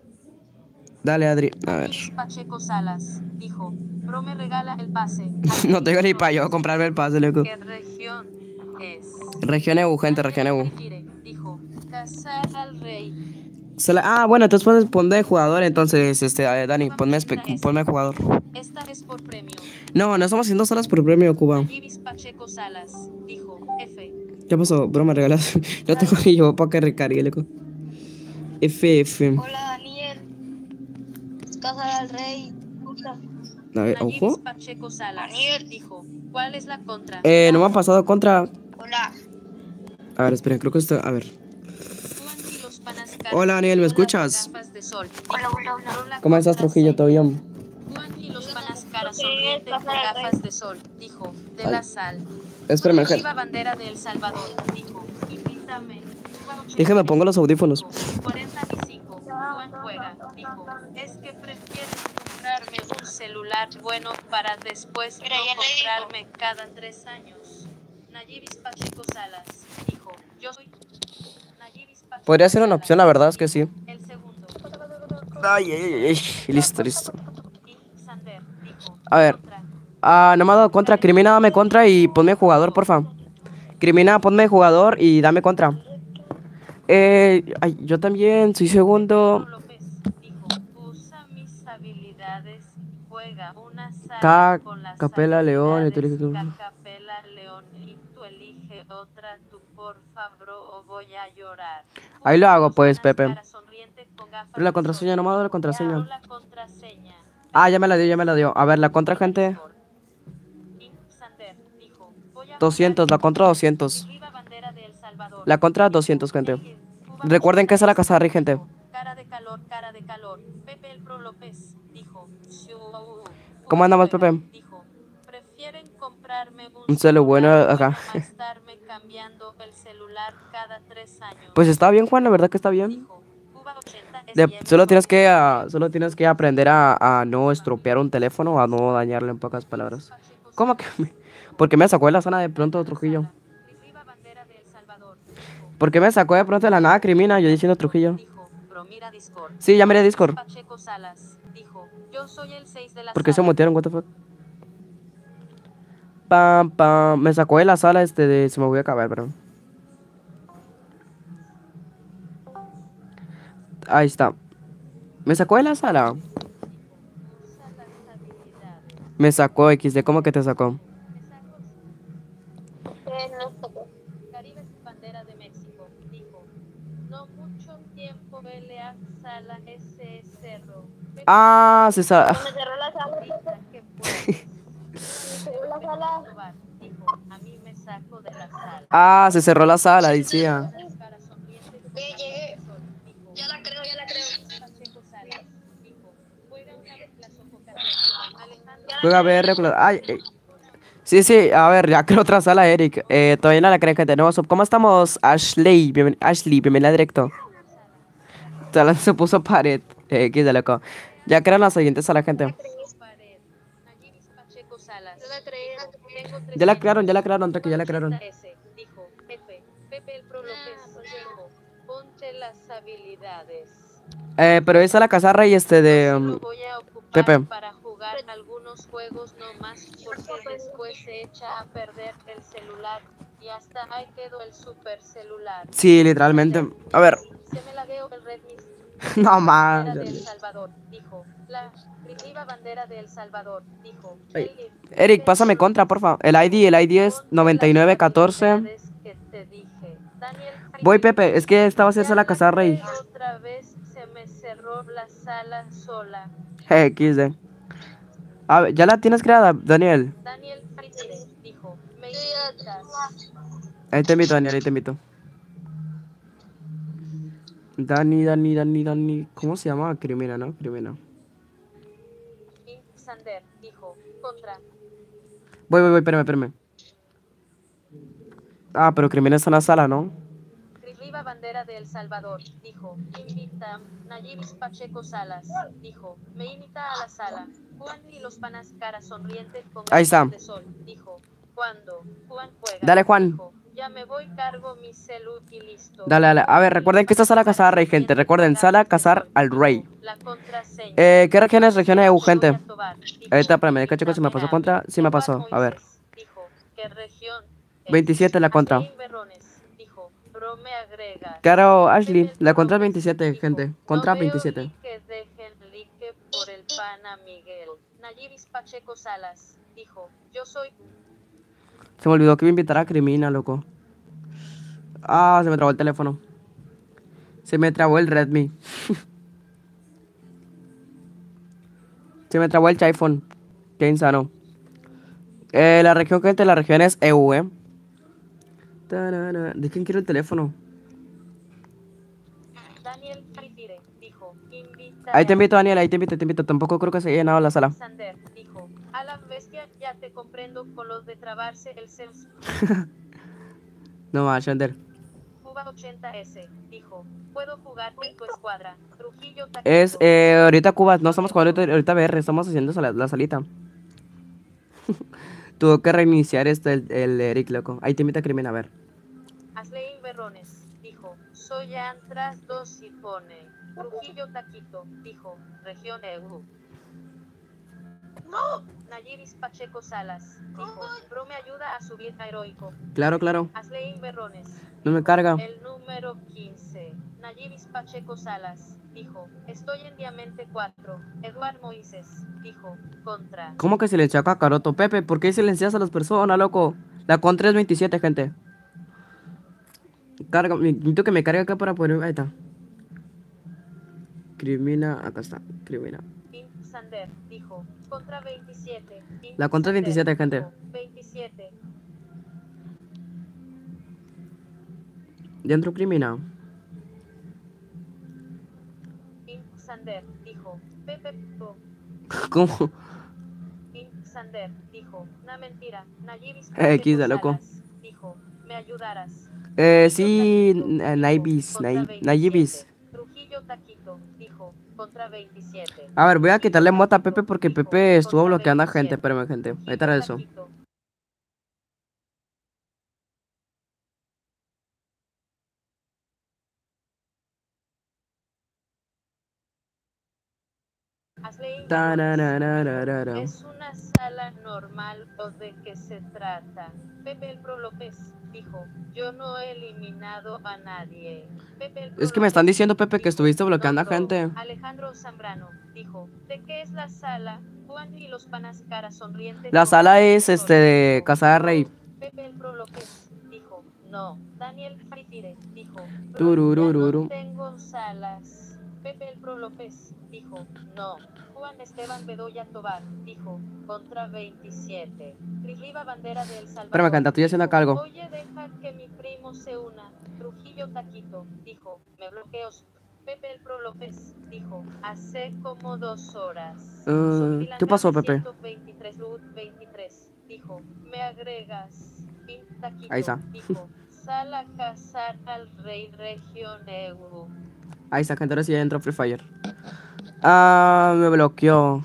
Dale, Adri. A ver. Pacheco Salas dijo, Pro me regala el pase. No tengo ni para yo comprarme el pase, loco. ¿Qué región es? Región EU, gente, región EU. Dijo, cazar al rey. Bueno, entonces puedes poner jugador, entonces, Dani, ponme jugador. Esta es por premio. No estamos haciendo salas por premio, Cuba. Ibis Pacheco Salas dijo, F. ¿Qué pasó? Bro, me regalas. Yo tengo ni yo para que recargue, loco. FF. Hola, Daniel. Cazar al rey. Puta. A ver, ojo. Pacheco Salas dijo, ¿cuál es la contra? No me ha pasado contra. Hola. A ver, esperen, creo que está. A ver. Hola, Daniel, ¿me escuchas? Hola, hola. ¿Cómo estás, Trujillo? ¿Todo bien? Y los panas caras sonrientes con gafas de sol, dijo, de la sal. Espérame, Viva bandera de El Salvador, dijo, invítame. Déjame, pongo los audífonos. 45, buen juega, dijo, es que prefieres comprarme un celular bueno para después no comprarme cada 3 años. Nayibis Pacheco Salas, dijo, yo soy... Podría ser una opción, la verdad es que sí. El segundo. Ay. Listo. A ver. No me ha dado contra. Crimina, dame contra y ponme jugador, porfa. Crimina, ponme jugador y dame contra. Yo también soy segundo. Capela León. Capela León y tú elige otra, tú porfa, bro, o voy a llorar. Ahí lo hago, pues, Pepe. Pero la contraseña, no me ha dado la contraseña. Ya me la dio. A ver, la contra, gente. 200, la contra 200. La contra 200, gente. Recuerden que esa es la casa de Rey, gente. Cara de calor. Pepe el Pro López dijo. ¿Cómo andamos, Pepe? Prefieren comprarme un celular bueno acá. Estarme cambiando el celular cada 3 años. Pues está bien, Juan, la verdad que está bien. Solo tienes que aprender a no estropear un teléfono, a no dañarlo, en pocas palabras. ¿Cómo que? ¿Por qué me sacó de la zona de pronto Trujillo? ¿Por qué me sacó de pronto de la nada Crimina? Yo diciendo Trujillo. Sí, ya miré Discord. ¿Por qué se mutearon? What the fuck? Pam. Me sacó de la sala se me voy a acabar, bro. Ahí está. Me sacó de la sala. Me sacó XD. ¿Cómo que te sacó? Caribe es bandera de México, dijo. No mucho tiempo pelea sala ese cerro. Se salió. Me cerró la sala. Me cerró la sala. Dijo, a mí me sacó de la sala. Se cerró la sala, decía. Llegué. Ya la creo. Juega VR. Sí, a ver, ya creo otra sala, Eric. Todavía no la creen, gente. Nuevo sub. ¿Cómo estamos? Ashley, bienvenida directo. Se puso pared. Qué loco. Ya crean la siguiente sala, gente. Ya la crearon, Toque, ya la crearon. Pero esa es la casa Rey, de Pepe. jugar algunos juegos no más porque después se echa a perder el celular y hasta ahí quedó el super celular. Sí, literalmente. A ver. Se me lagueó el Redmi. No Bandera más. de El Salvador, dijo. La viva bandera de El Salvador, dijo. Ay. Eric, pásame contra, porfa. El ID es 9914. Que te dije. Daniel, Voy, Pepe. Es que esta va a ser ya sala Casa Rey. otra vez se me cerró la sala sola. XD. A ver, ¿ya la tienes creada, Daniel? Daniel Fritire, dijo. Me invitas. Ahí te invito, Daniel, ahí te invito. Dani. ¿Cómo se llama? Crimina, ¿no? Crimina. Sander, dijo. Contra. Voy, espérame. Ah, pero Crimina está en la sala, ¿no? Viva bandera de El Salvador, dijo. Invita. Nayibis Pacheco Salas, dijo. Me invita a la sala. Juan y los panas cara sonriente con Ahí está. gafas de sol, dijo. Cuando Juan juega, Dale, Juan. dijo, ya me voy, cargo mi celu y listo. Dale. A ver, recuerden que esta es sala Cazar Rey, gente. Recuerden, sala Cazar al Rey. La contraseña. ¿Qué regiones? Regiones EU, gente. Voy a tobar, dijo. Ahorita, espérame, ¿qué chico se me pasó contra? Sí me pasó, a ver. Dijo, ¿qué región es? 27 la contra. Ashley Berrones, dijo, bro, me agregas. Claro, Ashley, la contra es 27, gente. Contra No veo 27. ni que dejen like por el pana Miguel. Nayibis Pacheco Salas, dijo, yo soy. Se me olvidó que me invitara a Crimina, loco. Ah, se me trabó el teléfono. Se me trabó el Redmi. Se me trabó el iPhone. Qué insano. La región, gente, la región es EU, ¿De quién quiero el teléfono? Daniel Fritire, dijo, invita. Ahí te invito, Daniel, ahí te invito. Tampoco creo que se haya llenado la sala. Sander, dijo, a la bestia ya te comprendo con los de trabarse el CELS. No más, Shander. Cuba 80S, dijo, puedo jugar con tu escuadra. Trujillo Taquito. Es, ahorita Cuba, no estamos jugando ahorita BR, estamos haciendo la salita. Tuvo que reiniciar el Eric, loco. Ahí te invita a Crimina, a ver. Ashley Berrones, dijo, soy Antras 2 y pone. Trujillo Taquito, dijo, región EU. No. Nayibis Pacheco Salas, dijo, bro, me ayuda a subir a heroico. Claro. Ashley Berrones. No me carga. El número 15. Nayibis Pacheco Salas, dijo, estoy en Diamante 4. Eduard Moises, dijo, contra. ¿Cómo que se le echa cacaroto? Pepe, ¿por qué silencias a las personas, loco? La contra es 27, gente. Carga, necesito que me cargue acá para poder... Ahí está. Crimina, acá está, Crimina. Sander, dijo, contra 27. La contra es 27, gente. Dijo, 27. Dentro Crimina. Sander, dijo, Pepe. ¿Cómo? Sander, dijo, na mentira. Nayibis XD, loco. Salas, dijo, me ayudarás. Sí, Nayibis. Trujillo Taquito, dijo, contra 27. A ver, voy a quitarle mota a Pepe porque Pepe estuvo bloqueando a gente. Espérame, gente. Ahí está eso. Es una sala normal, ¿o de qué se trata? Pepe el Pro López dijo, yo no he eliminado a nadie. Pepe el Pro Es que me están López diciendo, Pepe, que dijo, estuviste bloqueando a no. gente. Alejandro Zambrano dijo, ¿de qué es la sala? Juan y los panas cara sonriente. La sala es, de Casa Rey. Pepe el Pro López dijo, no. Daniel Fritire dijo, Tururururu. no tengo salas. Pepe el Pro López dijo, no. Juan Esteban Bedoya Tobar dijo, contra 27. Viva bandera de El Salvador. Espérame, canta, estoy haciendo acá algo. Oye, deja que mi primo se una. Trujillo Taquito dijo, me bloqueos. Pepe el Pro López dijo, hace como 2 horas. ¿Qué pasó, Pepe? 123 Lud 23 dijo, me agregas. Taquito, Ahí está. Dijo, sal a cazar al rey región EU. Ahí está, gente, ahora sí ya entró Free Fire. Ah, me bloqueó.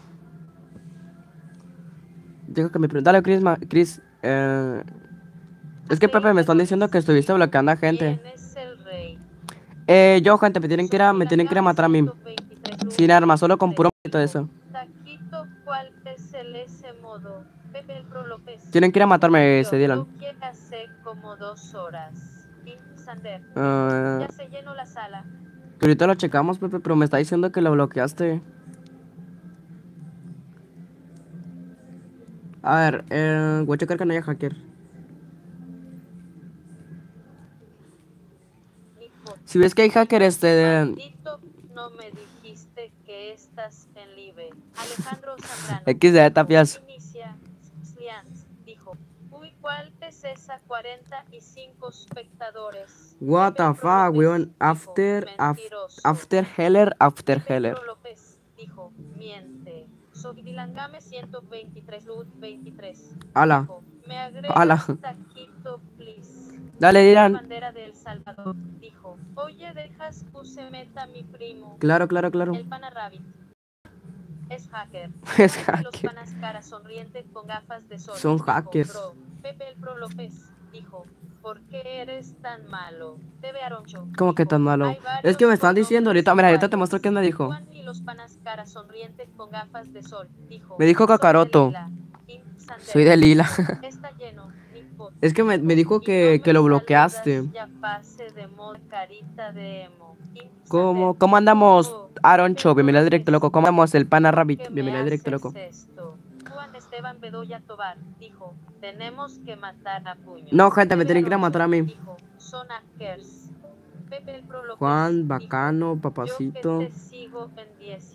Dijo que me preguntó. Dale, Chris. Es que, Pepe, me están diciendo que estuviste bloqueando a gente. ¿Quién es el rey? Yo, gente, me tienen que ir a matar a mí. Sin armas, solo con puro y todo eso. Taquito ¿cuál es el ese modo? Pepe el Pro López. Tienen que ir a matarme, se Yo Dylan. lo que hace como 2 horas. Sander. Ah, Ya se llenó la sala. ahorita lo checamos, Pepe, pero me está diciendo que lo bloqueaste. A ver, voy a checar que no haya hacker. Hijo, Si ves que hay hacker, maldito, no me dijiste que estás en live. Alejandro Zambrano. XD, Tapias. Inicia. Slians, dijo. Uy, ¿cuál es esa? 45 espectadores. What the Pepe Pro fuck, López, weón. dijo, mentiroso. After Heller, after Pepe Heller. Pro López, dijo, miente. Sobilangame 123 Lud 23. Ala. Dijo, me agregas Ala. taquito, please. Dale, La Dylan. bandera de El Salvador, dijo, oye, dejas que se meta mi primo. Claro, claro, claro. El pana Rabbit. Es hacker. Es Y los hacker. panas cara sonriente con gafas de sol. Son dijo, hackers. Bro. Pepe el Pro López, dijo, ¿por qué eres tan malo? TV Aroncho. ¿Cómo que dijo, tan malo? "Hay Es que me varios están con diciendo nombres ahorita. Mira, ahorita te iguales". muestro quién me dijo. Juan y los panas cara sonriente con gafas de sol, dijo. Me dijo "Soy de Kakaroto. Lila". Sander, Soy de Lila. dijo, está lleno. Nipo, Es que me dijo "Y que no me lo bloqueaste. saludas, ya pase de moda, carita de emo". ¿Cómo andamos, Aroncho? Bienvenido al directo, loco. ¿Cómo andamos, el pana Rabbit? ¿Qué me Bienvenido al directo, haces loco. esto? Juan Esteban Bedoya Tobar dijo, tenemos que matar a puños. No, gente, me Pepe tienen que ir a Aroncho matar a mí. dijo, son hackers. Pepe el Pro López Juan, dijo, bacano, yo papacito. que te sigo en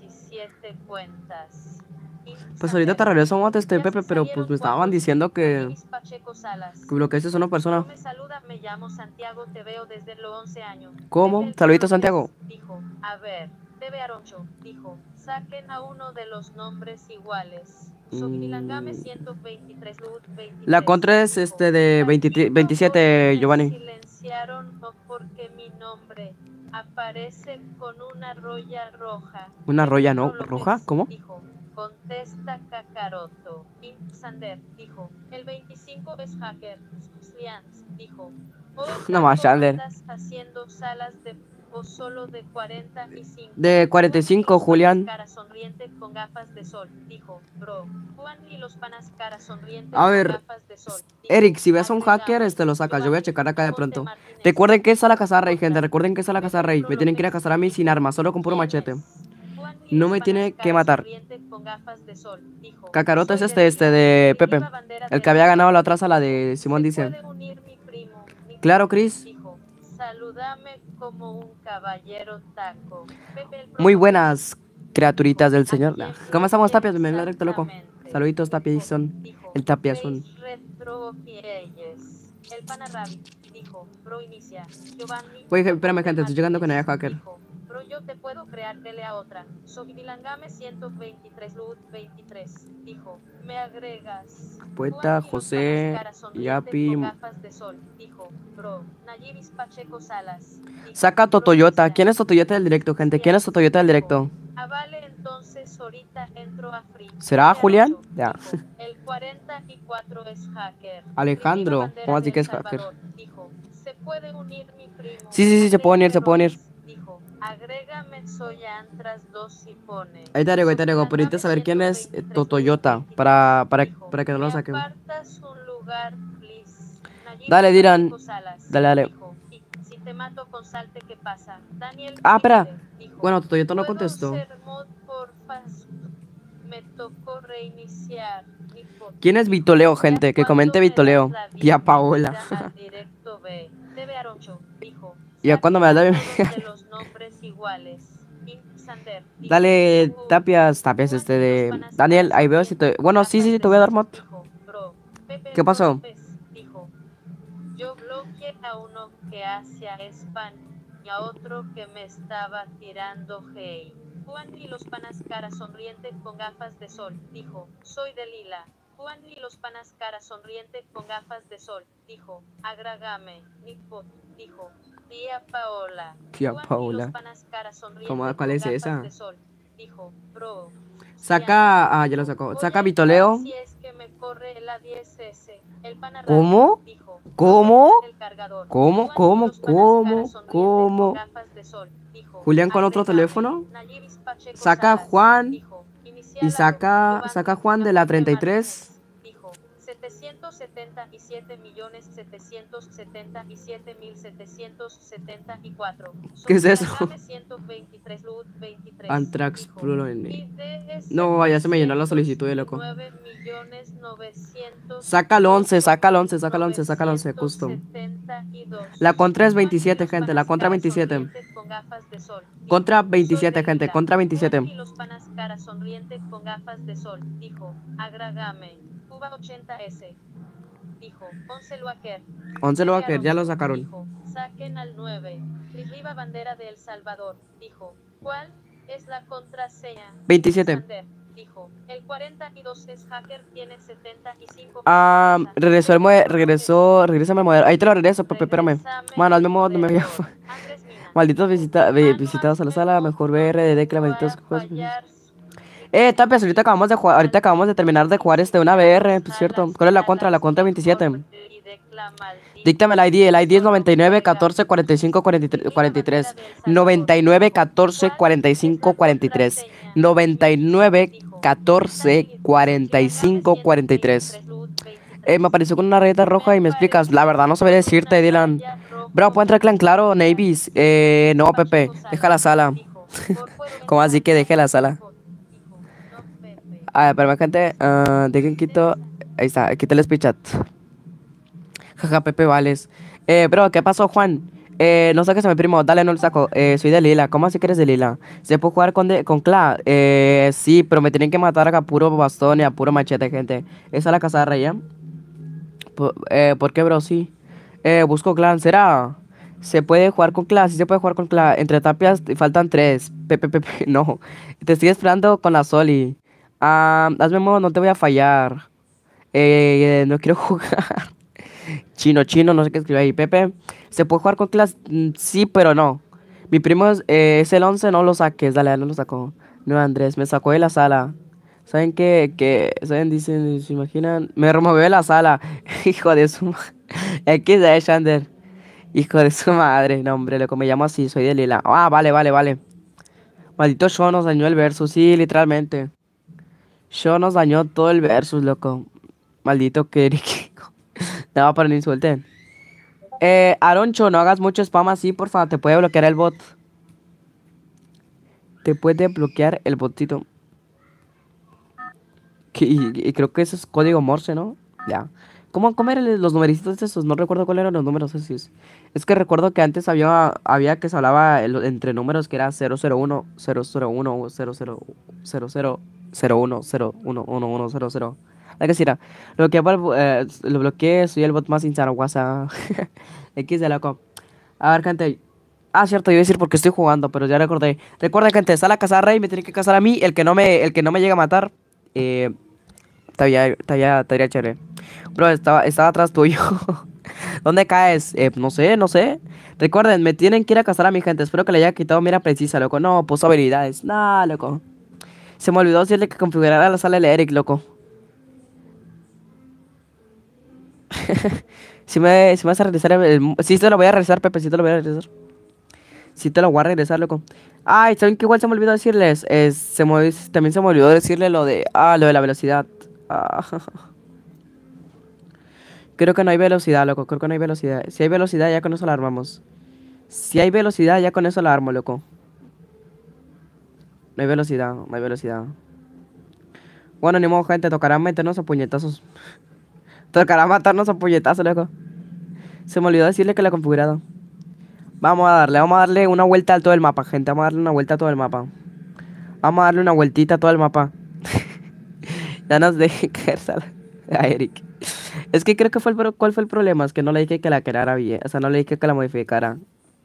17 cuentas. Pues ahorita te regreso a Ya Pepe, se pero pues salieron me estaban cuatro. diciendo que Anelis Pacheco Salas. bloqueaste a una persona. No me saluda, me llamo Santiago, te veo desde los 11 años. ¿Cómo? Pepe el Saluditos, Pro López Santiago. Dijo, a ver, TV Aroncho, dijo, saquen a uno de los nombres iguales. Sobilangame 123 Lud 23. La contra es dijo, de "Maldito, 27, me Giovanni. silenciaron no porque mi nombre aparece con una roya roja. ¿Una Pepe roya Pro no? López ¿Roja? ¿Cómo? Dijo, contesta Kakaroto. Sander dijo, el 25 es hacker. Slians dijo, No más, Sander. ¿estás haciendo salas de o solo de 45? De 45, Julián. Cara sonriente con gafas de sol, dijo, bro. Juan y los panas cara sonriente A ver, con gafas de sol. Dijo, Eric, si ves a un "Agrégame". hacker, lo sacas. Yo voy a Giovanni, checar acá de Monte pronto. Martínez, Recuerden que es a la casa rey, Contra, gente. Recuerden que es a la casa Pepe rey. Pro Me tienen que ir a López, cazar a mí sin dijo, armas, solo con puro machete. Juan y No los me panas tiene que cara matar. sonriente con gafas de sol, dijo, Kakaroto es "Soy de Lila, Pepe. viva bandera El de que había ganado la Salvador". otra sala de Dijo, Simón "¿Se dice. puede unir mi primo?". Claro, Chris. Dijo, salúdame como un caballero taco. Pepe el Pro Muy López, buenas criaturitas del ¿a señor. quién ¿Cómo estamos, bloqueé Tapias? Bienvenido al directo, loco. exactamente? Saluditos, Tapiazón. Dijo, El Tapiazón. Grace Retro Fieyes. El pana Rabbit dijo, bro inicia. Giovanni. Oye, espérame, Monte gente, estoy llegando con Martínez, ella, hacker. dijo, bro, yo te puedo crear tele a otra. Sobilangame 123 Lud 23. Dijo, me agregas. Poeta, Juan y los José, panas cara sonriente Yapi. con gafas de sol. Dijo, bro, Nayiris Pacheco Salas. Dijo, Saca bro, Totoyota. inicia. ¿Quién es Totoyota del directo, gente? ¿Quién es Totoyota del directo? Ah, vale, entonces ahorita entro a Free. ¿Será Pepe Julián? Aroncho, Ya. dijo, el 44 es hacker. Alejandro, Viva bandera ¿cómo así de que El es hacker? Salvador, dijo, ¿se puede unir mi primo? Sí, se puede unir, se puede unir. Andrés Veróniz, dijo, agrégame soy Antras 2 y pone. Ahí te agrego, pero necesito saber quién es Totoyota para que no lo Me saquen. apartas un lugar, please. Nayib Dale, Dylan. Pacheco Salas, Dale. dijo, "Y si te mato con salte, ¿qué pasa?". Daniel Ah, espera. Quinte, dijo, Bueno, Totoyota no "¿Puedo contestó. ser mod, porfa?". Me tocó reiniciar. Dijo, ¿Quién es Vitoleo, gente? Que comente Vitoleo. Tía Paola. Directo B. TV Aroncho, dijo, ¿Y a cuándo me da la "Saquen a bienvenida? todos de los nombres iguales". Sander, dijo, Dale, "Uy, Tapias, Juan y los de... panas Daniel, cara ahí veo si te... Bueno, sí, sonriente te voy a dar con mod. gafas de sol. Dijo, bro, Pepe ¿Qué pasó? López dijo, yo bloqueé a uno que hacía spam y a otro que me estaba tirando hate. Juan y los panas cara sonriente con gafas de sol, dijo, soy de Lila. Juan y los panas cara sonriente con gafas de sol, dijo, agrégame, Nipo, dijo, tía Paola. Tía Juan y Paola. los panas cara sonriente ¿Cómo? ¿Cuál con es gafas esa? de sol, dijo, bro. Saca... Ah, ya lo sacó. Voy Saca a Vitoleo. entrar si es que me corre la 10S. El pana ¿Cómo? Rabbit dijo, ¿Cómo? el cargador. ¿Cómo? Juan y ¿Cómo? los panas ¿Cómo? cara sonriente ¿Cómo? con gafas de sol, dijo, Julián con otro agrégame. teléfono. Nayiris Pacheco Saca Salas, Juan. dijo, inicia. Y saca Juan de la 33. Dijo 777.777.774. ¿Qué es eso? 123 Lud 23. Antrax Dijo, Plural. IDS No, ya se me llenó la solicitud, loco. 9.900.000. Saca el 11, saca el 11, saca el 11, saca el 11, justo. 972. La contra es 27, gente, la contra 27. Con gafas de sol. Contra Dijo, 27, "Soy de gente, Lila". contra 27. Juan y los panas cara sonriente con gafas de sol. Dijo, agrágame. Cuba 80S. Dijo, 11 Loaker. 11 Loaker, ya lo Alonso, sacaron. Dijo, saquen al 9. Arriba bandera de El Salvador. Dijo, ¿cuál es la contraseña? 27. Sander. Dijo, el 42 es hacker, tiene 75. Regrésame el modelo. Ahí te lo regreso, Pepe, espérame. Mano, hazme modo, no me voy a... Malditos visitados a la sala, mejor BRDD que la malditos cosas. Tapias, ahorita acabamos de terminar de jugar una BR, pues cierto. ¿Cuál es la contra? La contra 27. Díctame el ID es 99 14 45 43. 99 14 45 43. 99 14 45 43. Me apareció con una rayeta roja y me explicas. La verdad no sabía decirte, Dylan. Bro, ¿puedo entrar clan claro, Navies? No, Pepe, deja la sala. ¿Cómo así que deje la sala? A ver, pero gente, dejen quito. Ahí está, quita el speech chat. Jaja, Pepe Vales. Bro, ¿qué pasó, Juan? No saques a mi primo, dale, no lo saco. Soy de Lila. ¿Cómo así que eres de Lila? ¿Se puede jugar con Cla? Sí, pero me tienen que matar a puro bastón y a puro machete, gente. ¿Esa es la casa de rey, ¿por qué, bro? Sí. Busco clan, ¿será? ¿Se puede jugar con Cla? Sí se puede jugar con Cla. Entre tapias faltan 3. Pepe, no. Te estoy esperando con la Soli. Hazme modo, no te voy a fallar. No quiero jugar. Chino, no sé qué escribe ahí. Pepe, ¿se puede jugar con clase? Sí, pero no. Mi primo es el 11, no lo saques. Dale, no lo sacó. No, Andrés, me sacó de la sala. ¿Saben qué? ¿Saben? Dicen, ¿se imaginan? Me removió de la sala. Hijo de su madre. X de Shander. Hijo de su madre. No, hombre, loco, me llamo así, soy de Lila. Vale. Maldito show nos dañó el versus, sí, literalmente. Show nos dañó todo el versus, loco. Maldito que... No, pero no insulten. Aroncho, no hagas mucho spam así, porfa. Te puede bloquear el bot. Te puede bloquear el botito. Y creo que eso es código Morse, ¿no? Ya. ¿Cómo eran los numeritos esos? No recuerdo cuáles eran los números esos. Es que recuerdo que antes había que se hablaba entre números que era 001, 001, 00, 00, 01, 01, 11, 00. La que sí era. Lo bloqueé, soy el bot más insano, WhatsApp. X de loco. A ver, gente. Cierto, iba a decir porque estoy jugando, pero ya recordé. Recuerda, gente, está la casa rey, me tiene que casar a mí. El que no me llega a matar. Estaría chévere. Bro, estaba atrás tuyo. ¿Dónde caes? No sé. Recuerden, me tienen que ir a casar a mi gente. Espero que le haya quitado mira precisa, loco. No, puso habilidades. Nah, loco. Se me olvidó decirle que configurara la sala de Eric, loco. Si me vas a regresar sí te lo voy a regresar, Pepe, sí te lo voy a regresar. Sí te lo voy a regresar, loco. ¿Saben qué igual se me olvidó decirles? También se me olvidó decirle lo de la velocidad. Creo que no hay velocidad, loco, creo que no hay velocidad. Si hay velocidad, ya con eso la armamos. Si hay velocidad, ya con eso la armo, loco. No hay velocidad. Bueno, ni modo, gente, tocará meternos a puñetazos. Tocará matarnos a puñetazos, loco. Se me olvidó decirle que la he configurado. Vamos a darle una vuelta a todo el mapa, gente. Vamos a darle una vuelta a todo el mapa. Vamos a darle una vueltita a todo el mapa. Ya nos dejé caer a Eric. Es que creo que ¿cuál fue el problema? Es que no le dije que la creara bien. O sea, no le dije que la modificara.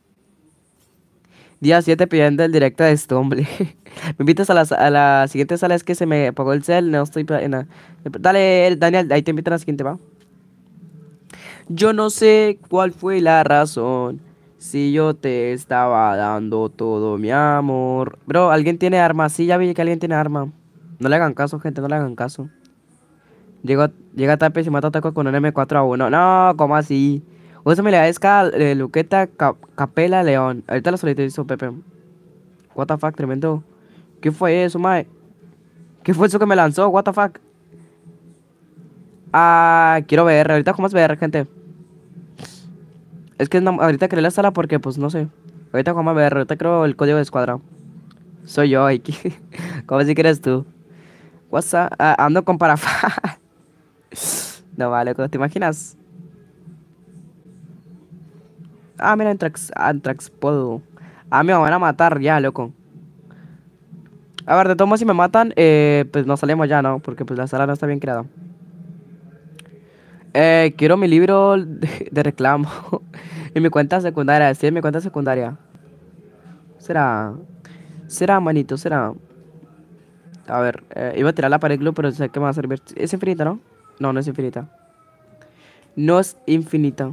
Día 7 pidiendo el directo de Stumble. Me invitas a la siguiente sala. Es que se me apagó el cel. No estoy en Dale, Daniel, ahí te invitan a la siguiente, va. Yo no sé cuál fue la razón. Si yo te estaba dando todo mi amor. Bro, ¿alguien tiene arma? Sí, ya vi que alguien tiene arma. No le hagan caso, gente, no le hagan caso. Llega Tapes y mata a Taco con un M4A1. No, ¿cómo así? Úsame la esca Luqueta Capela León. Ahorita la solicitud, Pepe. What the fuck, tremendo. ¿Qué fue eso, mae? ¿Qué fue eso que me lanzó? What the fuck? Ah, quiero VR. Ahorita jugamos VR, gente. Es que no, ahorita creé la sala porque, pues, no sé. Ahorita jugamos VR. Ahorita creo el código de escuadra. Soy yo, Iki. ¿Cómo si quieres tú? WhatsApp. Ah, ando con parafa. No vale, ¿te imaginas? Ah, mira, Antrax puedo. Ah, me van a matar ya, loco. A ver, de todos modos, si me matan, pues nos salimos ya, ¿no? Porque pues la sala no está bien creada. Quiero mi libro de reclamo. En mi cuenta secundaria, sí, en mi cuenta secundaria. Será. Será, manito, será. A ver, iba a tirar la pared glue, pero sé que me va a servir. Es infinita, ¿no? No, no es infinita. No es infinita.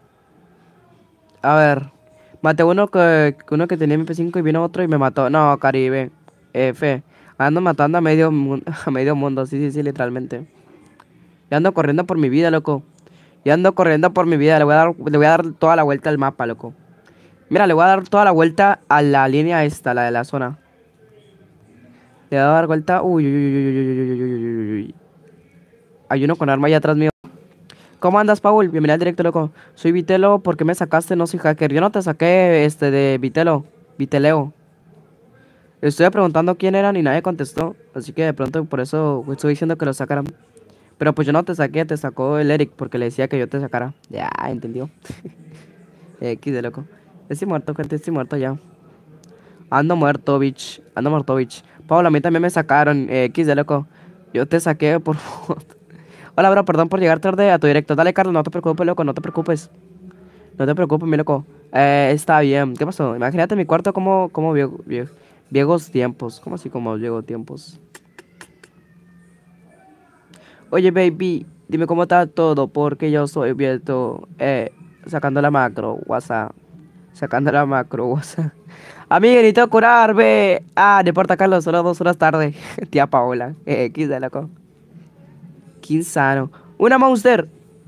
A ver. Maté uno que tenía MP5 y vino otro y me mató. No, Caribe. F. Ando matando a medio, a medio mundo. Sí, sí, sí, literalmente. Ya ando corriendo por mi vida, loco. Ya ando corriendo por mi vida. Le voy a dar toda la vuelta al mapa, loco. Mira, le voy a dar toda la vuelta a la línea esta, la de la zona. Le voy a dar vuelta. Uy, uy, uy, uy, uy, uy, uy, uy, uy, uy, uy. Hay uno con arma allá atrás mío. ¿Cómo andas, Paul? Bienvenido al directo, loco. Soy Vitelo, ¿por qué me sacaste? No soy hacker. Yo no te saqué, de Vitelo. Viteleo. Estoy preguntando quién eran y nadie contestó. Así que de pronto por eso estoy diciendo que lo sacaran. Pero pues yo no te saqué, te sacó el Eric porque le decía que yo te sacara. Ya, entendió. X de loco. Estoy muerto, gente, estoy muerto ya. Ando muerto, bitch. Ando muerto, bitch. Paul, a mí también me sacaron. X de loco. Yo te saqué por... Hola, bro, perdón por llegar tarde a tu directo. Dale, Carlos, no te preocupes, loco, no te preocupes. No te preocupes, mi loco. Está bien. ¿Qué pasó? Imagínate mi cuarto como viejos tiempos. ¿Cómo así como viejos tiempos? Oye, baby, dime cómo está todo, porque yo soy viejo. Sacando la macro, WhatsApp. Sacando la macro, WhatsApp. Amiga, necesito curarme. Ah, no importa, Carlos, solo 2 horas tarde. Tía Paola. Qué loco. Qué insano. Una monster.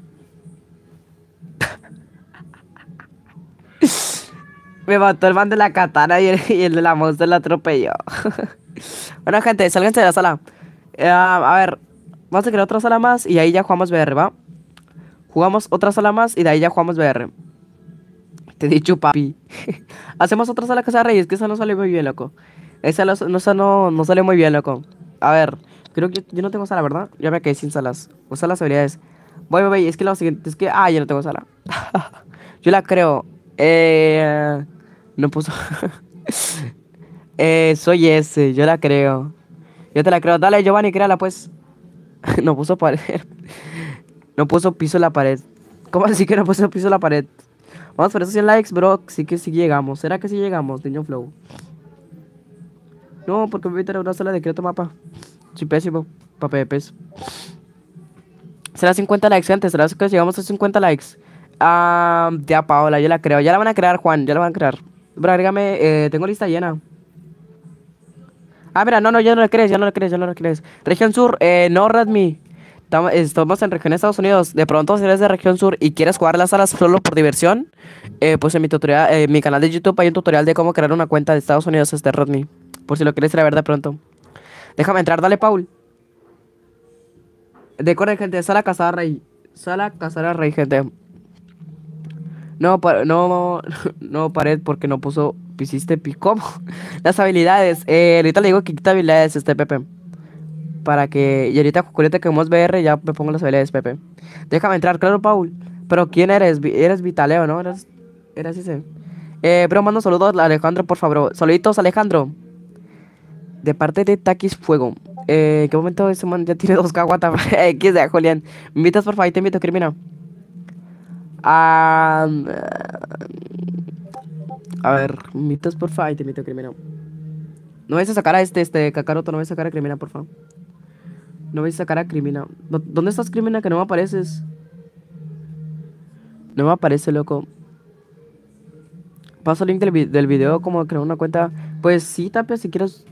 Me mató el man de la katana y el de la monster la atropelló. Bueno, gente, sálganse de la sala. A ver, vamos a crear otra sala más y ahí ya jugamos VR, ¿va? Jugamos otra sala más y de ahí ya jugamos VR. Te he dicho, papi. Hacemos otra sala Casa de Reyes, que esa no sale muy bien, loco. Esa no sale muy bien, loco. A ver, creo que yo no tengo sala, ¿verdad? Ya me quedé sin salas. Usa las habilidades. Voy, es que lo siguiente es que... Ah, ya no tengo sala. Yo la creo. No puso... soy ese, yo la creo. Yo te la creo. Dale, Giovanni, créala, pues. No puso pared. No puso piso en la pared. ¿Cómo así que no puso piso en la pared? Vamos por esos 100 likes, bro. Sí que sí llegamos. ¿Será que sí llegamos, niño Flow? No, porque me voy a una sala de creato mapa. Soy pésimo. Papepes. Será 50 likes, gente. Será que llegamos a 50 likes. Ya, Paola, yo la creo. Ya la van a crear, Juan. Ya la van a crear. Bro, agrégame. Tengo lista llena. Ah, mira, no, ya no le crees, ya no le crees. Región Sur, no, Redmi. Estamos en región Estados Unidos. De pronto, si eres de región sur y quieres jugar las salas solo por diversión, pues en mi tutorial, mi canal de YouTube hay un tutorial de cómo crear una cuenta de Estados Unidos, Redmi. Por si lo quieres ir a ver de pronto. Déjame entrar, dale, Paul. Recuerden, gente, sala Casada Rey. Sala Casada Rey, gente. No, no pared porque no puso. ¿Cómo? Las habilidades. Ahorita le digo que quita habilidades, Pepe. Para que... Y ahorita que vamos VR ya me pongo las habilidades, Pepe. Déjame entrar, claro, Paul. Pero ¿quién eres? Eres Vitaleo, ¿no? Eres ese. Bro, mando saludos a Alejandro, por favor. Saluditos, Alejandro. De parte de Takis Fuego. ¿Qué momento ese man ya tiene 2K? What the fuck? ¿Qué es de Julián? ¿Me invitas, por favor? Te invito, Crimina. A ver, ¿me invitas, por favor? Te invito, Crimina. No vais a sacar a Kakaroto, no vais a sacar a Crimina, por favor. No vais a sacar a Crimina. ¿Dónde estás, Crimina? Que no me apareces. No me aparece, loco. Paso el link del video como crear una cuenta. Pues sí, Tapia, si quieres.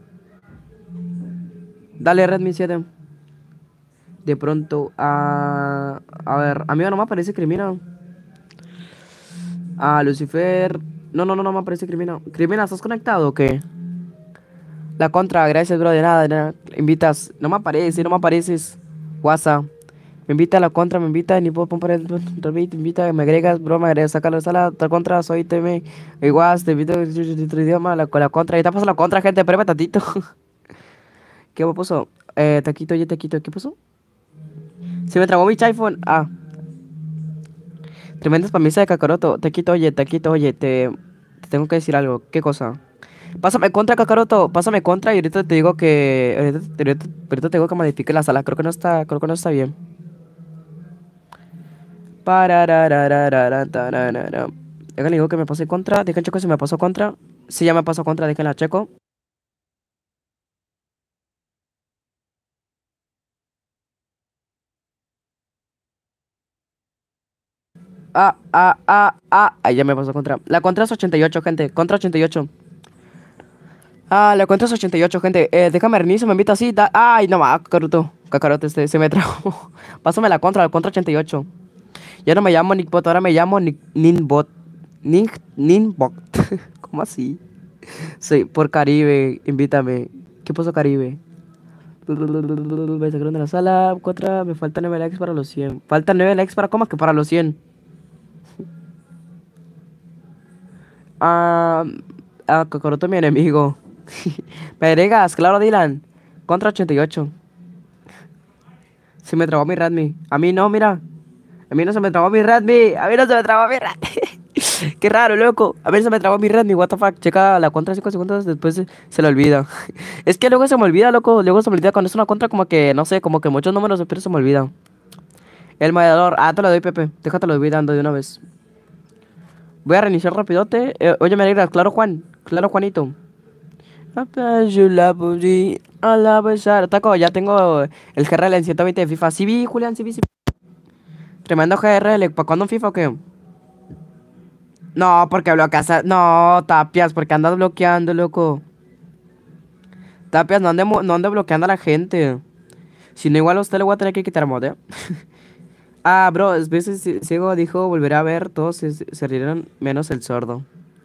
Dale, Redmi 7. De pronto, a ver, amigo, no me aparece Crimina. Lucifer. No me aparece Crimina. Crimina, ¿estás conectado o qué? La contra, gracias, bro, de nada. Invitas, no me apareces, no me apareces. WhatsApp. Me invita a la contra, me invita, ni puedo poner te invita, me agregas, bro, me agregas, sácalo de sala, la contra, soy TM, igual, te invito a otro idioma, la contra, ahí te paso la contra, gente, espérame tantito. ¿Qué me puso? Taquito, oye, taquito, ¿qué pasó? Se me trabó mi iPhone. Ah, tremenda spamisa de Kakaroto. Taquito, oye, te tengo que decir algo. ¿Qué cosa? Pásame contra, Kakaroto, pásame contra y ahorita te digo que, ahorita te digo que modifique la sala, creo que no está bien. Pararararararararara. Déjale digo que me pase contra. Dejen checo si me pasó contra. Si ya me pasó contra, déjenla checo. Ahí ya me pasó contra. La contra es 88, gente. Contra 88. Ah, la contra es 88, gente. Déjame reinicio, me invita así. Ay, no más, Kakaroto, se me trajo. Pásame la contra 88. Ya no me llamo Nickbot, ahora me llamo Ninbot. Ninbot. ¿Cómo así? Sí, por Caribe, invítame. ¿Qué puso Caribe? Me sacaron de la sala. Contra, me faltan 9 likes para los 100. Faltan 9 likes para, ¿cómo que para los 100? Ah, Kakaroto mi enemigo. Me agregas, claro, Dylan. Contra 88. Se me trabó mi Redmi. A mí no, mira. A mí no se me trabó mi Redmi. A mí no se me trabó mi Redmi. Qué raro, loco. A mí se me trabó mi Redmi. What the fuck. Checa la contra 5 segundos. Después se le olvida. Es que luego se me olvida, loco. Luego se me olvida cuando es una contra como que, no sé, como que muchos números, pero se me olvida. El moderador. Ah, te lo doy, Pepe. Déjate lo voy dando de una vez. Voy a reiniciar rapidote. Oye, me alegra. Claro, Juan. Claro, Juanito. A la besar. Taco, ya tengo el GRL en 120 de FIFA. Sí vi, Julián, sí vi, sí vi. Tremendo GRL. ¿Para cuándo en FIFA o qué? No, porque bloqueas No, Tapias, porque andas bloqueando, loco. Tapias, no ande bloqueando a la gente. Si no, igual a usted le voy a tener que quitar mod, ¿eh? Ah, bro, es veces ciego dijo, volverá a ver, todos se rieron, menos el sordo.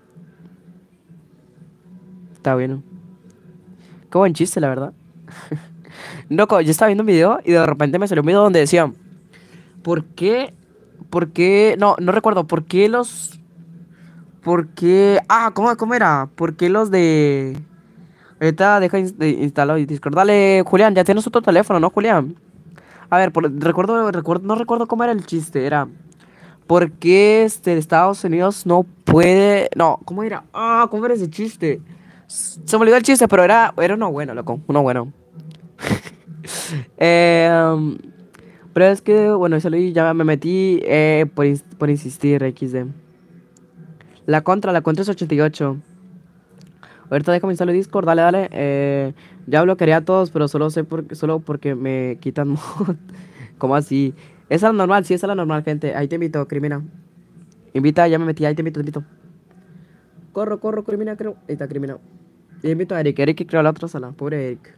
Está bueno. Qué buen chiste, la verdad. Loco, yo estaba viendo un video y de repente me salió un video donde decía, ¿por qué? ¿Por qué? No, no recuerdo, ¿por qué los... ¿Por qué? Ah, ¿cómo era? ¿Por qué los de... Ahorita deja de instalar Discord. Dale, Julián, ya tienes otro teléfono, ¿no, Julián? A ver, no recuerdo cómo era el chiste. Era, ¿por qué Estados Unidos no puede? No, ¿cómo era? Ah, ¿cómo era ese chiste? Se me olvidó el chiste, pero era uno bueno, loco. Uno bueno. Em, pero es que, bueno, ya me metí por insistir, XD. La contra es 88. Ahorita déjame instalar Discord, dale. Ya bloquearía a todos, pero solo porque me quitan mod. ¿Cómo así? Esa es la normal, sí, esa es la normal, gente. Ahí te invito, Crimina. Invita, ya me metí, ahí te invito. Corro, Crimina, creo. Ahí está, Crimina. Y invito a Eric que creó la otra sala. Pobre Eric.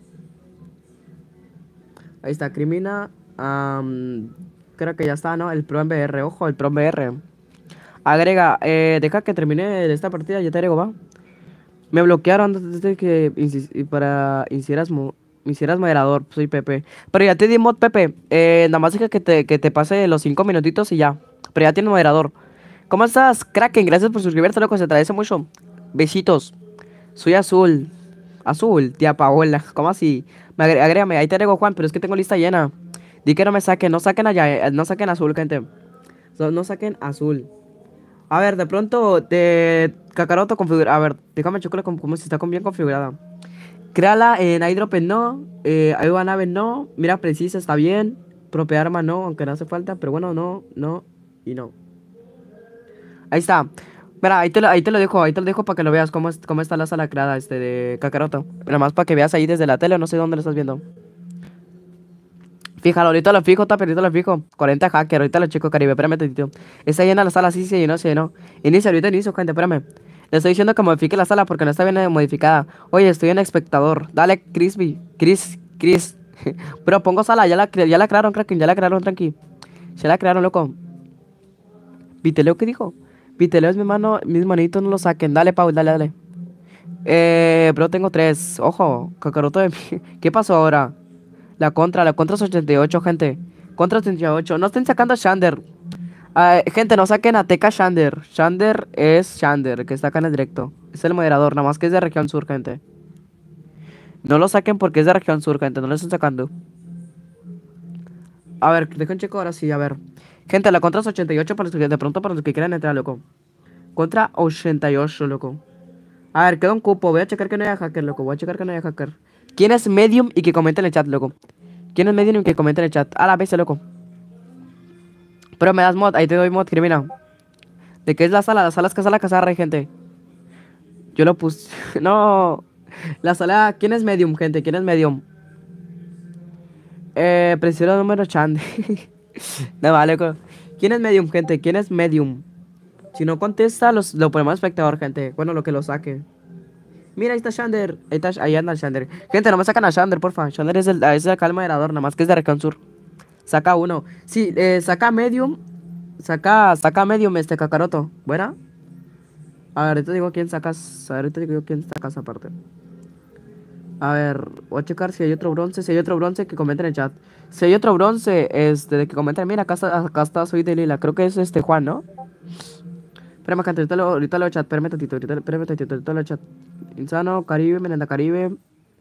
Ahí está, Crimina. Creo que ya está, ¿no? El Pro en VR, ojo, el Pro en VR. Agrega, deja que termine esta partida, ya te agrego, va. Me bloquearon antes de que me hicieras moderador, soy Pepe. Pero ya te di mod, Pepe. Nada más deja que te pase los 5 minutitos y ya. Pero ya tiene moderador. ¿Cómo estás, Kraken? Gracias por suscribirte, loco, se agradece mucho. Besitos. Soy Azul. Azul, tía Paola. ¿Cómo así? Agrégame, ahí te agrego, Juan, pero es que tengo lista llena. Di que no me saquen, no saquen allá, no saquen azul, gente. No saquen azul. A ver, de pronto, Kakaroto configura. A ver, déjame checarle como si está bien configurada. Créala en iDropen no. Ayuda nave no. Mira precisa, está bien. Propia arma no, aunque no hace falta. Pero bueno, no y no. Ahí está. Mira, ahí te lo dejo para que lo veas cómo está la sala creada de Kakaroto. Nada más para que veas ahí desde la tele, no sé dónde lo estás viendo. Fíjalo, ahorita lo fijo, ahorita lo fijo. 40 hacker, ahorita lo checo, Caribe, espérame, tío. Está llena la sala, sí, se llenó. Ahorita inicio, gente, espérame. Le estoy diciendo que modifique la sala porque no está bien modificada. Oye, estoy en espectador. Dale, Chris. Pero pongo sala, ya la crearon, Kraken, tranqui. Ya la crearon, loco. ¿Viteleo qué dijo? Viteleo es mis manitos no lo saquen. Dale, Paul, dale. Bro, tengo 3. Ojo, Kakaroto de mí. ¿Qué pasó ahora? La contra es 88, gente. Contra 88. No estén sacando a Shander. Gente, no saquen a Teca Shander. Shander es Shander, que está acá en el directo. Es el moderador, nada más que es de región sur, gente. No lo saquen porque es de región sur, gente. No lo están sacando. A ver, dejen checo ahora sí, a ver. Gente, la contra es 88 para los que de pronto para los que quieran entrar, loco. Contra 88, loco. A ver, queda un cupo. Voy a checar que no haya hacker, loco. Voy a checar que no haya hacker. ¿Quién es medium y que comente en el chat, loco? ¿Quién es medium y que comente en el chat? A la vez, loco. Pero me das mod, ahí te doy mod, Crimina. ¿De qué es la sala? La sala es casa la casa rey, gente. Yo lo puse. No. La sala. ¿Quién es medium, gente? ¿Quién es medium? Prefiero el número Chand. No vale, loco. ¿Quién es medium, gente? ¿Quién es medium? Si no contesta, lo ponemos espectador, gente. Bueno, lo que lo saque. Mira, ahí está Shander. Ahí anda el Shander. Gente, no me sacan a Shander, porfa. Shander es acá el moderador, nada más que es de Recon Sur. Saca uno. Sí, saca medium. Saca medium este Kakaroto. ¿Buena? A ver, ahorita digo quién sacas. A ver, ahorita digo quién sacas aparte. A ver, voy a checar si hay otro bronce. Si hay otro bronce, que comenten en el chat. Si hay otro bronce, de que comenten. Mira, acá está, soy de Lila. Creo que es Juan, ¿no? Espérame, gente, ahorita lo chat. Espérame tantito, ahorita lo chat. Insano, Caribe, Merenda Caribe.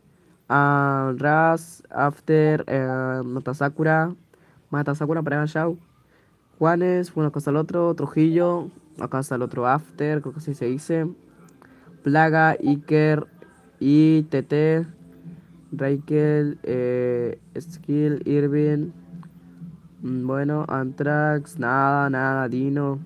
Raz, After, Matasakura, para Shao. Juanes, bueno, acá está el otro, Trujillo. Acá está el otro After, creo que así se dice. Plaga, Iker, ITT, Raikel, Skill, Irving. Bueno, Antrax, nada, Dino.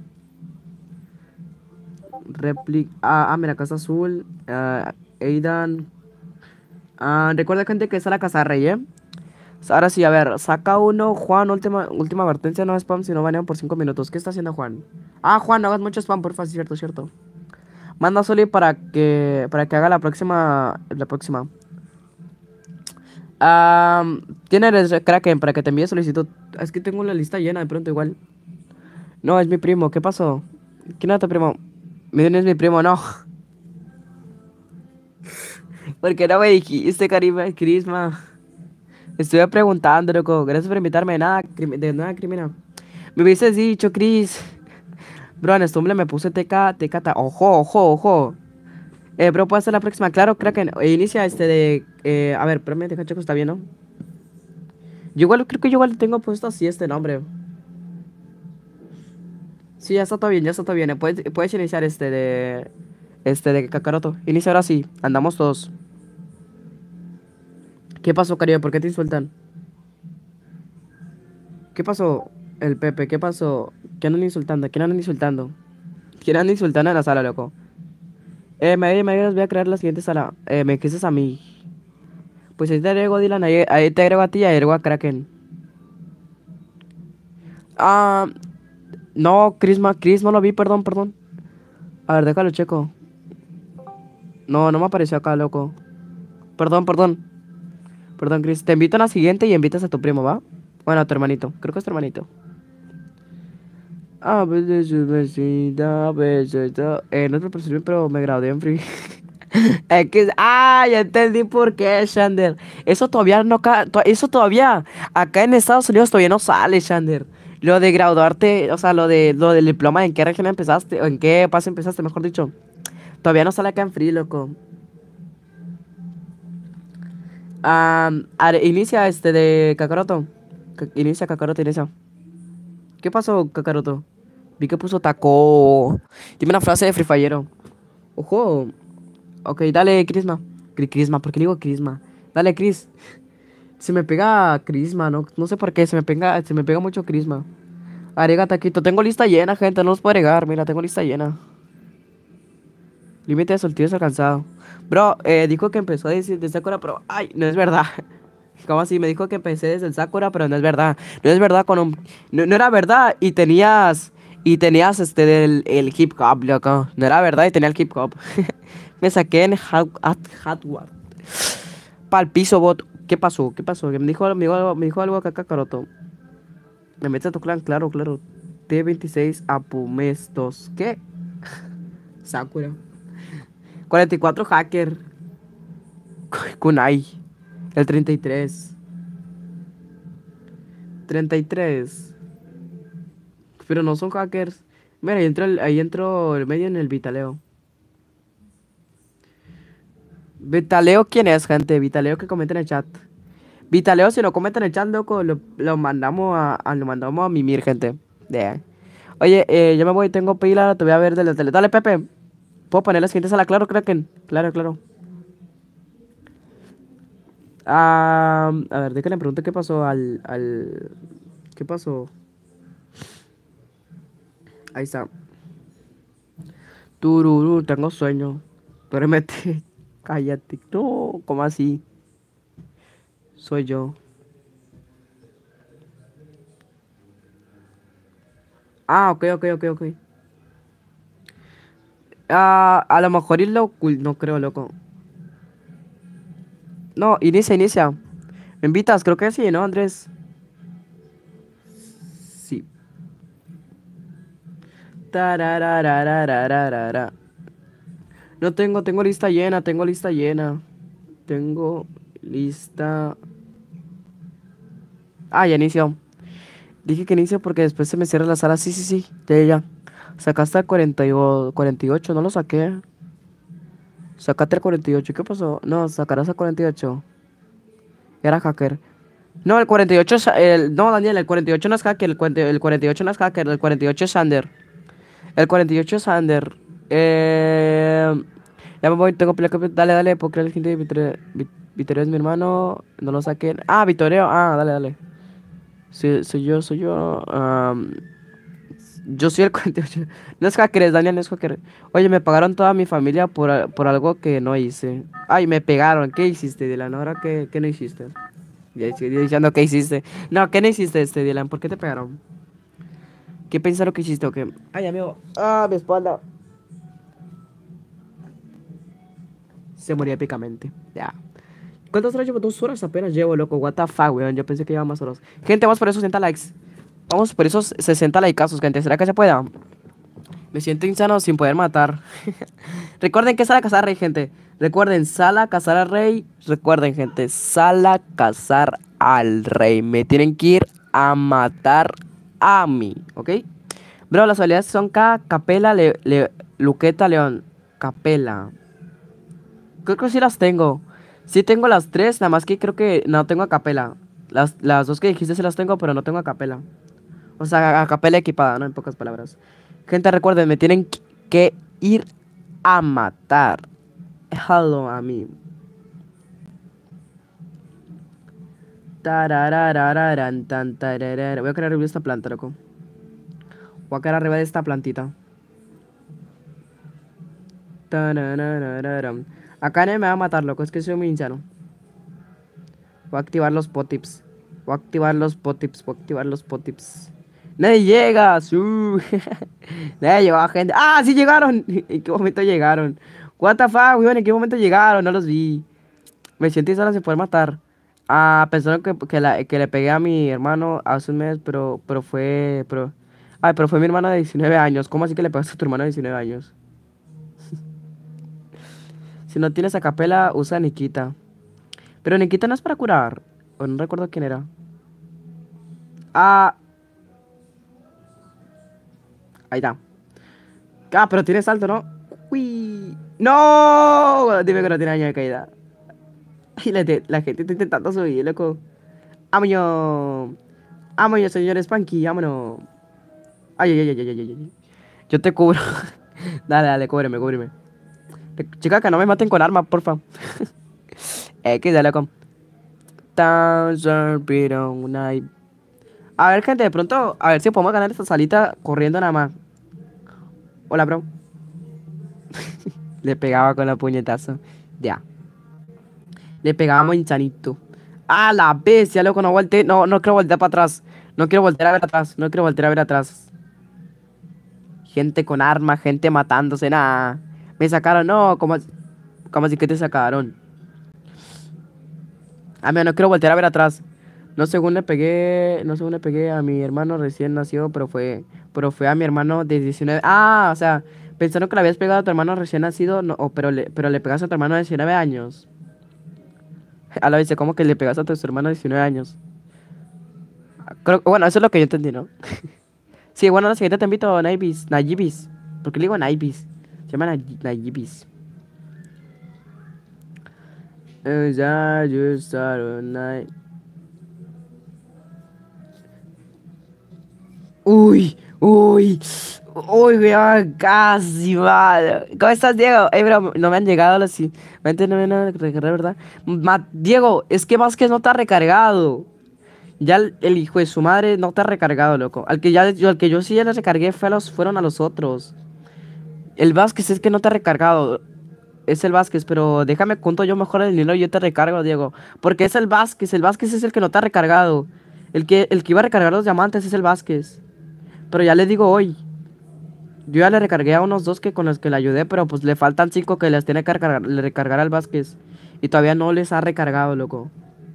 Replic. Mira, Casa Azul. Aidan. Recuerda, gente, que está la Casa Rey, ¿eh? Ahora sí, a ver, saca uno. Juan, última advertencia, no spam si no banean por 5 minutos. ¿Qué está haciendo Juan? Juan, no hagas mucho spam, porfa, cierto. Manda Soli para que haga la próxima. ¿Quién eres, Kraken? Para que te envíe solicitud. Es que tengo la lista llena de pronto igual. No, es mi primo, ¿qué pasó? ¿Quién es tu primo? Miren, es mi primo, no. Porque no me dijiste, Crisma. Estuve preguntando, loco. Gracias por invitarme. De nada, Crimina. Me hubieses dicho, Chris. Bro, en Stumble me puse TK. Ojo. Bro, ¿puedo hacer la próxima? Claro, Kraken. Inicia a ver, espérame, deja checo, está bien, ¿no? Creo que yo igual tengo puesto así este nombre. Sí, ya está todo bien. Puedes iniciar de Kakaroto. Inicia ahora sí. Andamos todos. ¿Qué pasó, Caribe? ¿Por qué te insultan? ¿Qué pasó, el Pepe? ¿Qué pasó? ¿Quién andan insultando? ¿Quién andan insultando en la sala, loco? Me voy a crear la siguiente sala. Me quises a mí. Pues ahí te agrego, Dylan. Ahí te agrego a ti y agrego a Kraken. No, Chris no lo vi, perdón. A ver, déjalo checo. No me apareció acá, loco. Perdón, Chris. Te invito a la siguiente y invitas a tu primo, ¿va? Bueno, a tu hermanito. Creo que es tu hermanito. No te percibí, pero me gradué en free. Ya entendí por qué, Shander. Eso todavía no acá en Estados Unidos todavía no sale, Shander. Lo de graduarte, o sea, lo del diploma, ¿en qué región empezaste? O en qué paso empezaste, mejor dicho. Todavía no sale acá en free, loco. Inicia de Kakaroto. Inicia. ¿Qué pasó, Kakaroto? Vi que puso taco. Dime una frase de Free Fire. Ojo. Ok, dale, Crisma. ¿Por qué le digo Crisma? Dale, Cris. Se me pega Crisma, no sé por qué. Se me pega mucho Crisma. Agrega taquito. Tengo lista llena, gente. No los puedo agregar. Mira, tengo lista llena. Límite de solteros alcanzado. Bro, dijo que empezó a decir de Sakura, pero ay, no es verdad. ¿Cómo así? Me dijo que empecé desde el Sakura, pero no es verdad. No es verdad no era verdad y tenías el hip hop, loco. No era verdad y tenía el hip hop. Me saqué en Hardware. Pa'l piso, bot. ¿Qué pasó? Me dijo algo acá, Kakaroto. Me metes a tu clan, claro. T26 Apumestos. ¿Qué? Sakura. 44 hacker. Kunai. El 33. 33. Pero no son hackers. Mira, ahí entró el medio en el Vitaleo. Vitaleo, ¿quién es, gente? Vitaleo, que comenta en el chat. Vitaleo, si lo comenta en el chat, loco, lo mandamos a mimir, gente. Yeah. Oye, yo me voy, tengo pila, te voy a ver de la tele. Dale, Pepe. ¿Puedo poner la siguiente sala? Claro, Kraken. Claro, claro. A ver, déjale pregunte qué pasó ¿Qué pasó? Ahí está. Tururú, tengo sueño. Duérmete. Cállate. No, ¿cómo así? Soy yo. Ah, ok, ok, ok, ok. A lo mejor no creo, loco. No, inicia, inicia. ¿Me invitas? Creo que sí, ¿no, Andrés? Sí. Tararararararara. No tengo lista llena, tengo lista llena. Tengo lista. Ah, ya inició. Dije que inicio porque después se me cierra la sala. Sí, sí, sí. Ya, ya. Sacaste el 48, no lo saqué. Sacaste el 48, ¿qué pasó? No, sacarás el 48. Era hacker. No, el 48 es. No, Daniel, el 48 no es hacker. El 48 no es hacker. El 48 es Sander. El 48 es Sander. Ya me voy, tengo pelea. Dale, dale, porque el gente de Vittorio es mi hermano. No lo saquen. Ah, Vittorio. Ah, dale, dale. Sí, soy yo, soy yo. Yo soy el 48. No es hacker, es Daniel, no es hacker. Oye, me pagaron toda mi familia por algo que no hice. Ay, me pegaron. ¿Qué hiciste, Dylan? ¿Ahora qué no hiciste? Ya estoy diciendo qué hiciste. No, ¿qué no hiciste, Dylan? ¿Por qué te pegaron? ¿Qué pensaron que hiciste o qué? Ay, amigo. Ah, mi espalda. Se moría épicamente. Ya. ¿Cuántas horas llevo? 2 horas apenas llevo, loco. What the fuck, weón. Yo pensé que llevaba más horas. Gente, vamos por esos 60 likes. Vamos por esos 60 likeazos, gente. ¿Será que se pueda? Me siento insano sin poder matar. Recuerden que sala cazar rey, gente. Recuerden, sala cazar al rey. Recuerden, gente, sala cazar al rey. Me tienen que ir a matar a mí, ¿ok? Bro, las habilidades son Capela, Luqueta, León. Capela. Creo que sí las tengo. Sí tengo las tres, nada más que creo que no tengo a Capela. Las dos que dijiste sí las tengo, pero no tengo a Capela. O sea, a Capela equipada, ¿no? En pocas palabras. Gente, recuerden, me tienen que ir a matar. Hello a mí. Tarararararan, tan, tararara. Voy a quedar arriba de esta planta, loco. Voy a quedar arriba de esta plantita. Tarararararam. Acá nadie me va a matar, loco. Es que soy muy insano. Voy a activar los potips. Voy a activar los potips. Voy a activar los potips. ¡Nadie llega! Nadie llegó, gente. ¡Ah, sí llegaron! ¿En qué momento llegaron? What the fuck, weón, ¿en qué momento llegaron? No los vi. Me siento insano sin poder matar. Ah, pensaron que le pegué a mi hermano hace un mes, pero fue... pero fue mi hermano de 19 años. ¿Cómo así que le pegaste a tu hermano de 19 años? Si no tienes a Capela, usa Nikita. Pero Nikita no es para curar. O no recuerdo quién era. Ah... Ahí está. Ah, pero tiene salto, ¿no? Uy. ¡No! Dime que no tiene daño de caída. Y la gente está intentando subir, loco. ¡Vámonos! ¡Vámonos, señor Spanky! ¡Vámonos! ¡Ay, ay, ay, ay, ay, ay! Yo te cubro. Dale, dale, cúbreme, cúbreme. Chica, que no me maten con armas, porfa. Que dale, loco. A ver, gente, de pronto, a ver si podemos ganar esta salita corriendo nada más. Hola, bro. Le pegaba con la puñetazo. Ya. Le pegábamos insanito. ¡Ah, la bestia, loco! No volteé. No, no quiero voltear para atrás. No quiero voltear a ver atrás. No quiero voltear a ver atrás. Gente con armas, gente matándose. Nada. Me sacaron. No, ¿cómo así que te sacaron? Ah, mira, no quiero voltear a ver atrás. No según le pegué. No según le pegué a mi hermano recién nacido. Pero fue a mi hermano de 19. Ah, o sea. Pensaron que le habías pegado a tu hermano recién nacido, no, pero le pegaste a tu hermano de 19 años. A la vez, ¿cómo que le pegaste a tu hermano de 19 años? Bueno, eso es lo que yo entendí, ¿no? Sí, bueno, la siguiente te invito a Nayibis. ¿Por qué le digo Nayibis? Se llama Nayibis. Ya, you start a night. Uy, uy, uy, weón, casi, mal. ¿Cómo estás, Diego? Bro, no me han llegado los... Vente, no me han recargado, ¿verdad? Diego, es que Vázquez no te ha recargado. Ya el hijo de su madre no te ha recargado, loco. Al que yo sí ya le recargué fueron a los otros. El Vázquez es que no te ha recargado. Es el Vázquez, pero déjame junto yo mejor el dinero y yo te recargo, Diego. Porque es el Vázquez es el que no te ha recargado. El que iba a recargar los diamantes es el Vázquez. Pero ya le digo hoy. Yo ya le recargué a unos dos que con los que le ayudé, pero pues le faltan 5 que les tiene que recargar al Vázquez. Y todavía no les ha recargado, loco.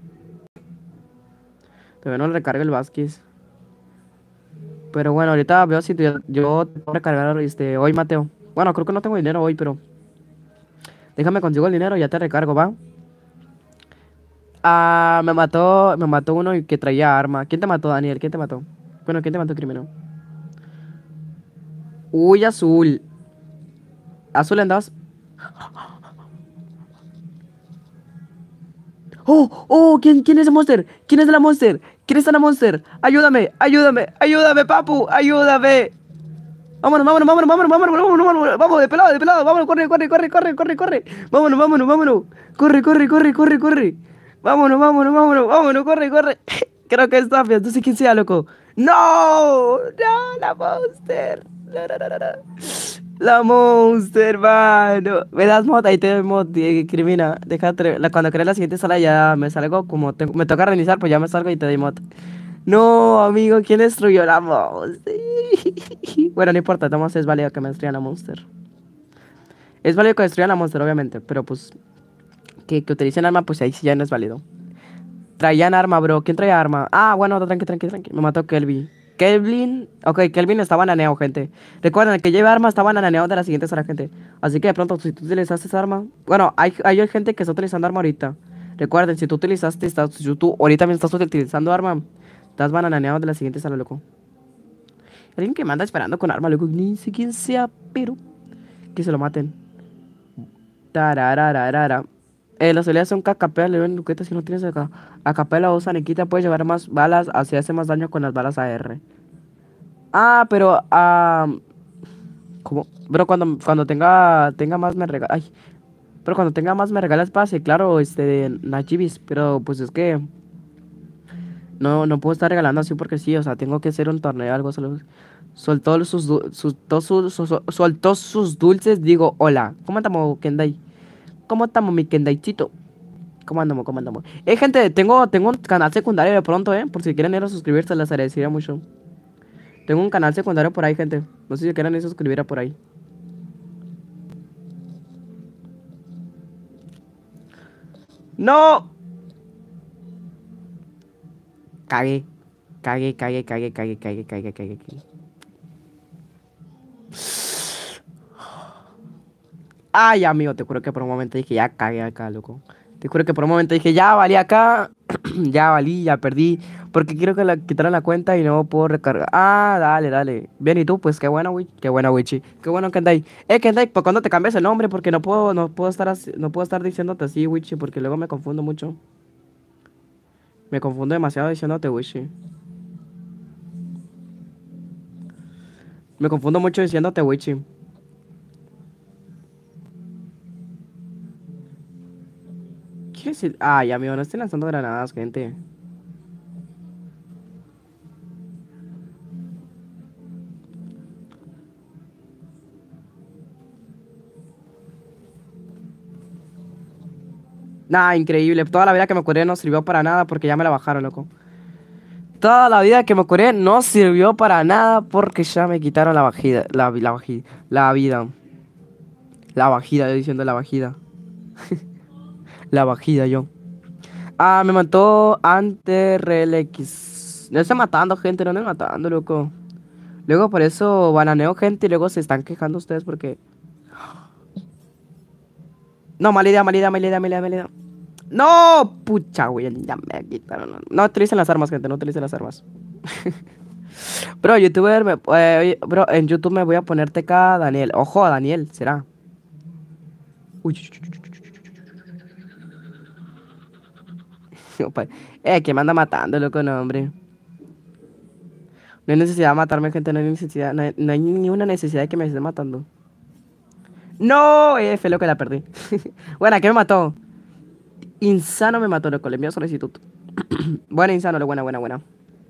Todavía no le recarga el Vázquez. Pero bueno, ahorita veo si yo te puedo recargar hoy, Mateo. Bueno, creo que no tengo dinero hoy, pero déjame consigo el dinero y ya te recargo, ¿va? Ah, me mató uno y que traía arma. ¿Quién te mató, Daniel? ¿Quién te mató? Bueno, ¿quién te mató, criminal? Uy, azul. Azul andabas. ¡Oh! ¡Oh! ¿Quién es el monster? ¿Quién es la monster? ¿Quién está la monster? Ayúdame, ayúdame, ayúdame, papu, ayúdame. Vámonos, vámonos, vámonos, vámonos, vámonos, vámonos, vámonos, vamos, de pelado, vámonos, corre, corre, corre, corre, corre, corre. Vámonos, vámonos, vámonos. Corre, corre, corre, corre, corre. Vámonos, vámonos, vámonos, vámonos, corre, corre. Creo que es Tapia, no sé quién sea, loco. ¡No! ¡No, la monster! No, no, no, no, no. La monster, mano. Me das mod, ahí te doy mod, Crimina. Déjate, cuando crees la siguiente sala ya me salgo, me toca reiniciar, pues ya me salgo y te doy mod. No, amigo, ¿quién destruyó la monster? Bueno, no importa, Tomás, es válido que me destruyan la monster. Es válido que destruyan la monster, obviamente, pero pues que utilicen arma, pues ahí sí ya no es válido. Traían arma, bro. ¿Quién traía arma? Ah, bueno, tranqui, tranqui, tranqui. Me mató Kelvin. Ok, Kelvin está bananeado, gente. Recuerden, el que lleva arma está bananeado de la siguiente sala, gente. Así que de pronto, si tú utilizaste esa arma... Bueno, hay gente que está utilizando arma ahorita. Recuerden, si tú utilizaste... Si tú ahorita mismo estás utilizando arma, estás bananeado de la siguiente sala, loco. Alguien que me anda esperando con arma, loco. Ni sé quién sea, pero... Que se lo maten. Tararararara. Las habilidades son que acapela, le ven luquetas si no tienes acá. Acapela o Sanequita puede llevar más balas, así hace más daño con las balas AR. Ah, pero ¿cómo? Pero cuando tenga más me regala. Ay. Pero cuando tenga más me regalas pase, claro, Nachibis, pero pues es que no puedo estar regalando así porque sí, o sea, tengo que hacer un torneo algo solo. Soltó sus dulces, digo, hola. ¿Cómo estamos, Kendai? ¿Cómo estamos, mi Kendaichito? ¿Cómo andamos? ¿Cómo andamos? Gente, tengo un canal secundario de pronto, por si quieren ir a suscribirse, les agradecería mucho. Tengo un canal secundario por ahí, gente. No sé si quieren ir a suscribir a por ahí. ¡No! Cagué. Cagué, cagué, cagué, cagué, cagué, cagué, cagué, cagué. Ay, amigo, te juro que por un momento dije, ya cagué acá, loco. Te juro que por un momento dije, ya valí acá. Ya valí, ya perdí. Porque quiero que quitaran la cuenta y no puedo recargar. Ah, dale, dale. Bien, ¿y tú? Pues qué buena, Qué buena, Wichi. Qué bueno, Kendai. Kendai, ¿por cuándo te cambias el nombre? Porque no puedo estar diciéndote así, Wichi, porque luego me confundo mucho. Me confundo demasiado diciéndote, Wichi. Me confundo mucho diciéndote, Wichi. ¿Qué decir? Ay, amigo, no estoy lanzando granadas, gente. Nah, increíble. Toda la vida que me curé no sirvió para nada porque ya me la bajaron, loco. Toda la vida que me curé no sirvió para nada porque ya me quitaron la bajida. La vida. La bajida, yo diciendo la bajida. La bajida, yo. Ah, me mató ante RLX. No estoy matando, gente, no estoy matando, loco. Luego por eso bananeo gente y luego se están quejando ustedes porque... No, mala idea, mala idea, mala idea, mala idea, mala idea. No, pucha, güey, ya me quitaron. No utilicen las armas, gente, no utilicen las armas. Bro, youtuber, oye, bro, en YouTube me voy a poner TK Daniel. Ojo, a Daniel, será. Uy. Opa, que me anda matando, loco, no, hombre. No hay necesidad de matarme, gente, no hay necesidad, no hay ni una necesidad de que me esté matando. No, fue lo que la perdí. Bueno, ¿qué me mató? Insano me mató, loco, le envío solicitud. Buena, Insano, buena, buena, buena.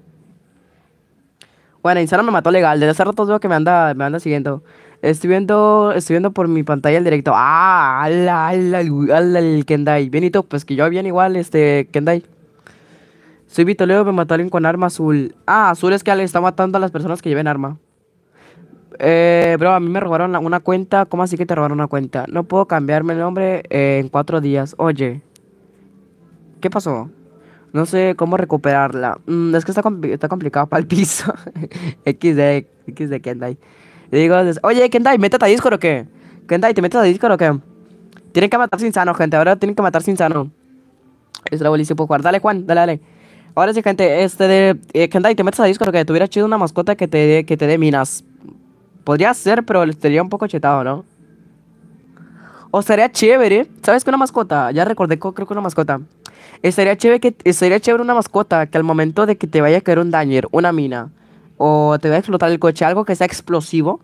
Bueno, Insano me mató legal. Desde hace rato veo que me anda siguiendo. Estoy viendo por mi pantalla el directo. Ah, ala, ala, ala, el Kendai. Bienito, pues que yo bien igual, Kendai. Soy Vito Leo, me mató alguien con arma azul. Ah, azul es que le está matando a las personas que lleven arma. Bro, a mí me robaron una cuenta. ¿Cómo así que te robaron una cuenta? No puedo cambiarme el nombre en 4 días. Oye, ¿qué pasó? No sé cómo recuperarla. Es que está complicado para el piso. XD Kendai. Y digo, oye, Kendai, métete a Discord o qué. Kendai, ¿te metes a Discord o qué? Tienen que matar sin sano, gente. Ahora tienen que matar sin sano. Es la bolísima puedo jugar. Dale, Juan, dale, dale. Ahora sí, gente, Kendai, ¿te metes a Discord o qué? Te hubiera chido una mascota que te dé minas. Podría ser, pero estaría un poco chetado, ¿no? O estaría chévere. ¿Sabes qué? Una mascota. Ya recordé, creo que una mascota. Estaría chévere una mascota que al momento de que te vaya a caer un dañer, una mina, o te vaya a explotar el coche, algo que sea explosivo,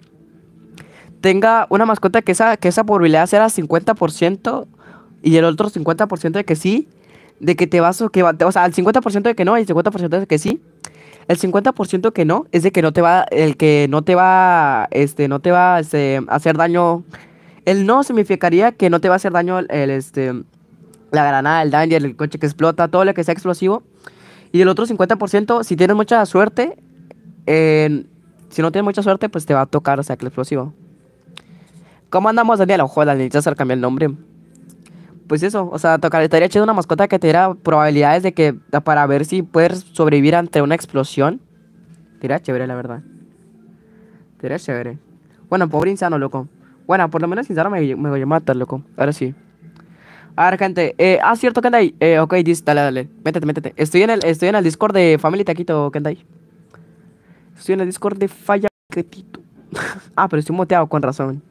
tenga una mascota que esa probabilidad sea 50% y el otro 50% de que sí, de que te vas o sea, el 50% de que no y el 50% de que sí. El 50% que no es de que no te va, el que no te va, a hacer daño. El no significaría que no te va a hacer daño la granada, el danger, el coche que explota, todo lo que sea explosivo. Y el otro 50%, si tienes mucha suerte, si no tienes mucha suerte, pues te va a tocar, o sea, que el explosivo. ¿Cómo andamos, Daniel? Ojo, Daniel, necesitas cambiar el nombre. Pues eso, o sea, estaría chido una mascota que te diera probabilidades de que, para ver si puedes sobrevivir ante una explosión. Sería chévere, la verdad. Sería chévere. Bueno, pobre Insano, loco. Bueno, por lo menos Insano me voy a matar, loco. Ahora sí. A ver, gente. Cierto, Kendai. Ok, dale, dale. Métete. Estoy en el Discord de Family Taquito, Kendai. Estoy en el Discord de Falla Taquito. Pero estoy muteado, con razón.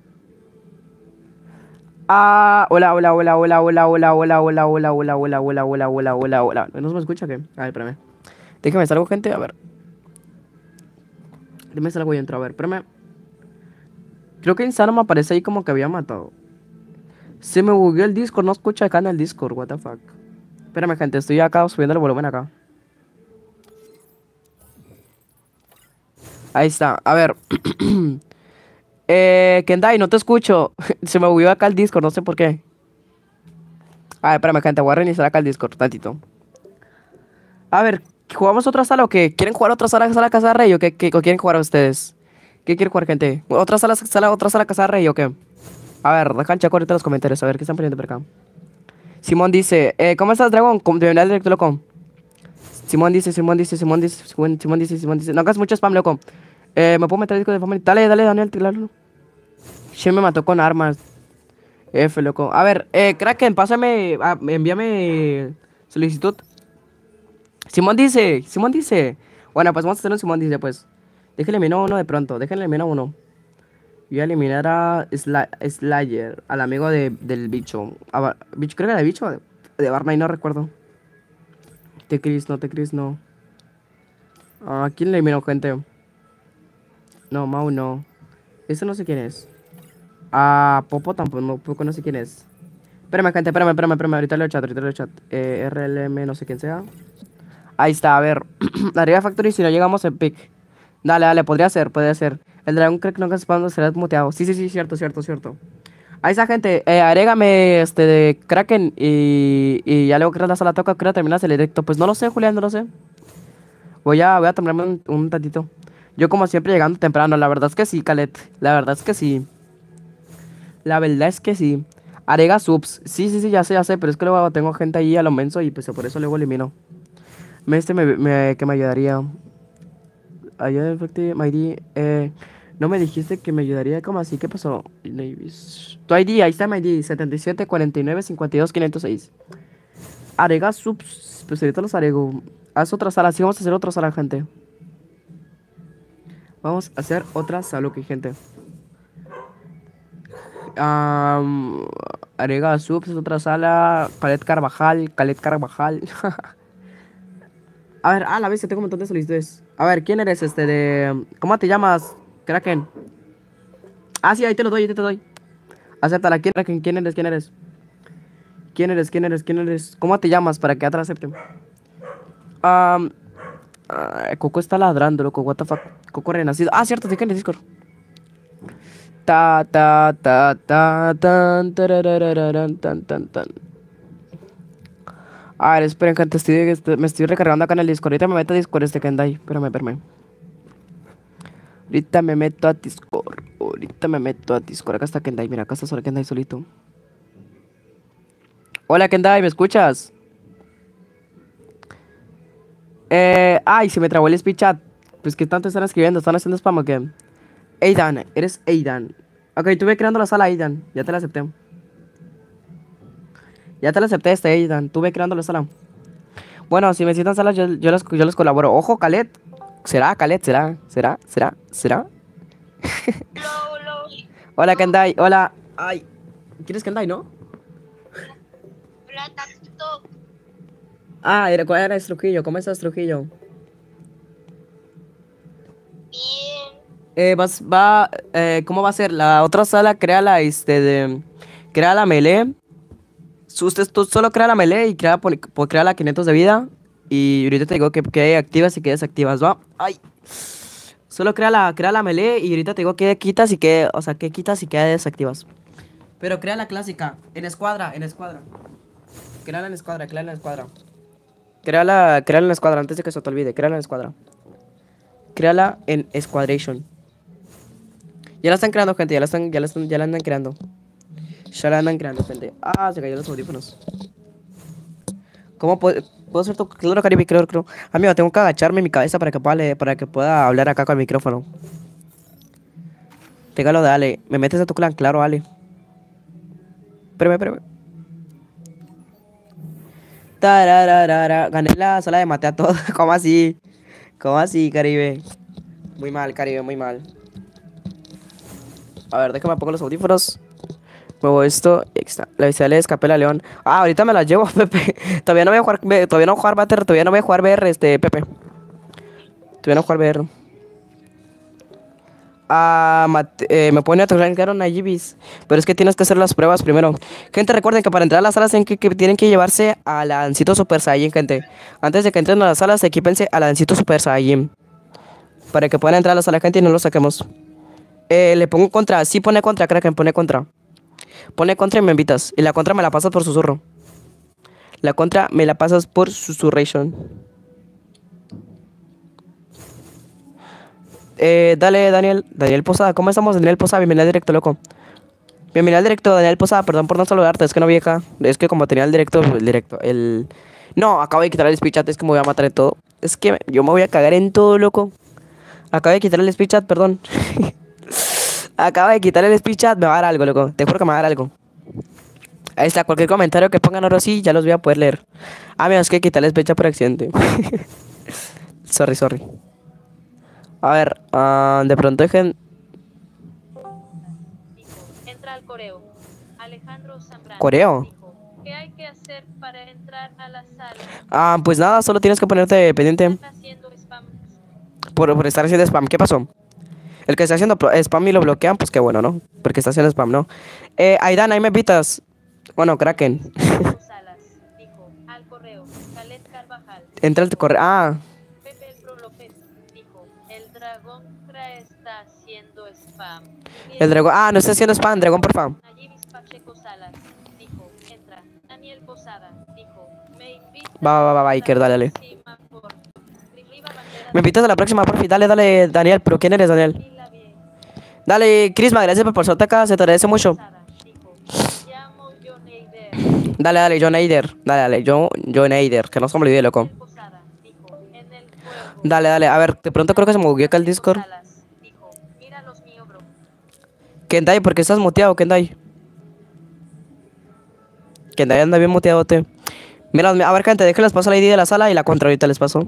Hola. ¿No se me escucha qué? A ver, espérame. Déjame salgo, gente, a ver. Déjame salgo y entro, a ver, espérame. Creo que Insano me aparece ahí como que había matado. Se me bugueó el Discord, no escucha acá en el Discord, what the fuck. Espérame, gente, estoy acá subiendo el volumen acá. Ahí está, a ver. Kendai, no te escucho. Se me bugueó acá el Discord, no sé por qué. Espérame, gente, voy a reiniciar acá el Discord, tantito. A ver, ¿jugamos otra sala o qué? ¿Quieren jugar otra sala Casa Rey o qué? ¿O quieren jugar ustedes? ¿Qué quieren jugar, gente? ¿Otra sala Casa Rey o qué? A ver, dejan checo ahorita en los comentarios, a ver qué están poniendo por acá. Simón dice, ¿cómo estás, Dragon? Bienvenido al directo, loco. Simón dice. No hagas mucho spam, loco. ¿Me puedo meter el disco de Family? Dale, Daniel, claro. Shen me mató con armas. F, loco. A ver, Kraken, pásame, envíame solicitud. Simón dice. Bueno, pues vamos a hacer un Simón dice, pues. Déjenle eliminar uno de pronto, déjenle eliminar uno. Voy a eliminar a Slayer, al amigo del bicho. Bicho, creo que era de bicho, de Barney, no recuerdo. Chris, no. ¿Quién le eliminó, gente? No, Mau no. Ese no sé quién es. Popo tampoco no sé quién es. Espérame, gente, espérame. Ahorita leo chat. RLM, no sé quién sea. Ahí está, a ver. Arriba Factory, si no llegamos en pick. Dale, podría ser. El dragón creo que no spam será muteado. Sí, cierto. Ahí está, gente. Agrégame de Kraken y ya luego que la sala toca, creo que terminas el directo. Pues no lo sé, Julián, no lo sé. Voy a tomarme un tantito. Yo como siempre llegando temprano, la verdad es que sí, Calet. La verdad es que sí. Agrega subs. Sí, ya sé, pero es que luego tengo gente ahí a lo menso y pues por eso luego elimino. Que me ayudaría. Allá efectivamente, my ID. No me dijiste que me ayudaría, ¿cómo así? ¿Qué pasó? Navis. Tu ID, ahí está mi ID, 77 49 52 506. Agrega subs, pues ahorita los agrego. Haz otra sala, sí, vamos a hacer otra sala, gente. Vamos a hacer otra sala, ok, gente. Agrega subs, otra sala. Calet Carvajal, Calet Carvajal. A ver, la vez tengo un montón de solicitudes. A ver, ¿quién eres ¿Cómo te llamas, Kraken? Ah, sí, ahí te lo doy, ahí te doy. Acéptala, ¿quién, Kraken? ¿Quién eres? ¿Quién eres? ¿Quién eres? ¿Quién eres? ¿Quién eres? ¿Cómo te llamas para que ya te la acepten? Coco está ladrando, loco, what the fuck. Coco renacido. Ah, cierto, estoy en el Discord. Ta, ta, ta, ta, tan, tararararán, tan, tan, tan. A ver, esperen, gente, me estoy recargando acá en el Discord. Ahorita me meto a Discord Kendai. Espérame. Ahorita me meto a Discord. Acá está Kendai. Mira, acá está solo Kendai solito. Hola, Kendai, ¿me escuchas? Ay, se me trabó el speech chat. Pues, ¿qué tanto están escribiendo? ¿Están haciendo spam o qué? Aidan, eres Aidan. Ok, estuve creando la sala Aidan. Ya te la acepté. Aidan. Estuve creando la sala. Bueno, si me citan salas, yo les colaboro. Ojo, Khaled. ¿Será, Khaled? ¿Será? Hola, Kendai. Hola. Ay. ¿Quieres Kendai, no? Hola, Taxito. ¿Cuál era Trujillo? ¿Cómo estás, Trujillo? Bien. ¿Cómo va a ser? La otra sala, créala, crea la melee. Tú solo crea la melee y crea la 500 de vida. Y ahorita te digo que activas y que desactivas, ¿va? Ay. Solo crea la melee y ahorita te digo que quitas y que desactivas. Pero crea la clásica, en escuadra. Créala en escuadra. Créala en escuadra, antes de que se te olvide, créala en escuadra. Créala en Squadration. Ya la están creando, gente, ya la andan creando. Gente. Se cayeron los audífonos. ¿Cómo puedo hacer tu claro, Caribe? Creo. Amigo, tengo que agacharme mi cabeza para que pueda hablar acá con el micrófono. Pégalo de Ale. ¿Me metes a tu clan? Claro, Ale. Espérame. Tarararara. Gané la sala de maté a todos. ¿Cómo así, Caribe? Muy mal, Caribe, muy mal. A ver, déjame pongo los audífonos. Muevo esto. La visual escapé la león. Ahorita me la llevo, Pepe. Todavía no voy a jugar Batter. Todavía no voy a jugar BR, Pepe. Todavía no voy a jugar BR. Me pone a tocar a Yibis. Pero es que tienes que hacer las pruebas primero. Gente, recuerden que para entrar a las salas tienen que llevarse al Ancito Super Saiyan, gente. Antes de que entren a las salas, equípense al Ancito Super Saiyan. Para que puedan entrar a la sala, gente, y no lo saquemos. Le pongo contra. Sí, pone contra, Kraken, pone contra. Pone contra y me invitas. Y la contra me la pasas por susurro. La contra me la pasas por susurration. Dale, Daniel Posada. ¿Cómo estamos, Daniel Posada? Bienvenido al directo, loco. Bienvenido al directo, Daniel Posada. Perdón por no saludarte. Es que no vi acá. Es que como tenía el directo. No, acabo de quitar el speech chat. Es que me voy a matar en todo. Es que yo me voy a cagar en todo, loco. Acabo de quitar el speech chat, perdón. Acaba de quitar el speech chat, me va a dar algo, loco. Te juro que me va a dar algo. Ahí está, cualquier comentario que pongan ahora sí, ya los voy a poder leer. Mira, es que quitar el speech chat por accidente. Sorry. A ver, de pronto dejen... Entra al coreo. Alejandro Zambrano. ¿Coreo? Dijo, ¿qué hay que hacer para entrar a la sala? Pues nada, solo tienes que ponerte pendiente Están haciendo spam. por estar haciendo spam. ¿Qué pasó? El que está haciendo spam y lo bloquean, pues qué bueno, ¿no? Porque está haciendo spam, ¿no? Aidan, ahí me invitas. Bueno, Kraken. Salas, dijo, al correo. Khaled Carvajal. Entra al correo. Pepe Pro López dijo, el dragón está haciendo spam. El dragón. No está haciendo spam, dragón, por favor. Nayibis Pacheco Salas dijo, entra. Daniel Posada dijo, me invita. Va, Iker, dale. Me invitas a la próxima, porfi. Dale, Daniel. ¿Pero quién eres, Daniel? Dale, Crisma, gracias por pasarte acá. Se te agradece mucho. Dale, John Aider. John Aider. Que no se me olvide, loco. Dale, dale. A ver, de pronto creo que se me bugueó acá el Discord. Salas, dijo, mira los mío, bro. Kendai, ¿por qué estás muteado, Kendai? Kendai anda bien muteado, te. Mira, a ver, gente, déjenles paso la ID de la sala y la contra ahorita les paso.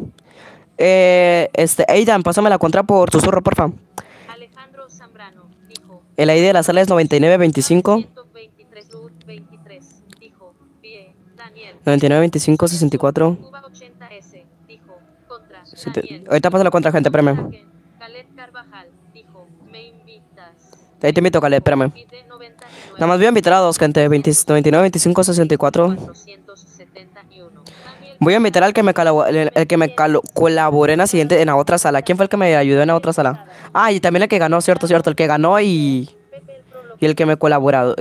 Aidan, pásame la contra por susurro, porfa. Alejandro Zambrano, dijo, El ID de la sala es 9925. 123, 23, dijo, bien, Daniel. 9925 64. Cuba 80S, dijo, contra, Siete- Daniel. Ahorita paso la contra, gente, espérame. Caleb Carvajal, dijo, me invitas. Ahí te invito, Caleb, espérame. Pide 99, Nada más voy a invitar a dos, gente. 99 25 64. 471. Daniel Voy a invitar al que me, colaboró en la siguiente, en la otra sala. ¿Quién fue el que me ayudó en la otra sala? Ah, y también el que ganó, cierto, cierto. El que ganó y el que me colaborado.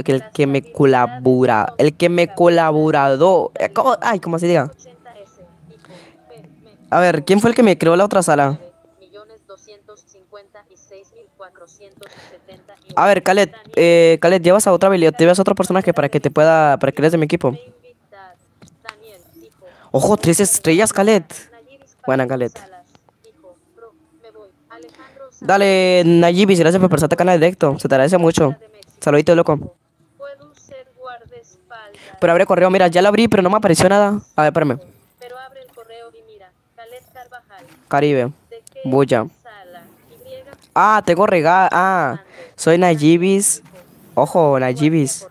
El que me colaborado. Ay, ¿cómo se diga? 80S, dijo, A ver, ¿quién fue el que me creó la otra sala? 1.256.471. A ver, Khaled, Khaled, llevas a otra habilidad, llevas a otro personaje para que te pueda, para que eres de mi equipo. Me invitas. Daniel, dijo, Ojo, 3 estrellas, Khaled. Nayiris Buena, Pablo Khaled. Salas, dijo, bro, me voy. Alejandro Dale, Nayibis, gracias por pasarte canal directo. Se te agradece mucho. Saludito, loco. puedo ser guardaespaldas. Pero abre correo, mira, ya lo abrí, pero no me apareció nada. A ver, espérame. Pero abre el correo y mira, Caleb Carvajal, Caribe. ¿de qué Bulla. sala? Y Ah, tengo regalo. Ah, soy Nayibis. Ojo, Nayibis.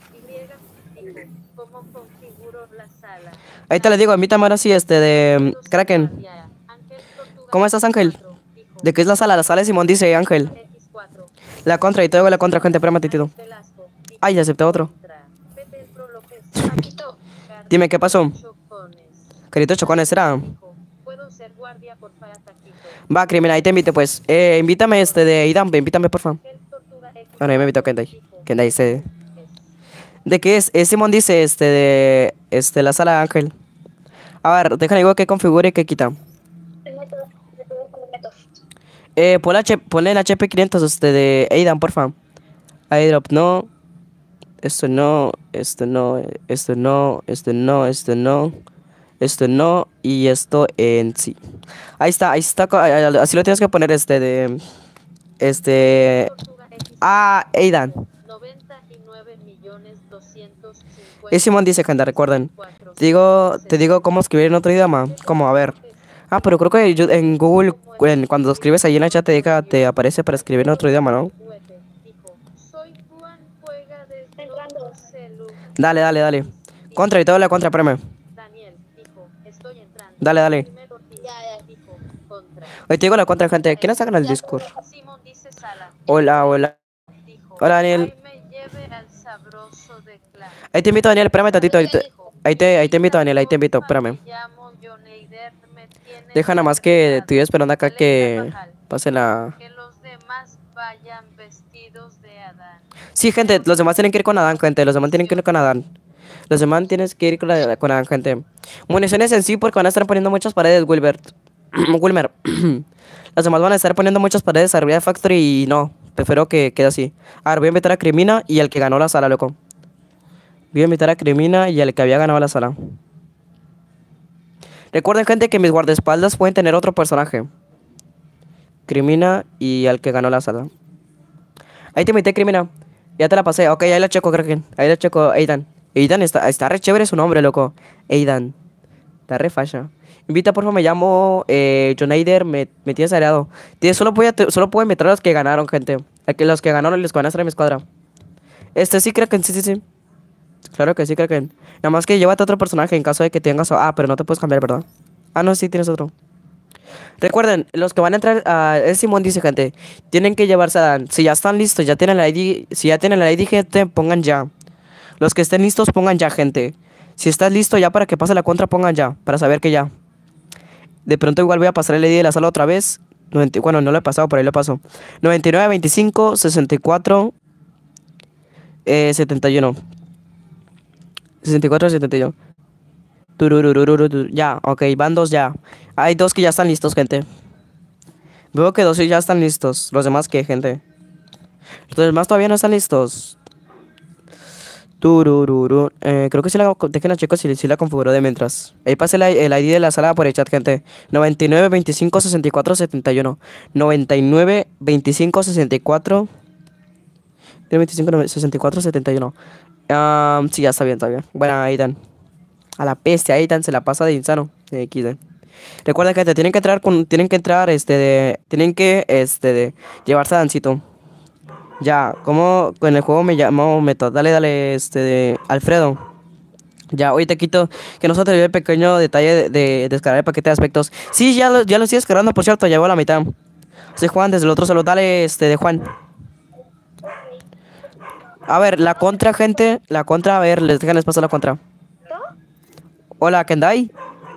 ¿Cómo configuro la sala? Ahí te le digo, invítame ahora sí, de Kraken. ¿Cómo estás, Ángel? ¿De qué es la sala? La sala de Simón dice Ángel. X4, La contra, y te doy la contra, gente, espérame, titito. Velasco, Ay, ya acepté otro. contra, Pepe el Pro López, Paquito, Dime, ¿qué pasó? Chocones, Carito Chocones, ¿será? dijo, ¿puedo ser guardia por Faya Taquito? Va, criminal, ahí te invito, pues. Invítame, de Aidan, invítame, porfa. El Tortuga X, Bueno, ahí me invitó Kendai. dijo, Kendai, es. ¿De qué es? Simón dice, la sala de Ángel. A ver, déjale digo que configure y que quita. Ponle el HP 500, de Aidan, porfa. Airdrop, no. Esto no, esto no, esto no, esto no, esto no. Esto no, y esto en sí. Ahí está, así lo tienes que poner, Tortuga X, Aidan. 99.250.000. Y Simón dice que anda, recuerden. Te digo cómo escribir en otro idioma. ¿Cómo? A ver. Ah, pero creo que en Google, cuando escribes ahí en la chat, te aparece para escribir en otro idioma, ¿no? Dijo, soy Juan, juega desde otro celu. Dale. Contra, y te doy la contra, espérame. Daniel dijo, estoy entrando. Dale. Primero dijo, contra. Hoy te digo la contra, gente. ¿Quiénes sacan el Discord? Simón dice Sala. Hola. Dijo, Hola, Daniel. "Ay, me lleve al sabroso de clan". Ahí te invito, Daniel, espérame tantito. Dijo, Ahí te invito, Daniel, ahí te invito, espérame. "Me llamo Joneider, me tienes Deja nada más que estoy esperando acá Alex que Carvajal, pase la... que los demás vayan vestidos de Adán. Sí, gente, los demás tienen que ir con Adán, gente. Los demás tienen que ir con Adán. Los demás tienes que ir con Adán, gente. Municiones en sí, porque van a estar poniendo muchas paredes, Wilbert. Wilmer. Los demás van a estar poniendo muchas paredes arriba de Factory y no. Prefiero que quede así. A ver, voy a invitar a Crimina y al que ganó la sala, loco. Voy a invitar a Crimina y al que había ganado la sala. Recuerden, gente, que mis guardaespaldas pueden tener otro personaje. Crimina y al que ganó la sala. Ahí te invité, Crimina. Ya te la pasé. Ok, ahí la checo, Kraken. Ahí la checo, Aidan. Aidan está re chévere su nombre, loco. Aidan. Está re fasha. Invita, por favor, me llamo Joneider. Me tienes areado. Solo puedo invitar a los que ganaron, gente. Los que ganaron les van a estar en mi escuadra. Sí, Kraken, sí. Claro que sí, Kraken. Nada más que llévate otro personaje en caso de que tengas... Ah, pero no te puedes cambiar, ¿verdad? Ah, no, sí, tienes otro. Recuerden, los que van a entrar a... Simón dice, gente, tienen que llevarse a Dan. Si ya están listos, ya tienen la ID... Si ya tienen la ID, gente, pongan ya. Los que estén listos, pongan ya, gente. Si estás listo ya para que pase la contra, pongan ya. Para saber que ya. De pronto igual voy a pasar el ID de la sala otra vez. Bueno, no lo he pasado, por ahí lo paso. 99, 25, 64, 71. 64, 71. Ya, ok, van dos ya. Hay dos que ya están listos, gente. Veo que dos ya están listos. Los demás, ¿qué, gente? Los demás todavía no están listos. Turururu. Creo que sí la... Déjenla chicos si la configuró de mientras. Ahí pasé el ID de la sala por el chat, gente. 99 25 64 71. 99 25 64... 25 64 71. Sí, ya está bien, está bien. Bueno, Aidan. A la peste, Aidan se la pasa de insano. XD. Recuerda que te tienen que entrar con... Tienen que entrar, tienen que, llevarse a Dancito. Ya, como en el juego me llamo Meto. Dale, dale, Alfredo. Ya, hoy te quito que no se te olvide el pequeño detalle de descargar el paquete de aspectos. Sí, ya lo estoy descargando, por cierto, llevo a la mitad. Soy Juan, desde el otro solo. Dale, de Juan. A ver, la contra, gente. La contra, a ver, déjenles pasar la contra. Hola, Kendai.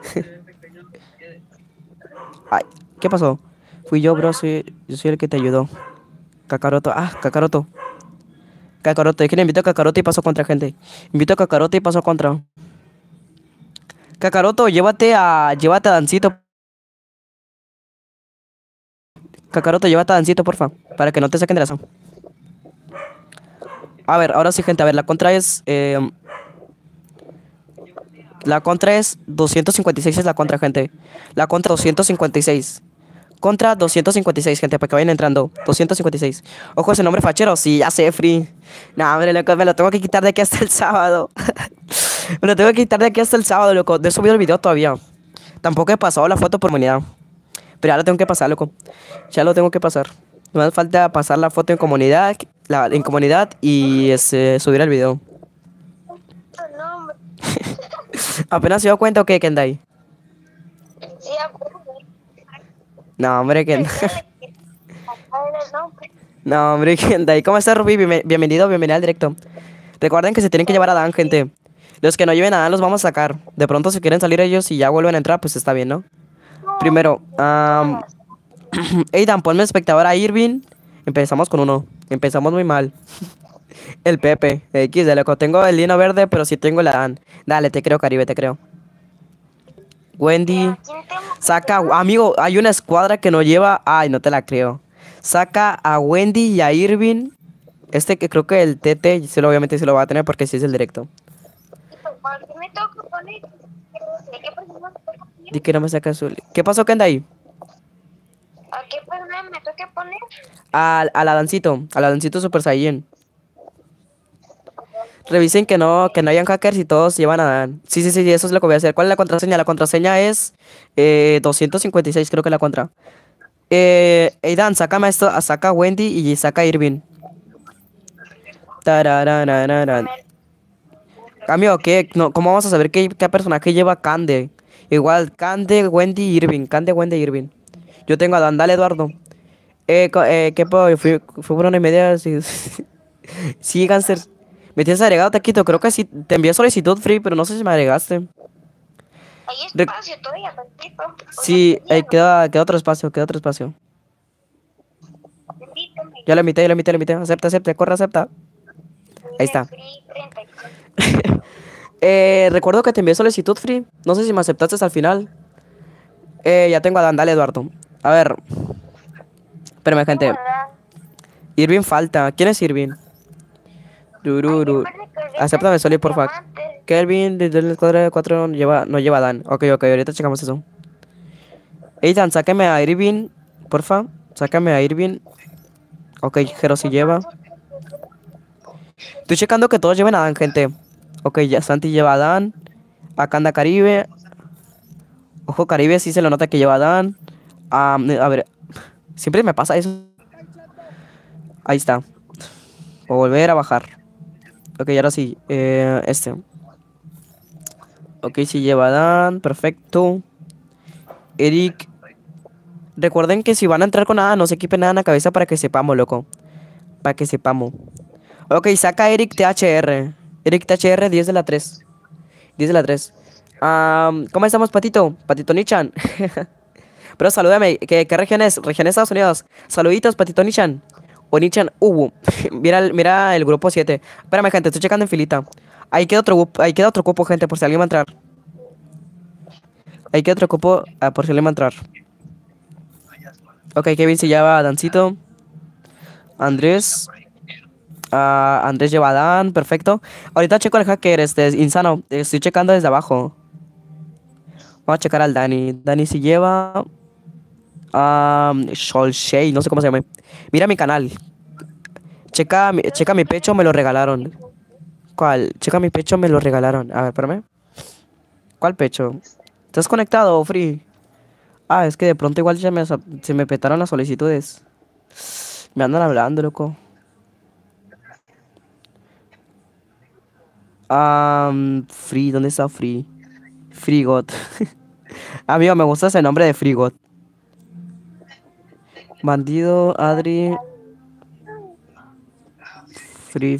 Ay, ¿qué pasó? Fui yo, bro, yo soy el que te ayudó. Kakaroto, Kakaroto. Kakaroto, es que le invito a Kakaroto y paso contra, gente. Invito a Kakaroto y paso contra. Kakaroto, llévate a Dancito. Kakaroto, llévate a Dancito, porfa. Para que no te saquen de la zona. A ver, ahora sí, gente, a ver, la contra es... la contra es 256, es la contra, gente. La contra 256. Contra 256, gente, para que vayan entrando. 256. Ojo, ese nombre fachero. Sí, ya sé, Free. Nah, hombre, loco, me lo tengo que quitar de aquí hasta el sábado. Me lo tengo que quitar de aquí hasta el sábado, loco. No he subido el video todavía. Tampoco he pasado la foto por comunidad. Pero ya lo tengo que pasar, loco. Ya lo tengo que pasar. Me hace falta pasar la foto en comunidad. En comunidad y subir el video. Apenas se dio cuenta o qué, Kendai. No, hombre, Kendai. No, hombre, Kendai. ¿Cómo estás, Rubí? Bienvenido al directo. Recuerden que se tienen que llevar a Dan, gente. Los que no lleven a Dan los vamos a sacar. De pronto, si quieren salir ellos y ya vuelven a entrar, pues está bien, ¿no? Primero, hey, Dan, ponme espectador a Irving. Empezamos con uno. Empezamos muy mal. El Pepe. X de loco. Tengo el lino verde, pero sí tengo la Dan. Dale, te creo, Caribe, te creo. Wendy. Saca, amigo, hay una escuadra que no lleva. Ay, no te la creo. Saca a Wendy y a Irving. Que creo que el TT, obviamente se lo va a tener porque sí es el directo. Di que no me saca azul. ¿Qué pasó, Kendai? ¿A qué persona me toca poner? A la Dancito Super Saiyan. Revisen que no hayan hackers y todos llevan a Dan. Sí, eso es lo que voy a hacer. ¿Cuál es la contraseña? La contraseña es 256, creo que es la contra. Hey Dan, sácame esto, saca a Wendy y saca a Irving. Tarararararan. Amigo, no, ¿cómo vamos a saber qué personaje lleva Cande? Igual, Cande, Wendy, Irving. Cande, Wendy, Irving. Yo tengo a Dan, dale, Eduardo. ¿Qué puedo? Fui por 1:30. Sí, sí, Gánster. ¿Me tienes agregado, Taquito? Creo que sí. Te envié solicitud, Free, pero no sé si me agregaste. Hay espacio todavía, tantito. Sí, queda otro espacio, Ya lo invité. Acepta, corre, acepta. Ahí está. Recuerdo que te envié solicitud, Free. No sé si me aceptaste al final. Ya tengo a Dan, dale, Eduardo. A ver. Espérame, gente. Irving falta. ¿Quién es Irving? Acéptame, Soli, por favor. Kelvin, desde el cuadro de 4 no lleva a Dan. Ok, ahorita checamos eso. Hey, Dan, sácame a Irving, porfa. Sácame a Irving. Ok, Jero sí lleva. Estoy checando que todos lleven a Dan, gente. Ok, ya Santi lleva a Dan. Acá anda Caribe. Ojo, Caribe sí se lo nota que lleva a Dan. A ver, siempre me pasa eso. Ahí está. O volver a bajar. Ok, ahora sí. Ok, sí lleva a Dan. Perfecto. Eric. Recuerden que si van a entrar con nada, no se equipen nada en la cabeza para que sepamos, loco. Para que sepamos. Ok, saca a Eric THR. Eric THR, 10 de la 3. 10 de la 3. ¿Cómo estamos, Patito? Patito Nichan. Pero salúdame. ¿Qué región es? Región de Estados Unidos. Saluditos, Patito Nichan. O Nichan mira el grupo 7. Espérame, gente, estoy checando en filita. Ahí queda otro cupo, gente, por si alguien va a entrar. Ahí queda otro cupo por si alguien va a entrar. Ok, Kevin se llama Dancito. Andrés. Andrés lleva a Dan, perfecto. Ahorita checo al hacker, insano. Estoy checando desde abajo. Vamos a checar al Dani. Dani si lleva. Sholshay, no sé cómo se llama. Mira mi canal. Checa mi pecho, me lo regalaron. ¿Cuál? Checa mi pecho, me lo regalaron. A ver, espérame. ¿Cuál pecho? ¿Estás conectado, Free? Es que de pronto igual se me petaron las solicitudes. Me andan hablando, loco. Free, ¿dónde está Free? Frigot. Amigo, me gusta ese nombre de Frigot. Bandido, Adri. Free.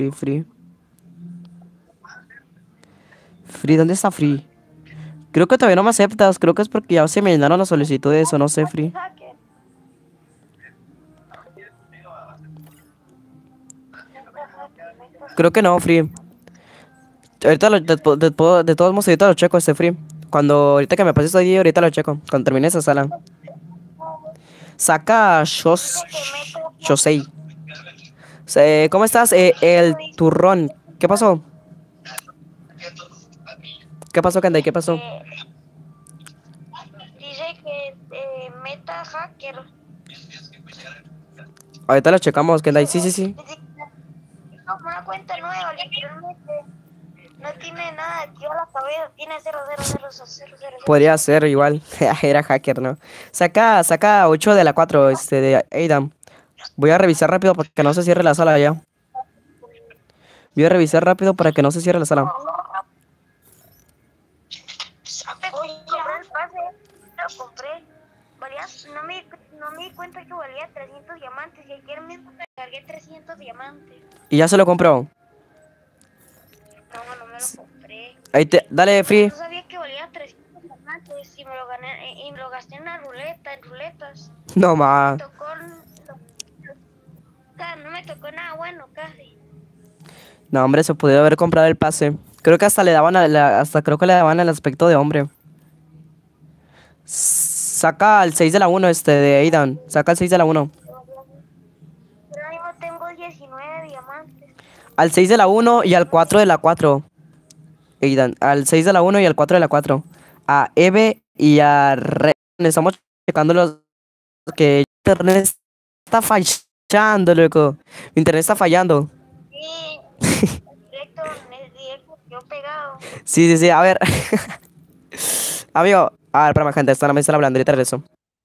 Free, ¿dónde está Free? Creo que todavía no me aceptas. Creo que es porque ya se me llenaron las solicitudes o no sé, Free. Hacker. Creo que no, Free. Ahorita de todos modos, ahorita lo checo Free. Ahorita que me pases ahí, ahorita lo checo. Cuando termine esa sala. Saca Shosei. ¿Cómo estás? El turrón. ¿Qué pasó? ¿Qué pasó, Kandai? ¿Qué pasó? Dice que meta hacker. Ahorita lo checamos, Kandai. Sí. Dice que como una cuenta nueva, literalmente. No tiene nada de tío a la cabeza, tiene 00000. Podría ser igual. Era hacker, ¿no? Saca 8 de la 4, de Adam. Voy a revisar rápido para que no se cierre la sala ya. Voy a revisar rápido para que no se cierre la sala. Oye, compré el pase, lo compré. Valía, no me di cuenta que valía 300 diamantes. Y ayer mismo me cargué 300 diamantes. ¿Y ya se lo compró? No me lo compré. Dale, Free. No sabía que valía 300 diamantes y me lo gané y me lo gasté en ruletas. No, ma. No me tocó nada bueno casi. No, hombre, se pudo haber comprado el pase. Creo que hasta le daban creo que le daban el aspecto de hombre. Saca el 6 de la 1, de Aidan. Saca el 6 de la 1. Pero ahora mismo tengo 19 diamantes. Al 6 de la 1 y al 4 de la 4. Aidan, al 6 de la 1 y al 4 de la 4. A Eve y a Ren. Estamos checando los que internet está fallando, loco. Mi internet está fallando. Sí, directo, yo pegado. Sí. A ver. Amigo. A ver, espérame, gente. Me están hablando. Ahorita regreso.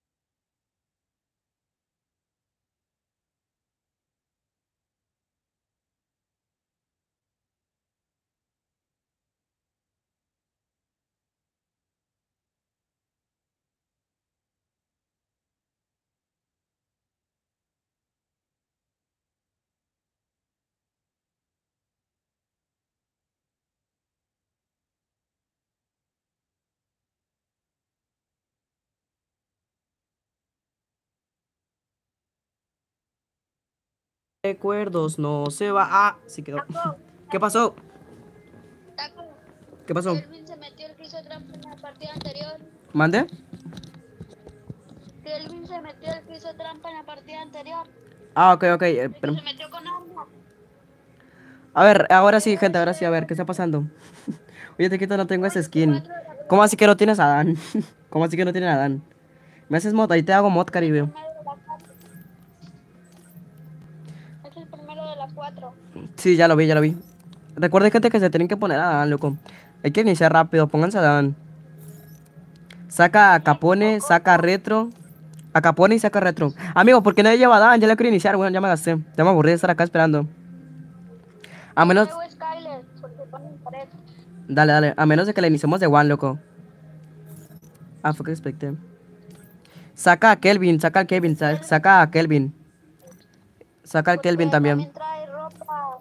Recuerdos no se va. Sí quedó. ¿Qué pasó? Taco, ¿Qué pasó? Kelvin se metió el que hizo trampa en la partida anterior. ¿Mande? Kelvin se metió el que hizo trampa en la partida anterior. Ok. Se metió con arma. A ver, ahora sí, gente, ahora sí, a ver, ¿qué está pasando? Oye, te quito, no tengo ese skin. ¿Cómo así que no tienes a Dan? ¿Cómo así que no tienes a Dan? ¿Me haces mod? Ahí te hago mod, Caribe. Es el primero de las 4. Sí, ya lo vi. Recuerden, gente, que se tienen que poner a Dan, loco. Hay que iniciar rápido, pónganse a Dan. Saca a Capone, saca a Retro. A Capone y saca a Retro. Amigo, ¿por qué nadie lleva a Dan? Ya la quiero iniciar, bueno, ya me gasté. Ya me aburrí de estar acá esperando. A menos... Skyler, porque pone en pared. Dale. A menos de que la iniciemos de one, loco. Fue que expecté. Saca a Kelvin, saca al Kelvin. Saca a Kelvin. Saca al Kelvin también. Trae ropa.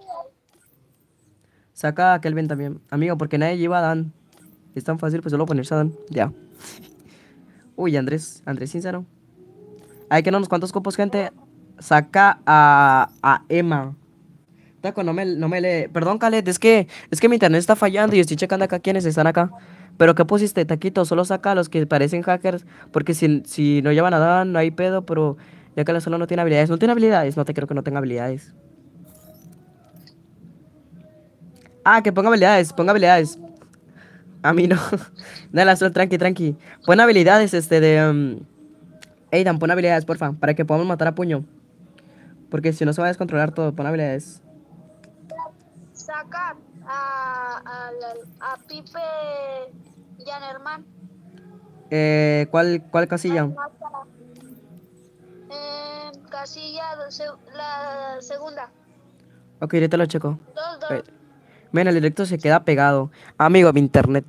Saca a Kelvin también. Amigo, porque nadie lleva a Dan. Es tan fácil, pues solo ponerse a Dan. Ya. Uy, Andrés sincero. Hay que no unos cuantos copos, gente. Saca a Emma. Taco, no me lee. Perdón, Khaled, es que mi internet está fallando y estoy checando acá quiénes están acá. Pero ¿qué pusiste, Taquito? Solo saca a los que parecen hackers. Porque si no llevan a Dan, no hay pedo, pero ya que la solo no tiene habilidades. ¿No tiene habilidades? No te creo que no tenga habilidades. Ah, que ponga habilidades, ponga habilidades. A mí no. Dale, azul, tranqui, tranqui. Pon habilidades, Aidan, pon habilidades, porfa, para que podamos matar a puño. Porque si no se va a descontrolar todo, pon habilidades. Saca a Pipe Janerman. ¿Cuál casilla? Casilla, la segunda. Ok, ahorita lo checo. 2-2. Ven, el directo se queda pegado. Amigo, mi internet.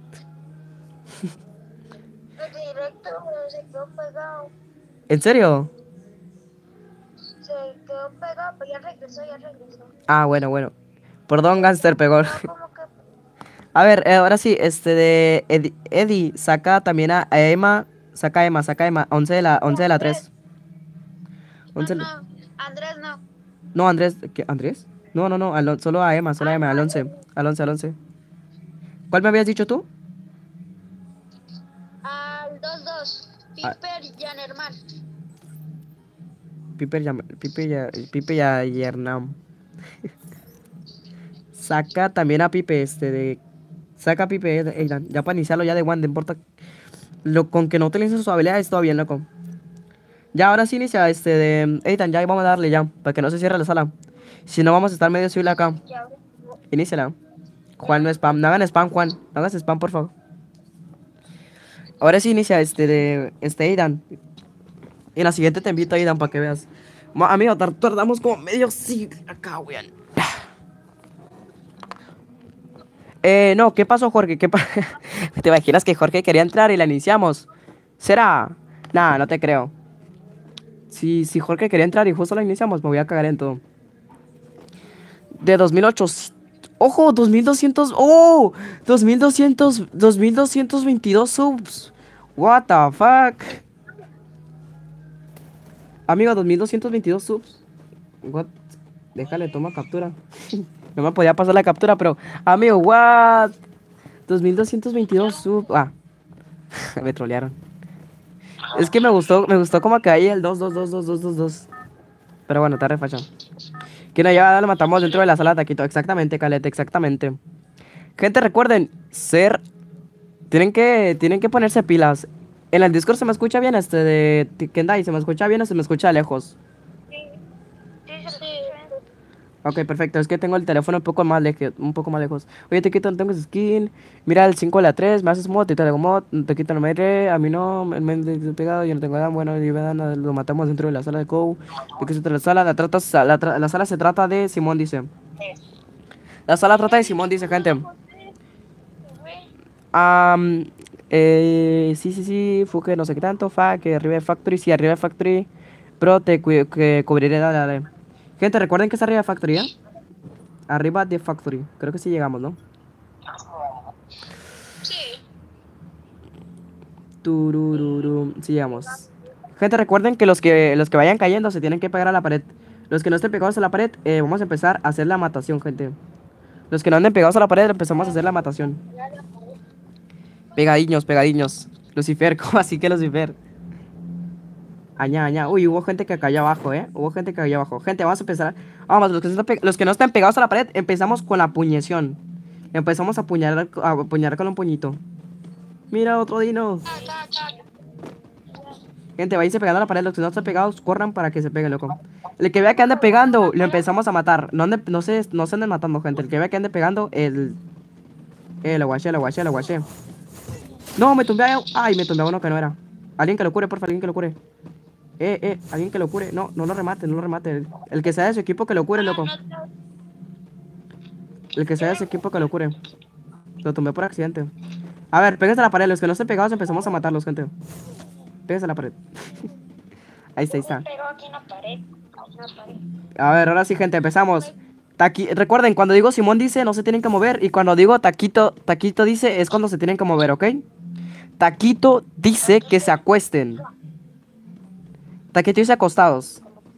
El directo se quedó pegado. ¿En serio? Se quedó pegado, pero ya regresó, ya regresó. Ah, bueno. Perdón, Gangster, pegó. Como que A ver, ahora sí, de Eddie, saca también a Emma. Saca a Emma. 11 de la 3. no, 11. no, Andrés no. No, Andrés. ¿Qué? ¿Andrés? No, solo a Emma, al 11. Al 11. ¿Cuál me habías dicho tú? Al 2-2. Ah. Piper Janerman. Pipe ya Yernam. Saca también a Pipe, Saca a Pipe, Aidan. Ya para iniciarlo ya de one, no importa. Con que no utilice sus habilidades, todo bien, loco. Ya, ahora sí inicia, de Aidan, ya vamos a darle ya, para que no se cierre la sala. Si no, vamos a estar medio civil acá. Iníciala. Juan, no spam. No hagan spam, Juan. No hagas spam, por favor. Ahora sí inicia, Aidan. Y en la siguiente te invito, Aidan, para que veas. Amigo, tardamos como medio siglo acá, weón. No, ¿qué pasó, Jorge? ¿Te imaginas que Jorge quería entrar y la iniciamos? ¿Será? Nah, no te creo. Si Jorge quería entrar y justo la iniciamos, me voy a cagar en todo. De 2008. ¡Ojo! 2200. ¡Oh! 2222 subs. What the fuck. Amigo, 2222 subs. What? Déjale, toma captura. No me podía pasar la captura, pero... Amigo, what? 2222 subs. Ah. Me trolearon. Es que me gustó como que ahí el 2. Pero bueno, está refacha. Que no, ya lo matamos dentro de la sala de taquito. Exactamente, Calete, exactamente. Gente, recuerden, tienen que ponerse pilas. En el Discord se me escucha bien de Kendai, se me escucha bien o se me escucha lejos. Sí. Ok, perfecto, es que tengo el teléfono un poco más lejos. Oye, te quito, no tengo skin. Mira el 5 de la 3, me haces mod, te traigo mod, te quito el MR, a mí no, me he pegado, yo no tengo nada, bueno, lo matamos dentro de la sala de Go. ¿De qué se trata la sala? La sala se trata de Simón, dice. La sala trata de Simón, dice, gente. Sí, Fuque, no sé qué tanto, que arriba de Factory, sí, arriba de Factory. Pero que cubriré, dale. Gente, recuerden que está arriba de Factory, ¿eh? Arriba de Factory. Creo que sí llegamos, ¿no? Sí. Turururu. Sí llegamos. Gente, recuerden que los que vayan cayendo se tienen que pegar a la pared. Los que no estén pegados a la pared, vamos a empezar a hacer la matación, gente. Los que no anden pegados a la pared, empezamos a hacer la matación. Pegadiños. Lucifer, ¿cómo así que Lucifer? Añá. Uy, hubo gente que cayó abajo, Hubo gente que cayó abajo. Gente, vamos a empezar. Vamos, los que no están pegados a la pared, empezamos con la puñeción. Empezamos a apuñalar con un puñito. Mira, otro dino. Gente, váyanse pegando a la pared. Los que no están pegados, corran para que se pegue, loco. El que vea que ande pegando, lo empezamos a matar. No se anden matando, gente. El que vea que ande pegando, lo guaché. No, me tumbé a... Ay, me tumbé a uno que no era. Alguien que lo cure, porfa, alguien que lo cure. Alguien que lo cure. No lo remate. El que sea de su equipo que lo cure, loco. El que sea de su equipo que lo cure. Lo tumbé por accidente. A ver, péguense a la pared. Los que no estén pegados empezamos a matarlos, gente. Péguense a la pared. Ahí está. A ver, ahora sí, gente, empezamos. Recuerden, cuando digo Simón dice, no se tienen que mover. Y cuando digo Taquito dice, es cuando se tienen que mover, ¿ok? Taquito dice que se acuesten. Taquito dice acostados.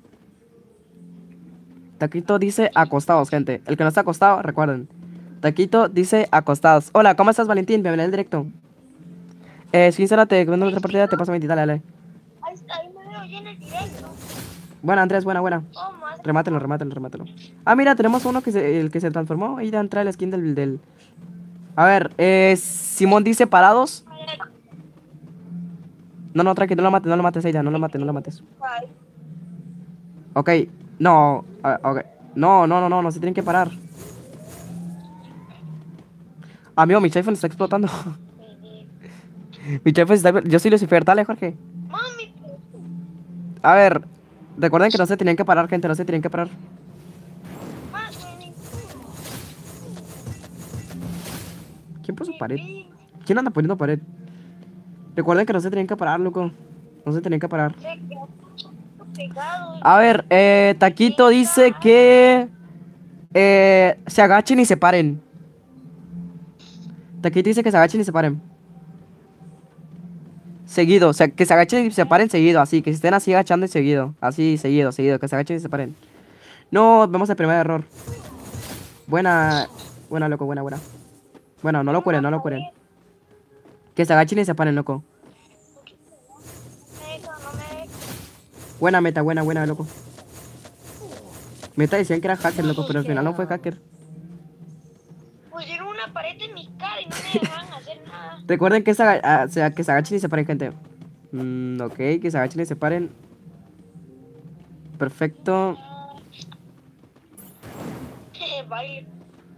Taquito dice acostados, gente. El que no está acostado, recuerden. Taquito dice acostados. Hola, ¿cómo estás, Valentín? Bienvenido al directo. Sincérate, que vendo otra partida, te paso 20, dale. Ahí me veo ya en el directo. Buena, Andrés, buena. ¿Cómo? Remátelo, remátelo, remátelo. Ah, mira, tenemos uno el que se transformó. Ahí ya trae la skin del... A ver, Simón dice parados. No, no, tranqui, no lo mates ella, no lo mates, no lo mates. Ok, no, ok. No se tienen que parar. Amigo, mi iPhone está explotando. Mi iPhone está... Yo soy Lucifer, dale, Jorge. Mami, A ver, recuerden que no se tenían que parar, gente, no se tenían que parar. mami. ¿Quién puso pared? ¿Quién anda poniendo pared? Recuerden que no se tenían que parar, loco. No se tenían que parar. Se quedó pegado. A ver, Taquito dice que se agachen y se paren. Taquito dice que se agachen y se paren. Seguido, o sea, que se agachen y se paren seguido, así, que se estén así agachando y seguido. Así, seguido, que se agachen y se paren. No, vemos el primer error. Buena, buena, loco, buena. Bueno, no lo curen, no lo curen. Que se agachen y se paren, loco. No me deja. Buena meta, buena, loco. Meta decían que era hacker, loco, pero al final no fue hacker. Pusieron una pared en mi cara y no me dejaban hacer nada. Recuerden que que se agachen y se paren, gente. Ok, que se agachen y se paren. Perfecto. Baile.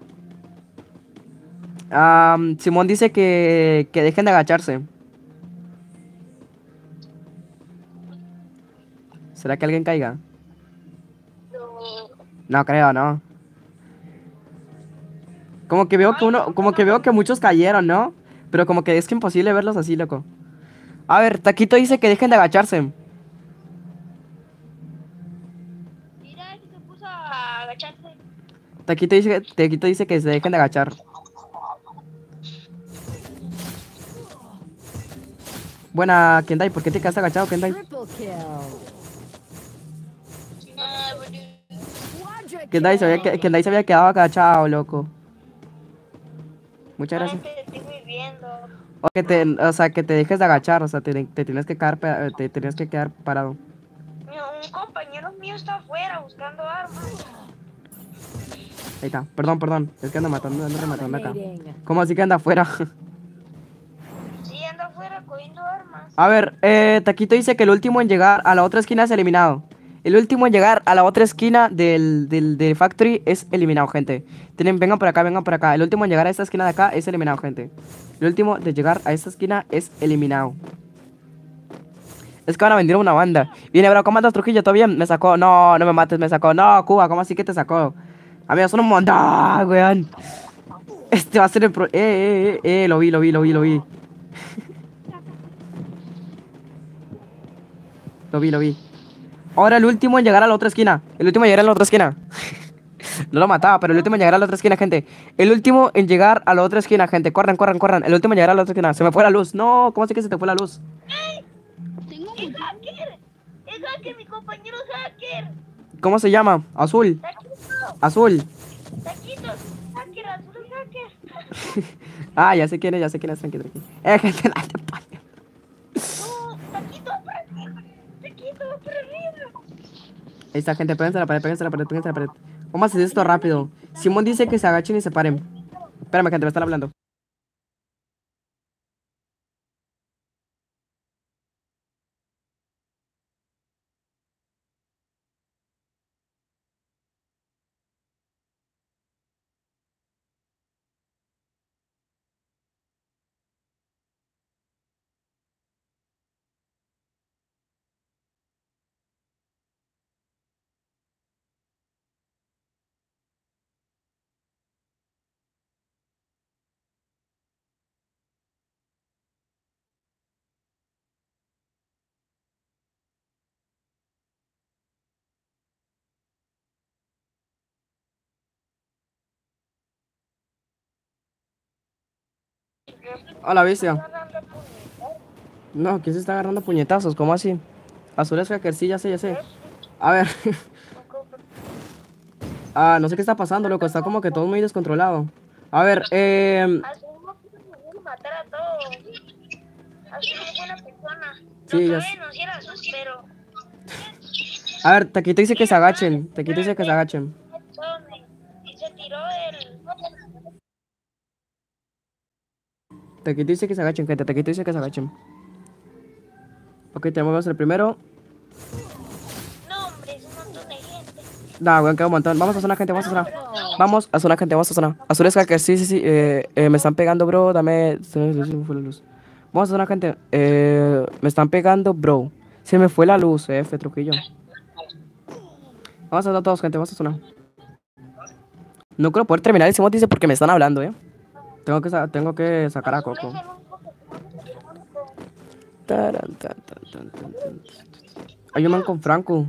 Simón dice que dejen de agacharse. ¿Será que alguien caiga? No creo, no. Como que veo que muchos cayeron, ¿no? Pero como que es que imposible verlos así, loco. A ver, Taquito dice que dejen de agacharse. Mira, se puso a agacharse. Taquito dice que se dejen de agachar. Buena, Kendai, ¿por qué te quedaste agachado, Kendai? Kendai se había quedado agachado, loco. Muchas gracias. Te estoy viviendo. O sea, que te dejes de agachar, o sea, te tienes que quedar, te tienes que quedar parado. Un compañero mío está afuera buscando armas. Ahí está, perdón, es que ando rematando acá. ¿Cómo así que anda afuera? Sí, anda afuera cogiendo armas. A ver, Taquito dice que el último en llegar a la otra esquina es eliminado. El último en llegar a la otra esquina del Factory es eliminado, gente. Vengan por acá. El último en llegar a esta esquina de acá es eliminado, gente. El último de llegar a esta esquina es eliminado. Es que van a venir una banda. Viene, bro, ¿cómo andas, Trujillo? ¿Todo bien? Me sacó. No me mates, me sacó. No, Cuba, ¿cómo así que te sacó? Amigos, son un montón, weón. Este va a ser el lo vi. Lo vi. Ahora el último en llegar a la otra esquina. No lo mataba, pero el último en llegar a la otra esquina, gente. El último en llegar a la otra esquina, gente. Corran. El último en llegar a la otra esquina. Se me fue la luz. No, ¿cómo así que se te fue la luz? ¡Es hacker! ¡Es hacker, mi compañero es hacker! ¿Cómo se llama? Azul. Azul. Taquito, hacker, azul es hacker. Ah, ya sé quién es, tranqui. Gente, no te pases. No, Taquito, para arriba. Taquito, para arriba. Ahí está, gente, péguense a la pared. Vamos a hacer esto rápido. Simón dice que se agachen y se paren. Espérame, gente, me están hablando. Hola, bestia. No, ¿quién se está agarrando puñetazos? ¿Cómo así? Azul es hacker, sí, ya sé. A ver. No sé qué está pasando, loco. Está como que todo muy descontrolado. A ver, Asumo que se matar a todos. Asumo que es buena persona. Sí, Lo ya sabe denunciar a sus, pero... A ver, Taquito dice que se agachen. Taquito dice que se agachen. Y se tiró el... Taquito dice que se agachen, gente. Taquito dice que se agachen. Ok, tenemos el primero. No, hombre, es un montón de gente. Nah, weón, queda un montón. Vamos a zona, gente, vamos a zona. Vamos a zona, gente, vamos a zona. Azules hackers, sí, sí, sí. Me están pegando, bro. Dame. Se me fue la luz. Vamos a zona, gente. Me están pegando, bro. Se me fue la luz, Truquillo. Vamos a zona todos, gente, vamos a zona. No creo poder terminar el Simón dice porque me están hablando, tengo que sacar a Coco. Taran, tan, tan, tan, tan, tan. Hay un man con Franco.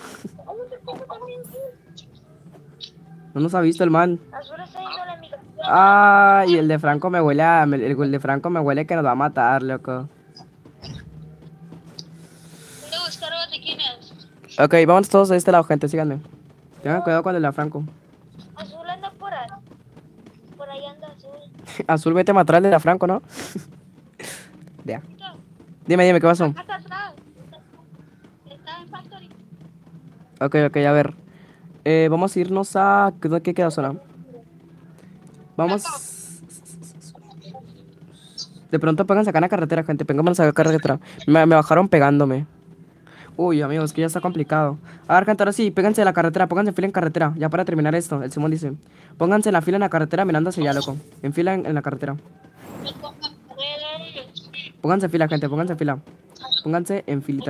No nos ha visto el man. Azul está yendo a la migración. Ay, el de Franco me huele a... El de Franco me huele que nos va a matar, loco. Voy a buscar botiquines. Ok, vamos todos a este lado, gente, síganme. Tengan cuidado con el de Franco. Azul anda por ahí. Por ahí anda Azul. Azul, vete a matar al de la Franco, ¿no? Ya. Dime, ¿qué pasó? Acá atrás. Está en Factory. Ok, a ver. Vamos a irnos a... ¿Qué queda zona? Vamos... De pronto pónganse acá en la carretera, gente. Pónganse acá en la carretera. Me bajaron pegándome. Uy, amigos, que ya está complicado. A ver, gente, ahora sí, péganse en la carretera. Pónganse en fila en carretera. Ya para terminar esto, el Simón dice. Pónganse en la fila en la carretera mirando hacia allá, loco. En fila en la carretera. Pónganse en fila, gente, pónganse en fila. Pónganse en filita.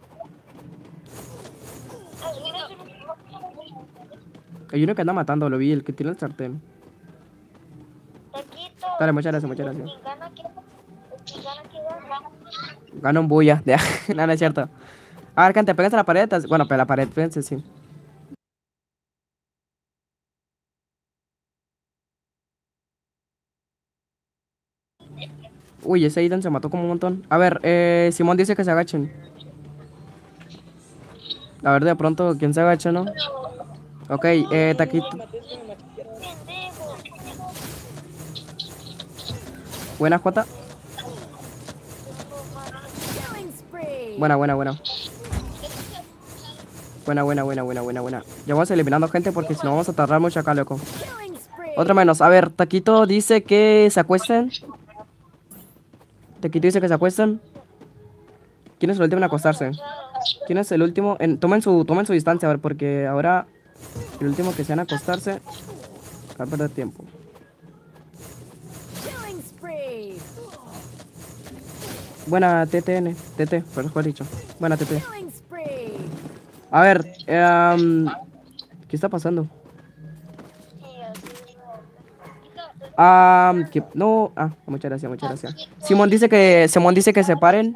Hay uno que anda matando, lo vi, el que tiene el sartén. Taquito. Dale, muchas gracias, muchas gracias. Quien gana, quien gana, Gana un bulla. No, no es cierto. A ver, gente, péguense a la pared. Bueno, pero la pared, péguense, sí. Uy, ese Aidan se mató como un montón. A ver, Simón dice que se agachen. A ver, de pronto, ¿quién se agacha, no? Ok, Taquito. pendejo. Buena, Jota. Buena. Buena. Ya vamos eliminando gente porque si no vamos a tardar mucho acá, loco. Otro menos. A ver, Taquito dice que se acuesten. Taquito dice que se acuesten. ¿Quién es el último en acostarse? ¿Quién es el último? Tomen su distancia, a ver, porque ahora el último que sean a acostarse va a perder tiempo. Buena, TT, mejor dicho. Buena, TT. A ver, ¿qué está pasando? No, muchas gracias. Simón dice que se paren.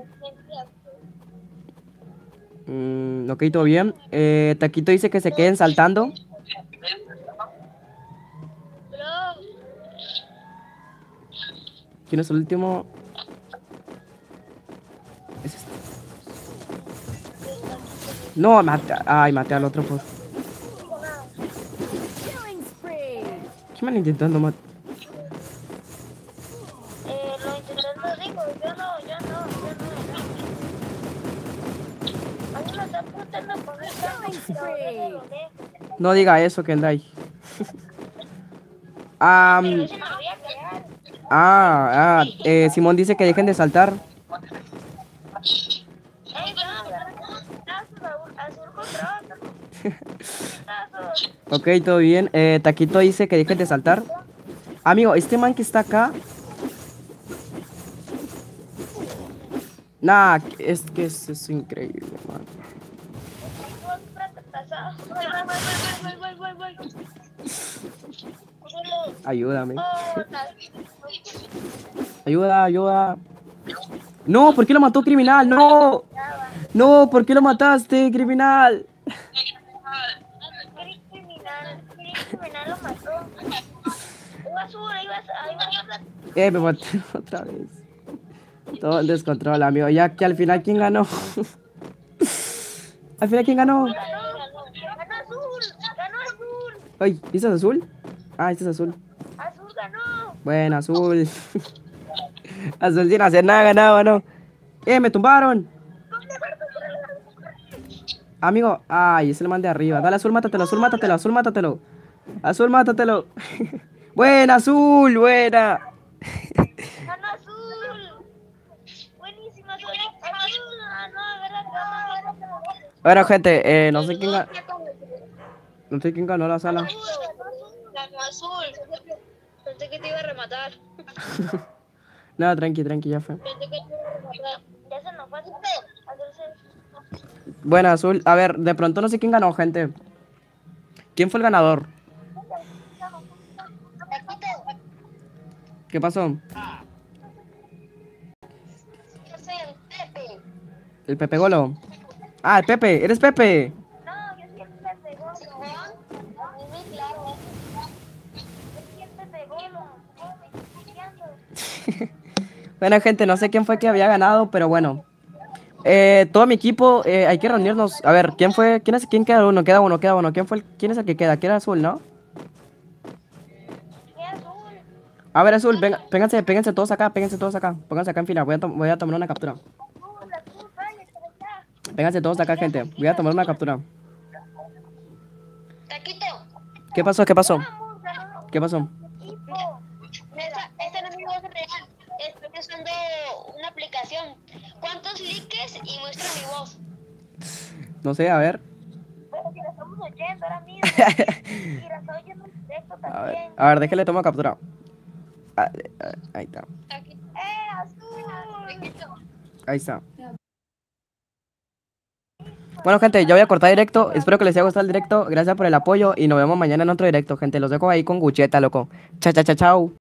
Ok, todo bien. Taquito dice que se queden saltando. ¿Quién es el último? Es este. No, maté al otro por. ¿Qué me han intentando matar? Lo intentando, digo, yo no. A mí me está apuntando con el carro, pero yo no lo dejo. No diga eso, Kendai. Pero ese no lo voy a quedar. Simón dice que dejen de saltar. Azul contra otro. Ok, todo bien. Taquito dice que dejen de saltar. Amigo, este man que está acá. Nah, es que es increíble, man. Ayúdame. Ayuda. No, ¿por qué lo mató, criminal? No, ¿por qué lo mataste, criminal? Criminal lo mató. Me maté otra vez. Todo el descontrol, amigo. Ya que al final, ¿quién ganó? ¿Al final quién ganó? Ganó azul. Ay, ¿este es azul? Este es azul. Azul ganó. Bueno, azul. Azul sin hacer nada ganado, ¿no? Me tumbaron. Amigo, ay, es el man de arriba. Dale, azul, mátatelo, azul, mátatelo, azul, mátatelo. Azul, mátatelo. Buena, azul, buena. Ganó azul. Buenísima, azul. Azul, no, ¿verdad? Ganó. Bueno, gente, no sé quién no sé quién ganó la sala. Ganó azul. Pensé que te iba a rematar. No, tranqui, tranqui, ya fue. Pensé que te iba a rematar. Ya se nos fue. Bueno, azul, a ver, de pronto no sé quién ganó, gente. ¿Quién fue el ganador? ¿Qué pasó? Yo soy el Pepe. El Pepe Golo. Ah, el Pepe, eres Pepe. No, yo soy el Pepe Golo. Muy claro. Yo soy el Pepe Golo. Me estoy copiando. Bueno, gente, no sé quién fue que había ganado, pero bueno. Todo mi equipo, hay que reunirnos. A ver, ¿quién fue? ¿Quién queda uno? Queda uno, queda uno. ¿Quién es el que queda? Queda azul, ¿no? ¿Qué azul? A ver, azul, venga, péguense todos acá, péguense todos acá. Pónganse acá en fila, voy a tomar una captura. Azul, vaya, para allá. Vénganse todos acá, gente. Voy a tomar una captura. Taquito. ¿Qué pasó? ¿Qué pasó? Vamos, ganó ¿Qué pasó? equipo. Esta no es mi voz real. Estoy usando una aplicación. ¿Cuántos likes y muestra mi voz? No sé, a ver. Pero si la estamos oyendo ahora mismo. Y la estoy oyendo en directo también. A ver, déjale tomo captura. Ah, ahí está. Azul! Ahí está. Bueno, gente, ya voy a cortar directo. Espero que les haya gustado el directo. Gracias por el apoyo y nos vemos mañana en otro directo, gente. Los dejo ahí con Gucheta, loco. Chao, chao, chao, chao.